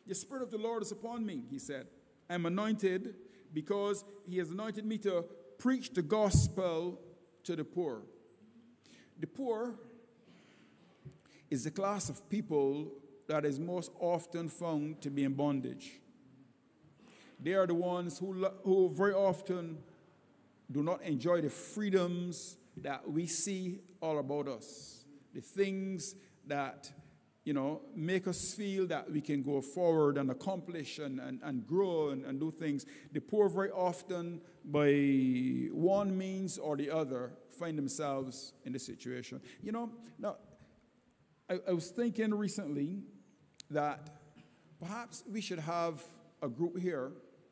The Spirit of the Lord is upon me, he said. I'm anointed because he has anointed me to preach the gospel to the poor. The poor is the class of people that is most often found to be in bondage. They are the ones who very often do not enjoy the freedoms that we see all about us. The things that, make us feel that we can go forward and accomplish and grow and do things. The poor very often, by one means or the other, find themselves in this situation. Now, I was thinking recently that perhaps we should have a group here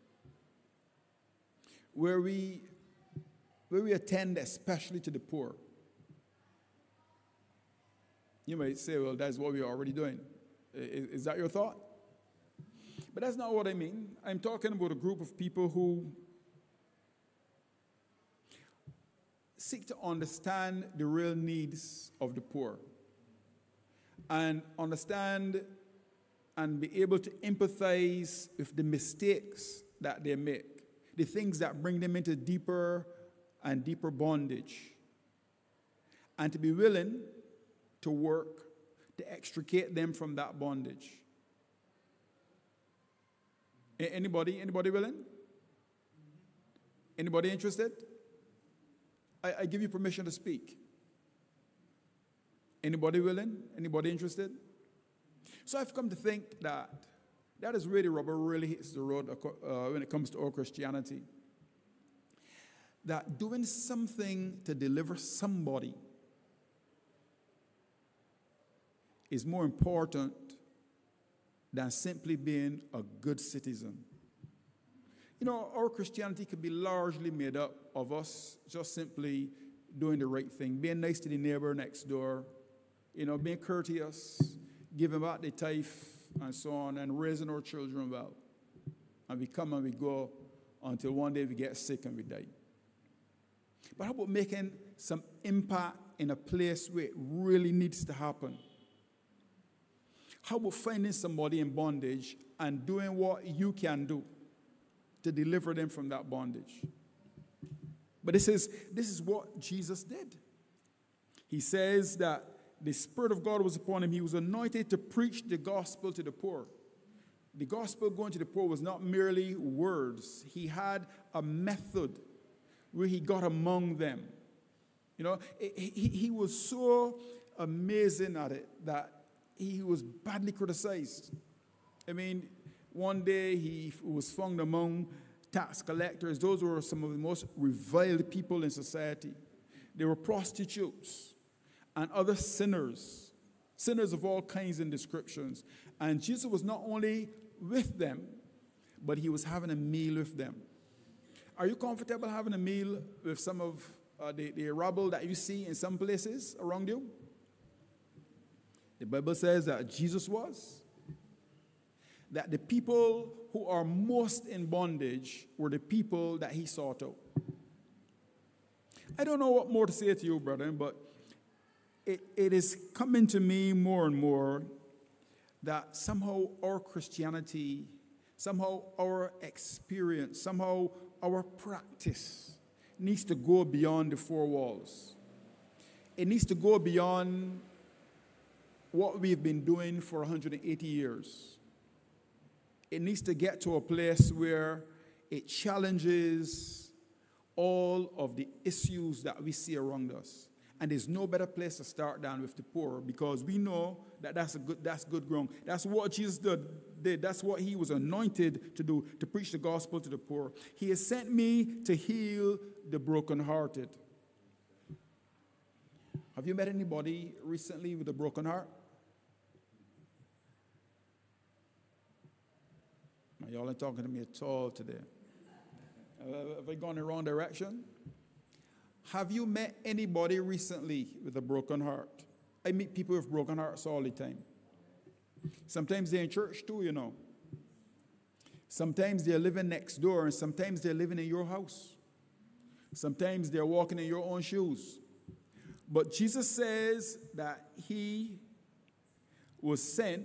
where we attend especially to the poor. You might say, well, that's what we're already doing. Is that your thought? But that's not what I mean. I'm talking about a group of people who seek to understand the real needs of the poor and understand and be able to empathize with the mistakes that they make, the things that bring them into deeper and deeper bondage, and to be willing to work to extricate them from that bondage. Anybody willing? Anybody interested? I give you permission to speak. Anybody willing? Anybody interested? So I've come to think that is where the rubber really hits the road when it comes to our Christianity. That doing something to deliver somebody is more important than simply being a good citizen. Our Christianity could be largely made up of us just simply doing the right thing, being nice to the neighbor next door, being courteous, giving back the tithe and so on, and raising our children well. And we come and we go until one day we get sick and we die. But how about making some impact in a place where it really needs to happen? How about finding somebody in bondage and doing what you can do to deliver them from that bondage? But this is what Jesus did. He says that the Spirit of God was upon him. He was anointed to preach the gospel to the poor. The gospel going to the poor was not merely words. He had a method where he got among them. He was so amazing at it that he was badly criticized. One day he was found among tax collectors. Those were some of the most reviled people in society. They were prostitutes and other sinners of all kinds and descriptions. And Jesus was not only with them, but he was having a meal with them. Are you comfortable having a meal with some of the rabble that you see in some places around you? The Bible says that Jesus was. That the people who are most in bondage were the people that he sought out. I don't know what more to say to you, brethren, but it is coming to me more and more that somehow our Christianity, somehow our experience, somehow our practice needs to go beyond the four walls. It needs to go beyond what we've been doing for 180 years. It needs to get to a place where it challenges all of the issues that we see around us. And there's no better place to start than with the poor, because we know that that's good ground. That's what Jesus did. That's what he was anointed to do, to preach the gospel to the poor. He has sent me to heal the brokenhearted. Have you met anybody recently with a broken heart? Y'all ain't talking to me at all today. Have I gone in the wrong direction? Have you met anybody recently with a broken heart? I meet people with broken hearts all the time. Sometimes they're in church too, Sometimes they're living next door, and sometimes they're living in your house. Sometimes they're walking in your own shoes. But Jesus says that he was sent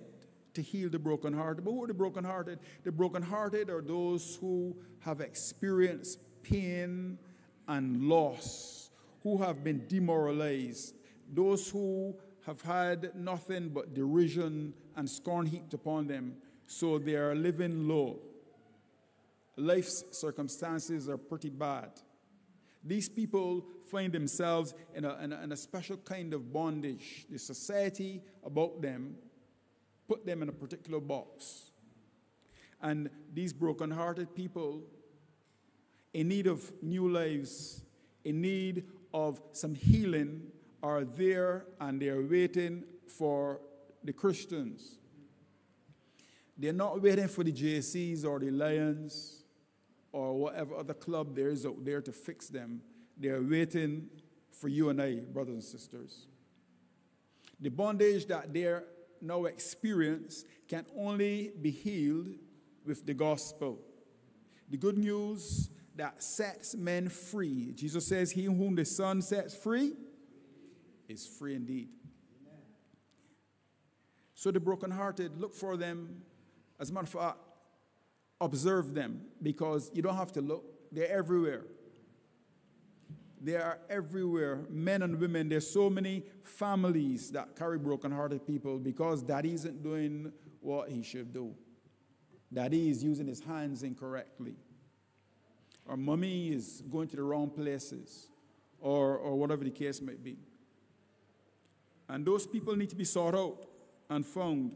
to heal the brokenhearted. But who are the brokenhearted? The brokenhearted are those who have experienced pain and loss, who have been demoralized, those who have had nothing but derision and scorn heaped upon them, so they are living low. Life's circumstances are pretty bad. These people find themselves in a special kind of bondage. The society about them put them in a particular box. And these broken-hearted people, in need of new lives, in need of some healing, are there and they're waiting for the Christians. They're not waiting for the JCs or the Lions or whatever other club there is out there to fix them. They're waiting for you and I, brothers and sisters. The bondage that they're now experience can only be healed with the gospel. The good news that sets men free. Jesus says, he whom the Son sets free is free indeed. Amen. So the brokenhearted, look for them. As a matter of fact, observe them, because you don't have to look. They're everywhere. They are everywhere, men and women. There's so many families that carry broken-hearted people because daddy isn't doing what he should do. Daddy is using his hands incorrectly. Or mommy is going to the wrong places, or whatever the case might be. And those people need to be sought out and found.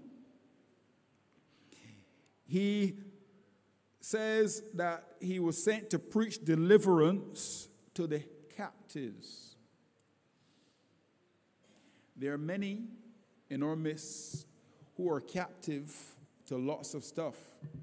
He says that he was sent to preach deliverance to the captives. There are many in our midst who are captive to lots of stuff.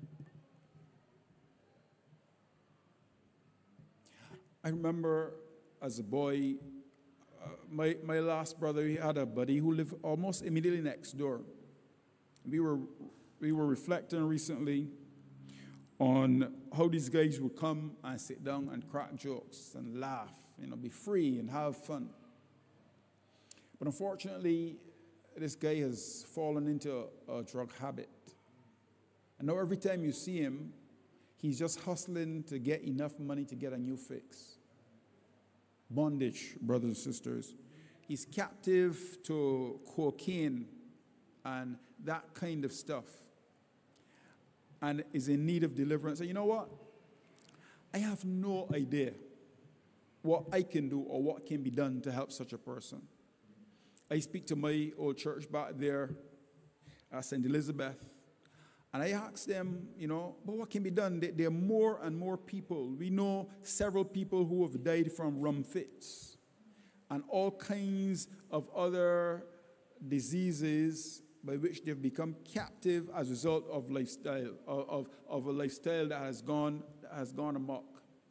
I remember as a boy, my last brother, he had a buddy who lived almost immediately next door. We were reflecting recently on how these guys would come and sit down and crack jokes and laugh, be free and have fun. But unfortunately, this guy has fallen into a drug habit. And now every time you see him, he's just hustling to get enough money to get a new fix. Bondage, brothers and sisters. He's captive to cocaine and that kind of stuff, and is in need of deliverance. And you know what? I have no idea what I can do or what can be done to help such a person. I speak to my old church back there at St. Elizabeth, and I ask them, but what can be done? There are more and more people. We know several people who have died from rum fits and all kinds of other diseases by which they've become captive as a result of lifestyle, of a lifestyle that has gone amok.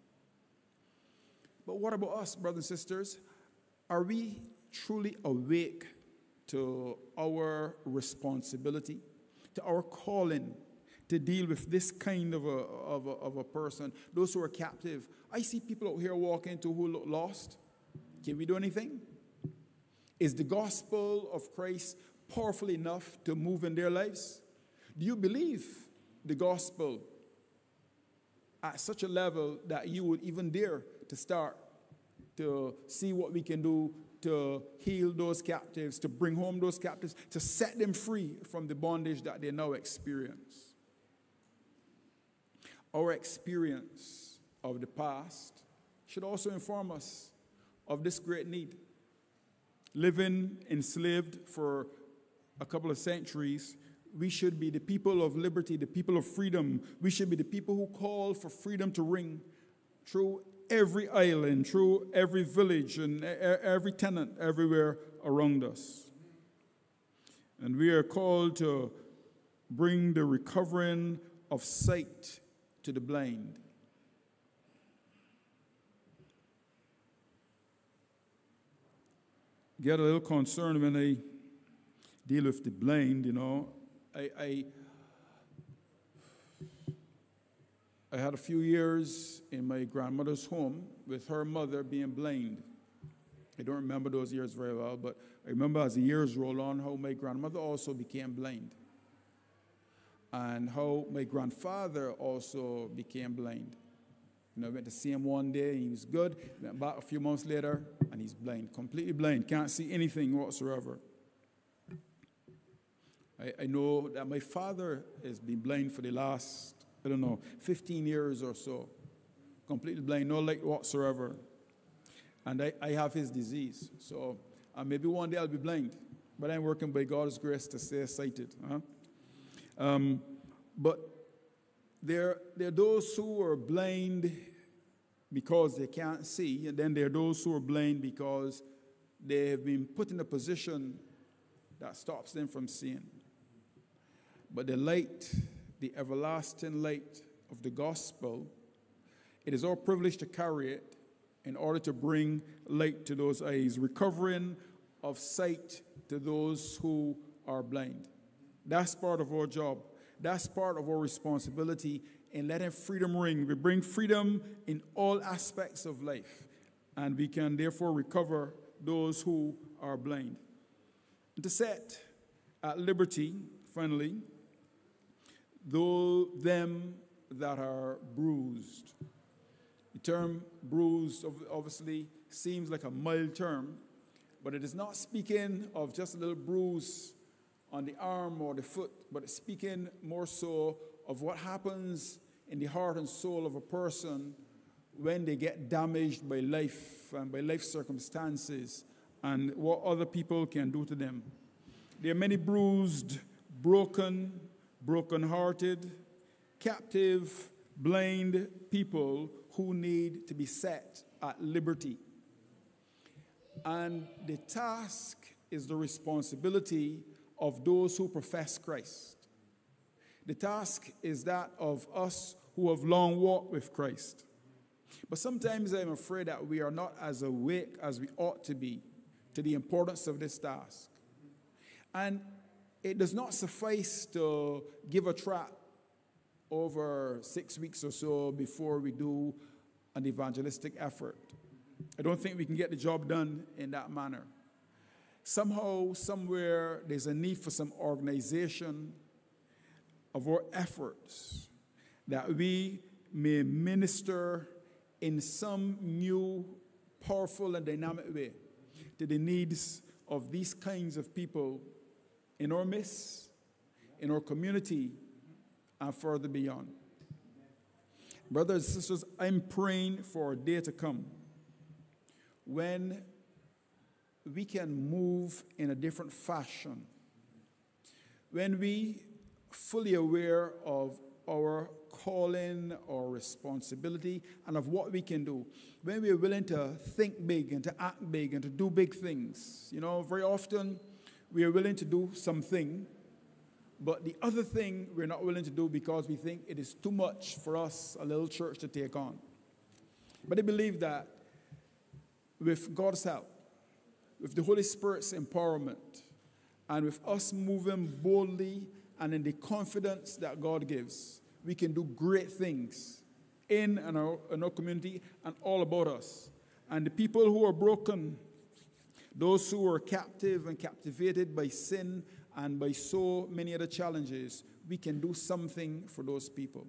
But what about us, brothers and sisters? Are we truly awake to our responsibility, to our calling to deal with this kind of a person, those who are captive? I see people out here walking into who look lost. Can we do anything? Is the gospel of Christ powerful enough to move in their lives? Do you believe the gospel at such a level that you would even dare to start to see what we can do to heal those captives, to bring home those captives, to set them free from the bondage that they now experience? Our experience of the past should also inform us of this great need. Living enslaved for a couple of centuries, we should be the people of liberty, the people of freedom. We should be the people who call for freedom to ring through every island, through every village and every tenant everywhere around us. And we are called to bring the recovering of sight to the blind. Get a little concerned when I deal with the blind, I had a few years in my grandmother's home with her mother being blind. I don't remember those years very well, but I remember as the years roll on how my grandmother also became blind. and how my grandfather also became blind. You know, I went to see him one day, and he was good. Went back a few months later, and he's blind, completely blind, can't see anything whatsoever. I know that my father has been blind for the last, 15 years or so. Completely blind, no light whatsoever. And I have his disease. So maybe one day I'll be blind. But I'm working by God's grace to stay sighted. But there are those who are blind because they can't see, and then there are those who are blind because they have been put in a position that stops them from seeing. But the light, the everlasting light of the gospel, it is our privilege to carry it in order to bring light to those eyes, recovering of sight to those who are blind. That's part of our job. That's part of our responsibility in letting freedom ring. We bring freedom in all aspects of life, and we can therefore recover those who are blind. And to set at liberty, finally, them that are bruised. The term bruised obviously seems like a mild term, but it is not speaking of just a little bruise on the arm or the foot, but it's speaking more so of what happens in the heart and soul of a person when they get damaged by life and by life circumstances and what other people can do to them. There are many bruised, broken-hearted, captive, blind people who need to be set at liberty. And the task is the responsibility of those who profess Christ. The task is that of us who have long walked with Christ. But sometimes I'm afraid that we are not as awake as we ought to be to the importance of this task. And it does not suffice to give a tract over 6 weeks or so before we do an evangelistic effort. I don't think we can get the job done in that manner. Somehow, somewhere, there's a need for some organization of our efforts that we may minister in some new, powerful, and dynamic way to the needs of these kinds of people in our midst, in our community, and further beyond. Brothers and sisters, I'm praying for a day to come when we can move in a different fashion, when we fully aware of our calling, our responsibility, and of what we can do, when we are willing to think big and to act big and to do big things. You know, very often we are willing to do something, but the other thing we're not willing to do because we think it is too much for us, a little church, to take on. But I believe that with God's help, with the Holy Spirit's empowerment, and with us moving boldly and in the confidence that God gives, we can do great things in our community and all about us. And the people who are broken, those who are captive and captivated by sin and by so many other challenges, we can do something for those people.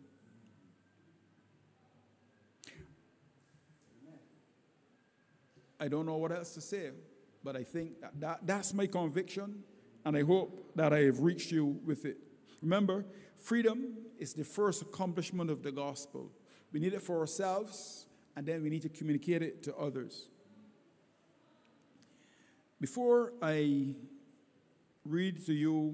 I don't know what else to say, but I think that's my conviction, and I hope that I have reached you with it. Remember, freedom is the first accomplishment of the gospel. We need it for ourselves, and then we need to communicate it to others. Before I read to you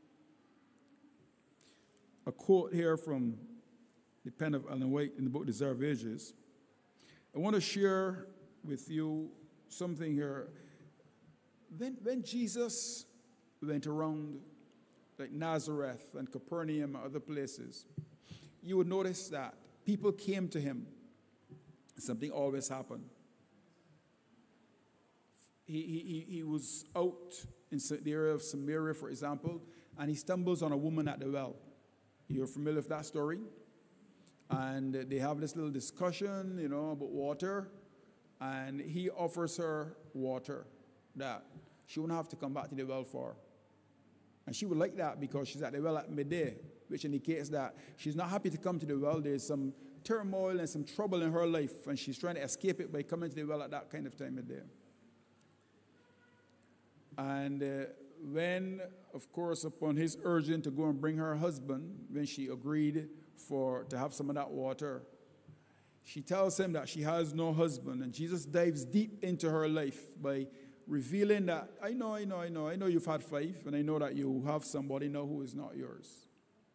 a quote here from the pen of Ellen White in the book Desire of Ages, I want to share with you something here. When Jesus went around like Nazareth and Capernaum and other places, you would notice that people came to him. Something always happened. He was out in the area of Samaria, for example, and he stumbles on a woman at the well. You're familiar with that story? And they have this little discussion, you know, about water, and he offers her water that she wouldn't have to come back to the well for. And she would like that because she's at the well at midday, which indicates that she's not happy to come to the well. There's some turmoil and some trouble in her life, and she's trying to escape it by coming to the well at that kind of time of day. And when, of course, upon his urging to go and bring her husband, when she agreed to have some of that water, she tells him that she has no husband, and Jesus dives deep into her life by revealing that, I know you've had 5, and I know that you have somebody now who is not yours.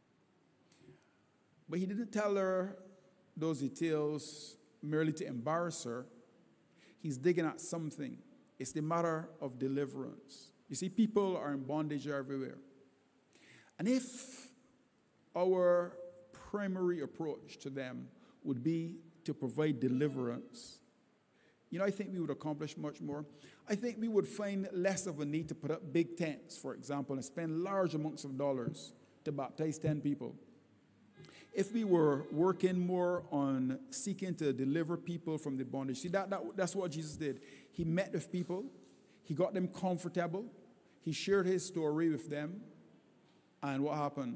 But he didn't tell her those details merely to embarrass her. He's digging at something. It's the matter of deliverance. You see, people are in bondage everywhere. And if our primary approach to them would be to provide deliverance, I think we would accomplish much more. I think we would find less of a need to put up big tents, for example, and spend large amounts of dollars to baptize 10 people. If we were working more on seeking to deliver people from the bondage, see, that's what Jesus did. He met with people, he got them comfortable, he shared his story with them, and what happened?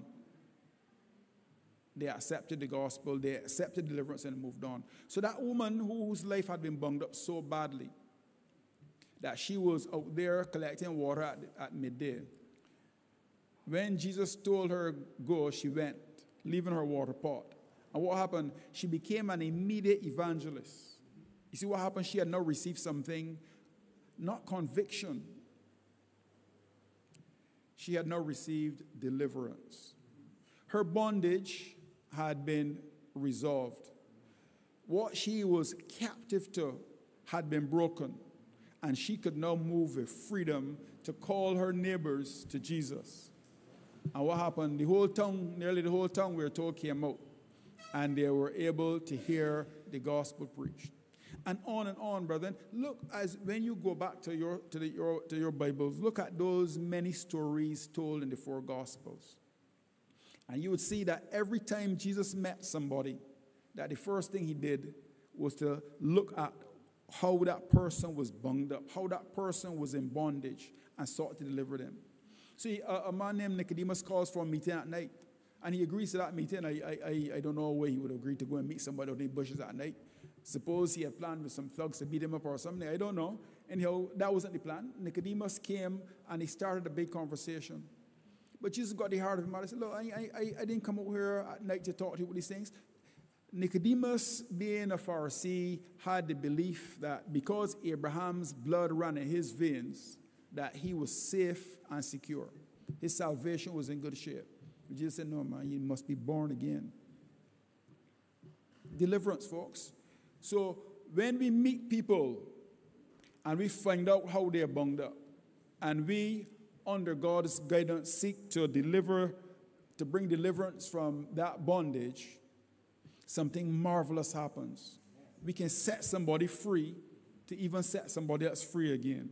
They accepted the gospel, they accepted deliverance, and moved on. So that woman whose life had been bunged up so badly that she was out there collecting water at midday, when Jesus told her go, she went, leaving her water pot. And what happened? She became an immediate evangelist. You see what happened? She had now received something, not conviction. She had now received deliverance. Her bondage had been resolved. What she was captive to had been broken, and she could now move with freedom to call her neighbors to Jesus. And what happened? The whole town, nearly the whole town, we were told, came out, and they were able to hear the gospel preached. And on, brethren. Look, as when you go back to your Bibles, look at those many stories told in the 4 Gospels. And you would see that every time Jesus met somebody, that the first thing he did was to look at how that person was bunged up, how that person was in bondage, and sought to deliver them. See, a man named Nicodemus calls for a meeting at night, and he agrees to that meeting. I don't know where he would agree to go and meet somebody out in the bushes at night. Suppose he had planned with some thugs to beat him up or something. I don't know. Anyhow, that wasn't the plan. Nicodemus came, and he started a big conversation. But Jesus got the heart of him. I said, look, I didn't come out here at night to talk to you about these things. Nicodemus, being a Pharisee, had the belief that because Abraham's blood ran in his veins, that he was safe and secure. His salvation was in good shape. But Jesus said, no, man, you must be born again. Deliverance, folks. So when we meet people and we find out how they're bunged up, and we, under God's guidance, seek to bring deliverance from that bondage, something marvelous happens. We can set somebody free to even set somebody else free again.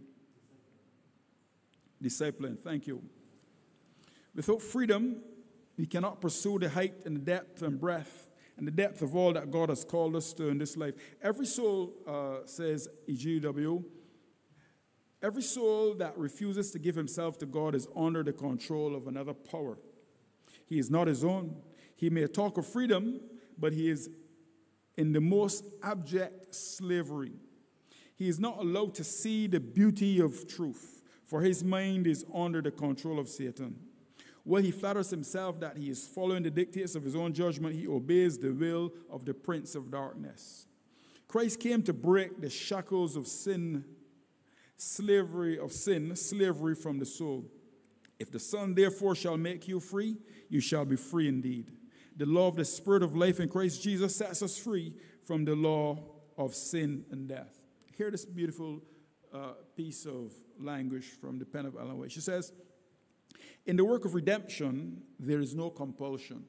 Discipline, thank you. Without freedom, we cannot pursue the height and the depth and breadth and the depth of all that God has called us to in this life. Every soul, says EGW, every soul that refuses to give himself to God is under the control of another power. He is not his own. He may talk of freedom, but he is in the most abject slavery. He is not allowed to see the beauty of truth, for his mind is under the control of Satan. While he flatters himself that he is following the dictates of his own judgment, he obeys the will of the prince of darkness. Christ came to break the shackles of sin, slavery from the soul. If the Son therefore shall make you free, you shall be free indeed. The law of the Spirit of life in Christ Jesus sets us free from the law of sin and death. Hear this beautiful piece of language from the pen of Ellen White. She says, in the work of redemption, there is no compulsion.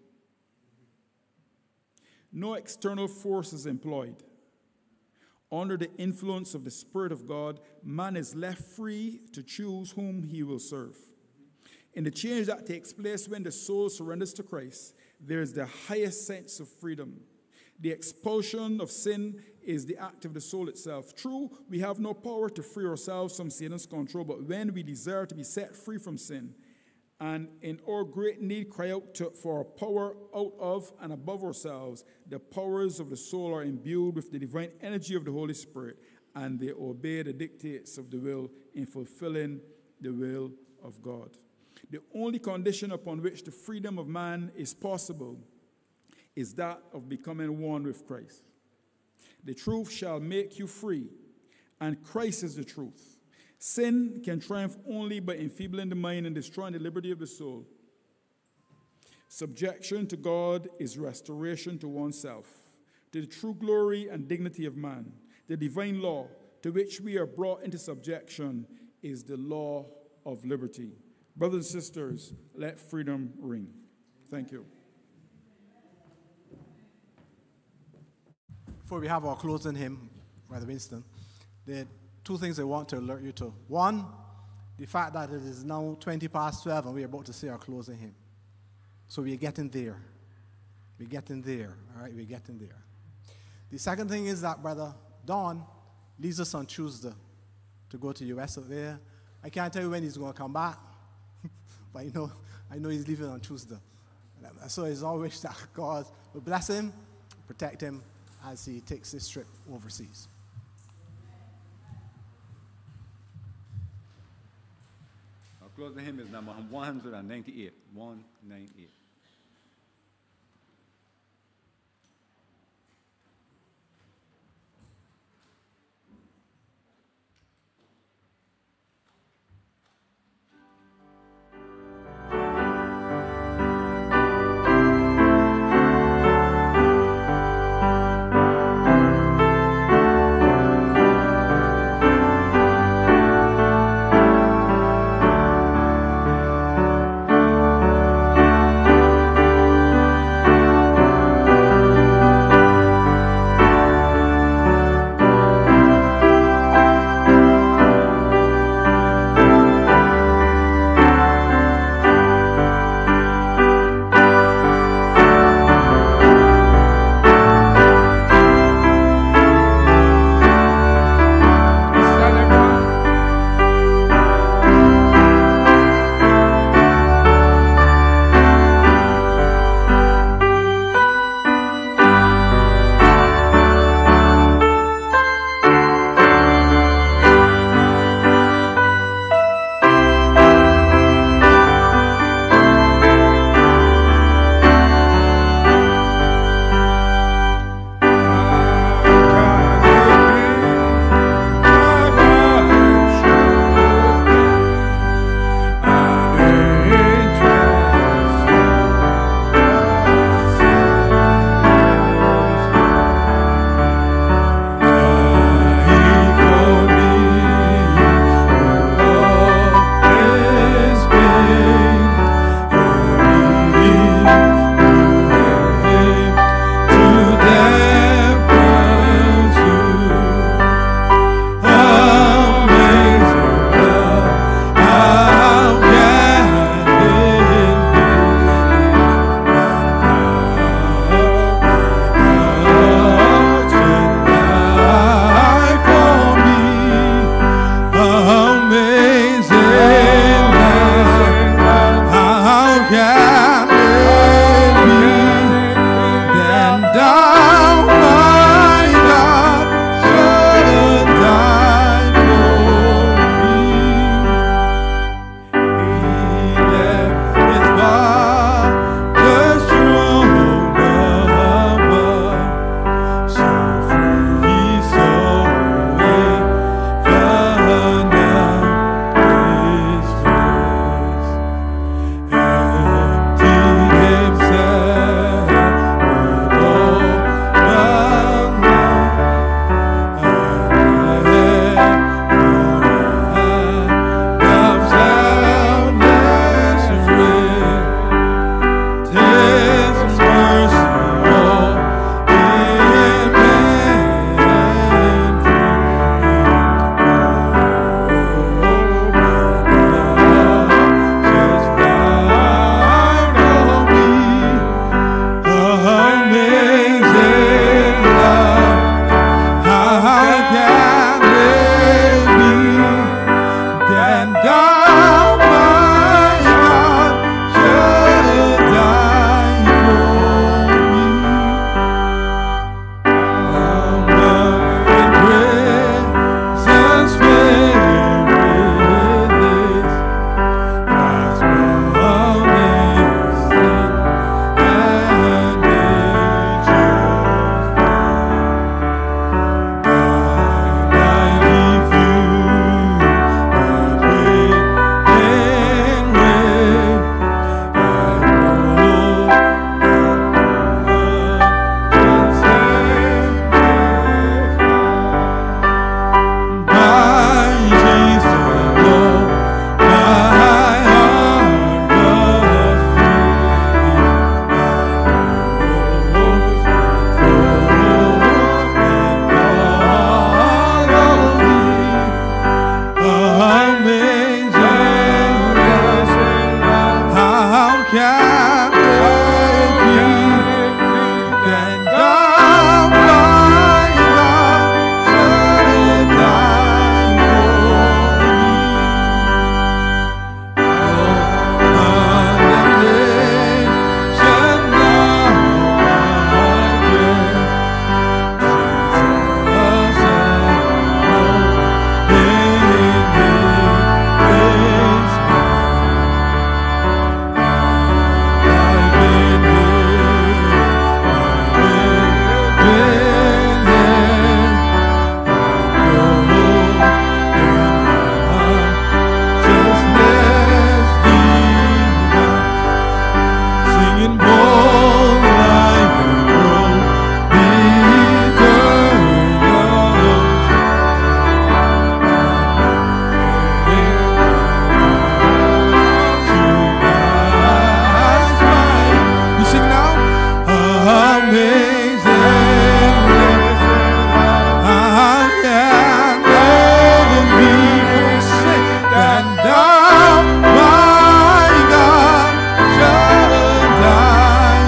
No external force is employed. Under the influence of the Spirit of God, man is left free to choose whom he will serve. In the change that takes place when the soul surrenders to Christ, there is the highest sense of freedom. The expulsion of sin is the act of the soul itself. True, we have no power to free ourselves from Satan's control, but when we desire to be set free from sin, and in our great need cry out for a power out of and above ourselves. The powers of the soul are imbued with the divine energy of the Holy Spirit, and they obey the dictates of the will in fulfilling the will of God. The only condition upon which the freedom of man is possible is that of becoming one with Christ. The truth shall make you free, and Christ is the truth. Sin can triumph only by enfeebling the mind and destroying the liberty of the soul. Subjection to God is restoration to oneself, to the true glory and dignity of man. The divine law to which we are brought into subjection is the law of liberty. Brothers and sisters, let freedom ring. Thank you. Before we have our closing hymn, Brother Winston, there are two things I want to alert you to. One, the fact that it is now 20 past 12 and we're about to say our closing hymn. So we're getting there. We're getting there. All right, we're getting there. The second thing is that Brother Don leaves us on Tuesday to go to U.S. over there. I can't tell you when he's going to come back, but I know he's leaving on Tuesday. So it's always that God will bless him, protect him as he takes this trip overseas. Our closing hymn is number 198. 198. can it be that thou, my God, shouldest die for me? All condemnation now I bear. Jesus alone in His singing bold like a roll, you sing now? Amazing grace, how can heaven be forsaken that thou, my God, should die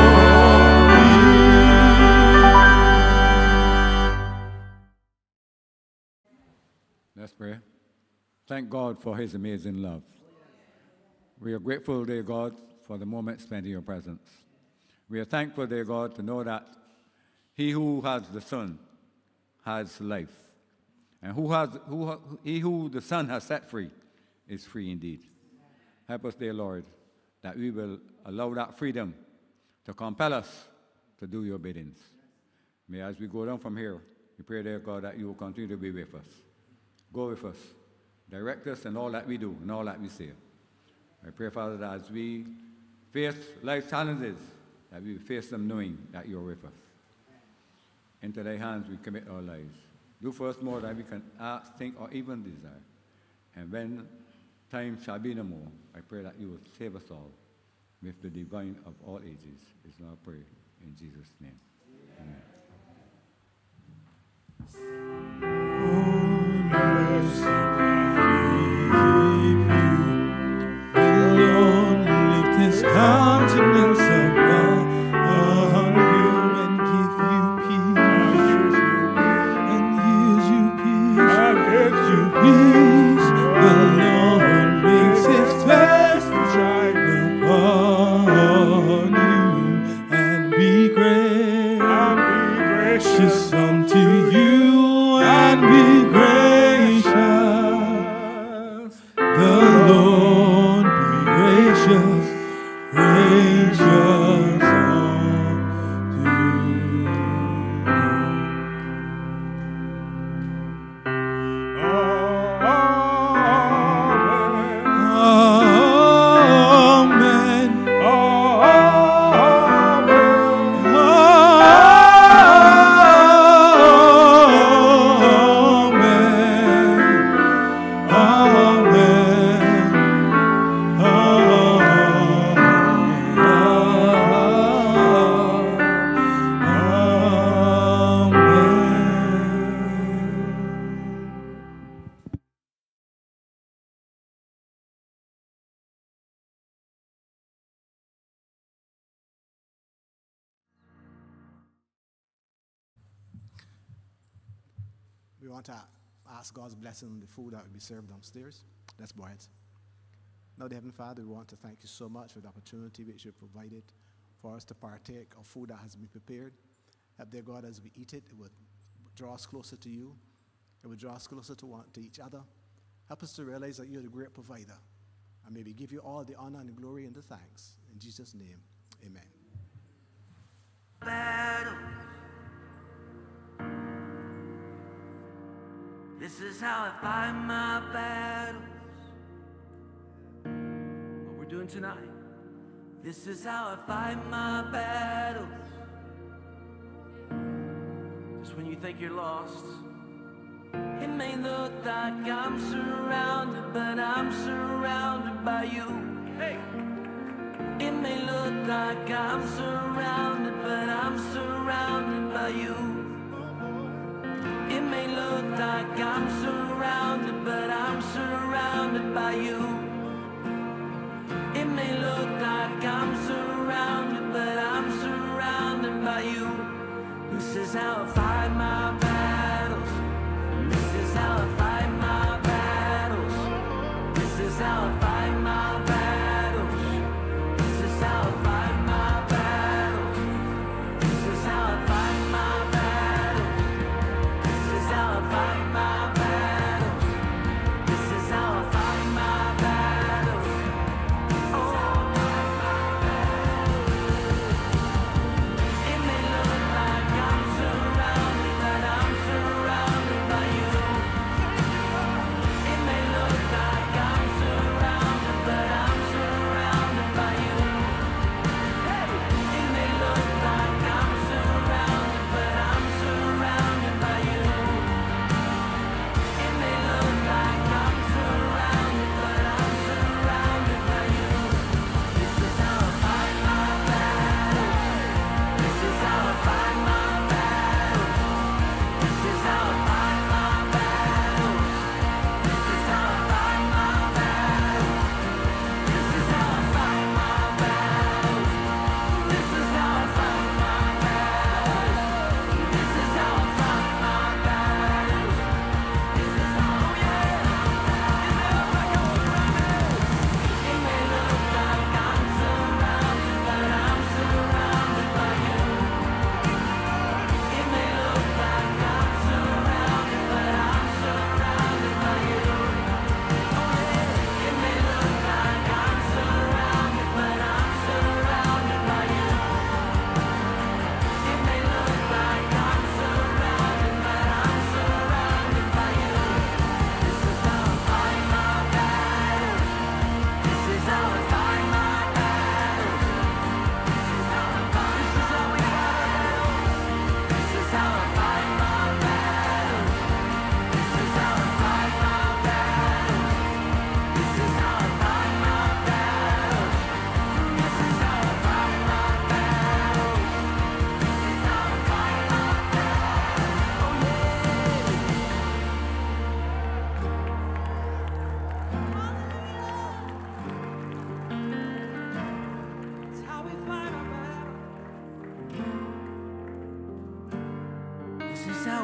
for me? Let's pray. Thank God for his amazing love. We are grateful, dear God, for the moment spent in your presence. We are thankful, dear God, to know that he who has the Son has life. And he who the Son has set free is free indeed. Help us, dear Lord, that we will allow that freedom to compel us to do your biddings. May as we go down from here, we pray, dear God, that you will continue to be with us. Go with us. Direct us in all that we do and all that we say. I pray, Father, that as we face life challenges, that we face them knowing that you're with us. Into thy hands we commit our lives. Do for us more than we can ask, think, or even desire. And when time shall be no more, I pray that you will save us all with the divine of all ages. It's now pray in Jesus' name. Amen. His countenance upon you and give you peace, and gives you peace. The Lord makes his face to shine upon you and be gracious unto you and be gracious. The Lord be gracious. Gracious unto you. Amen. We want to ask God's blessing on the food that will be served downstairs. Let's bow heads. Now, dear Heavenly Father, we want to thank you so much for the opportunity which you provided for us to partake of food that has been prepared. Help, dear God, as we eat it, it would draw us closer to you. It would draw us closer to each other. Help us to realize that you're the great provider. And may we give you all the honor and the glory and the thanks. In Jesus' name, amen. This is how I fight my battles. What we're doing tonight. This is how I fight my battles. Just when you think you're lost, it may look like I'm surrounded, but I'm surrounded by you. Hey. It may look like I'm surrounded, but I'm surrounded by you. It may look like I'm surrounded, but I'm surrounded by you. It may look like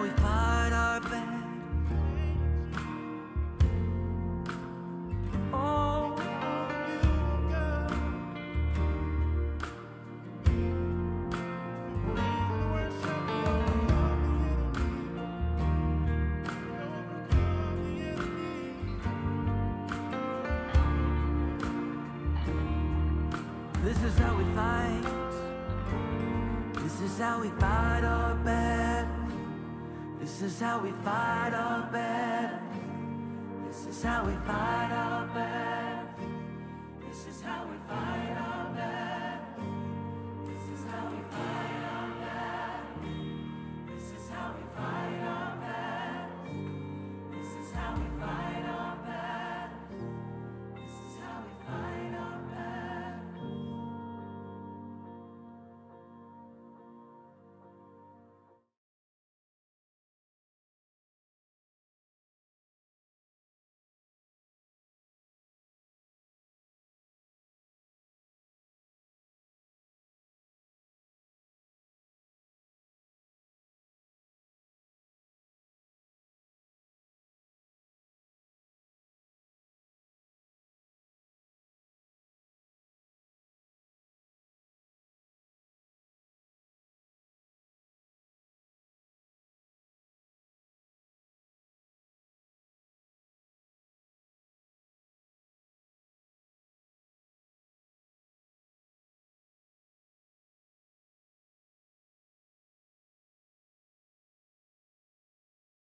how we fight our battle. Oh, this is how we fight. This is how we fight our battle. This is how we fight our battle. This is how we fight our battle. This is how we fight.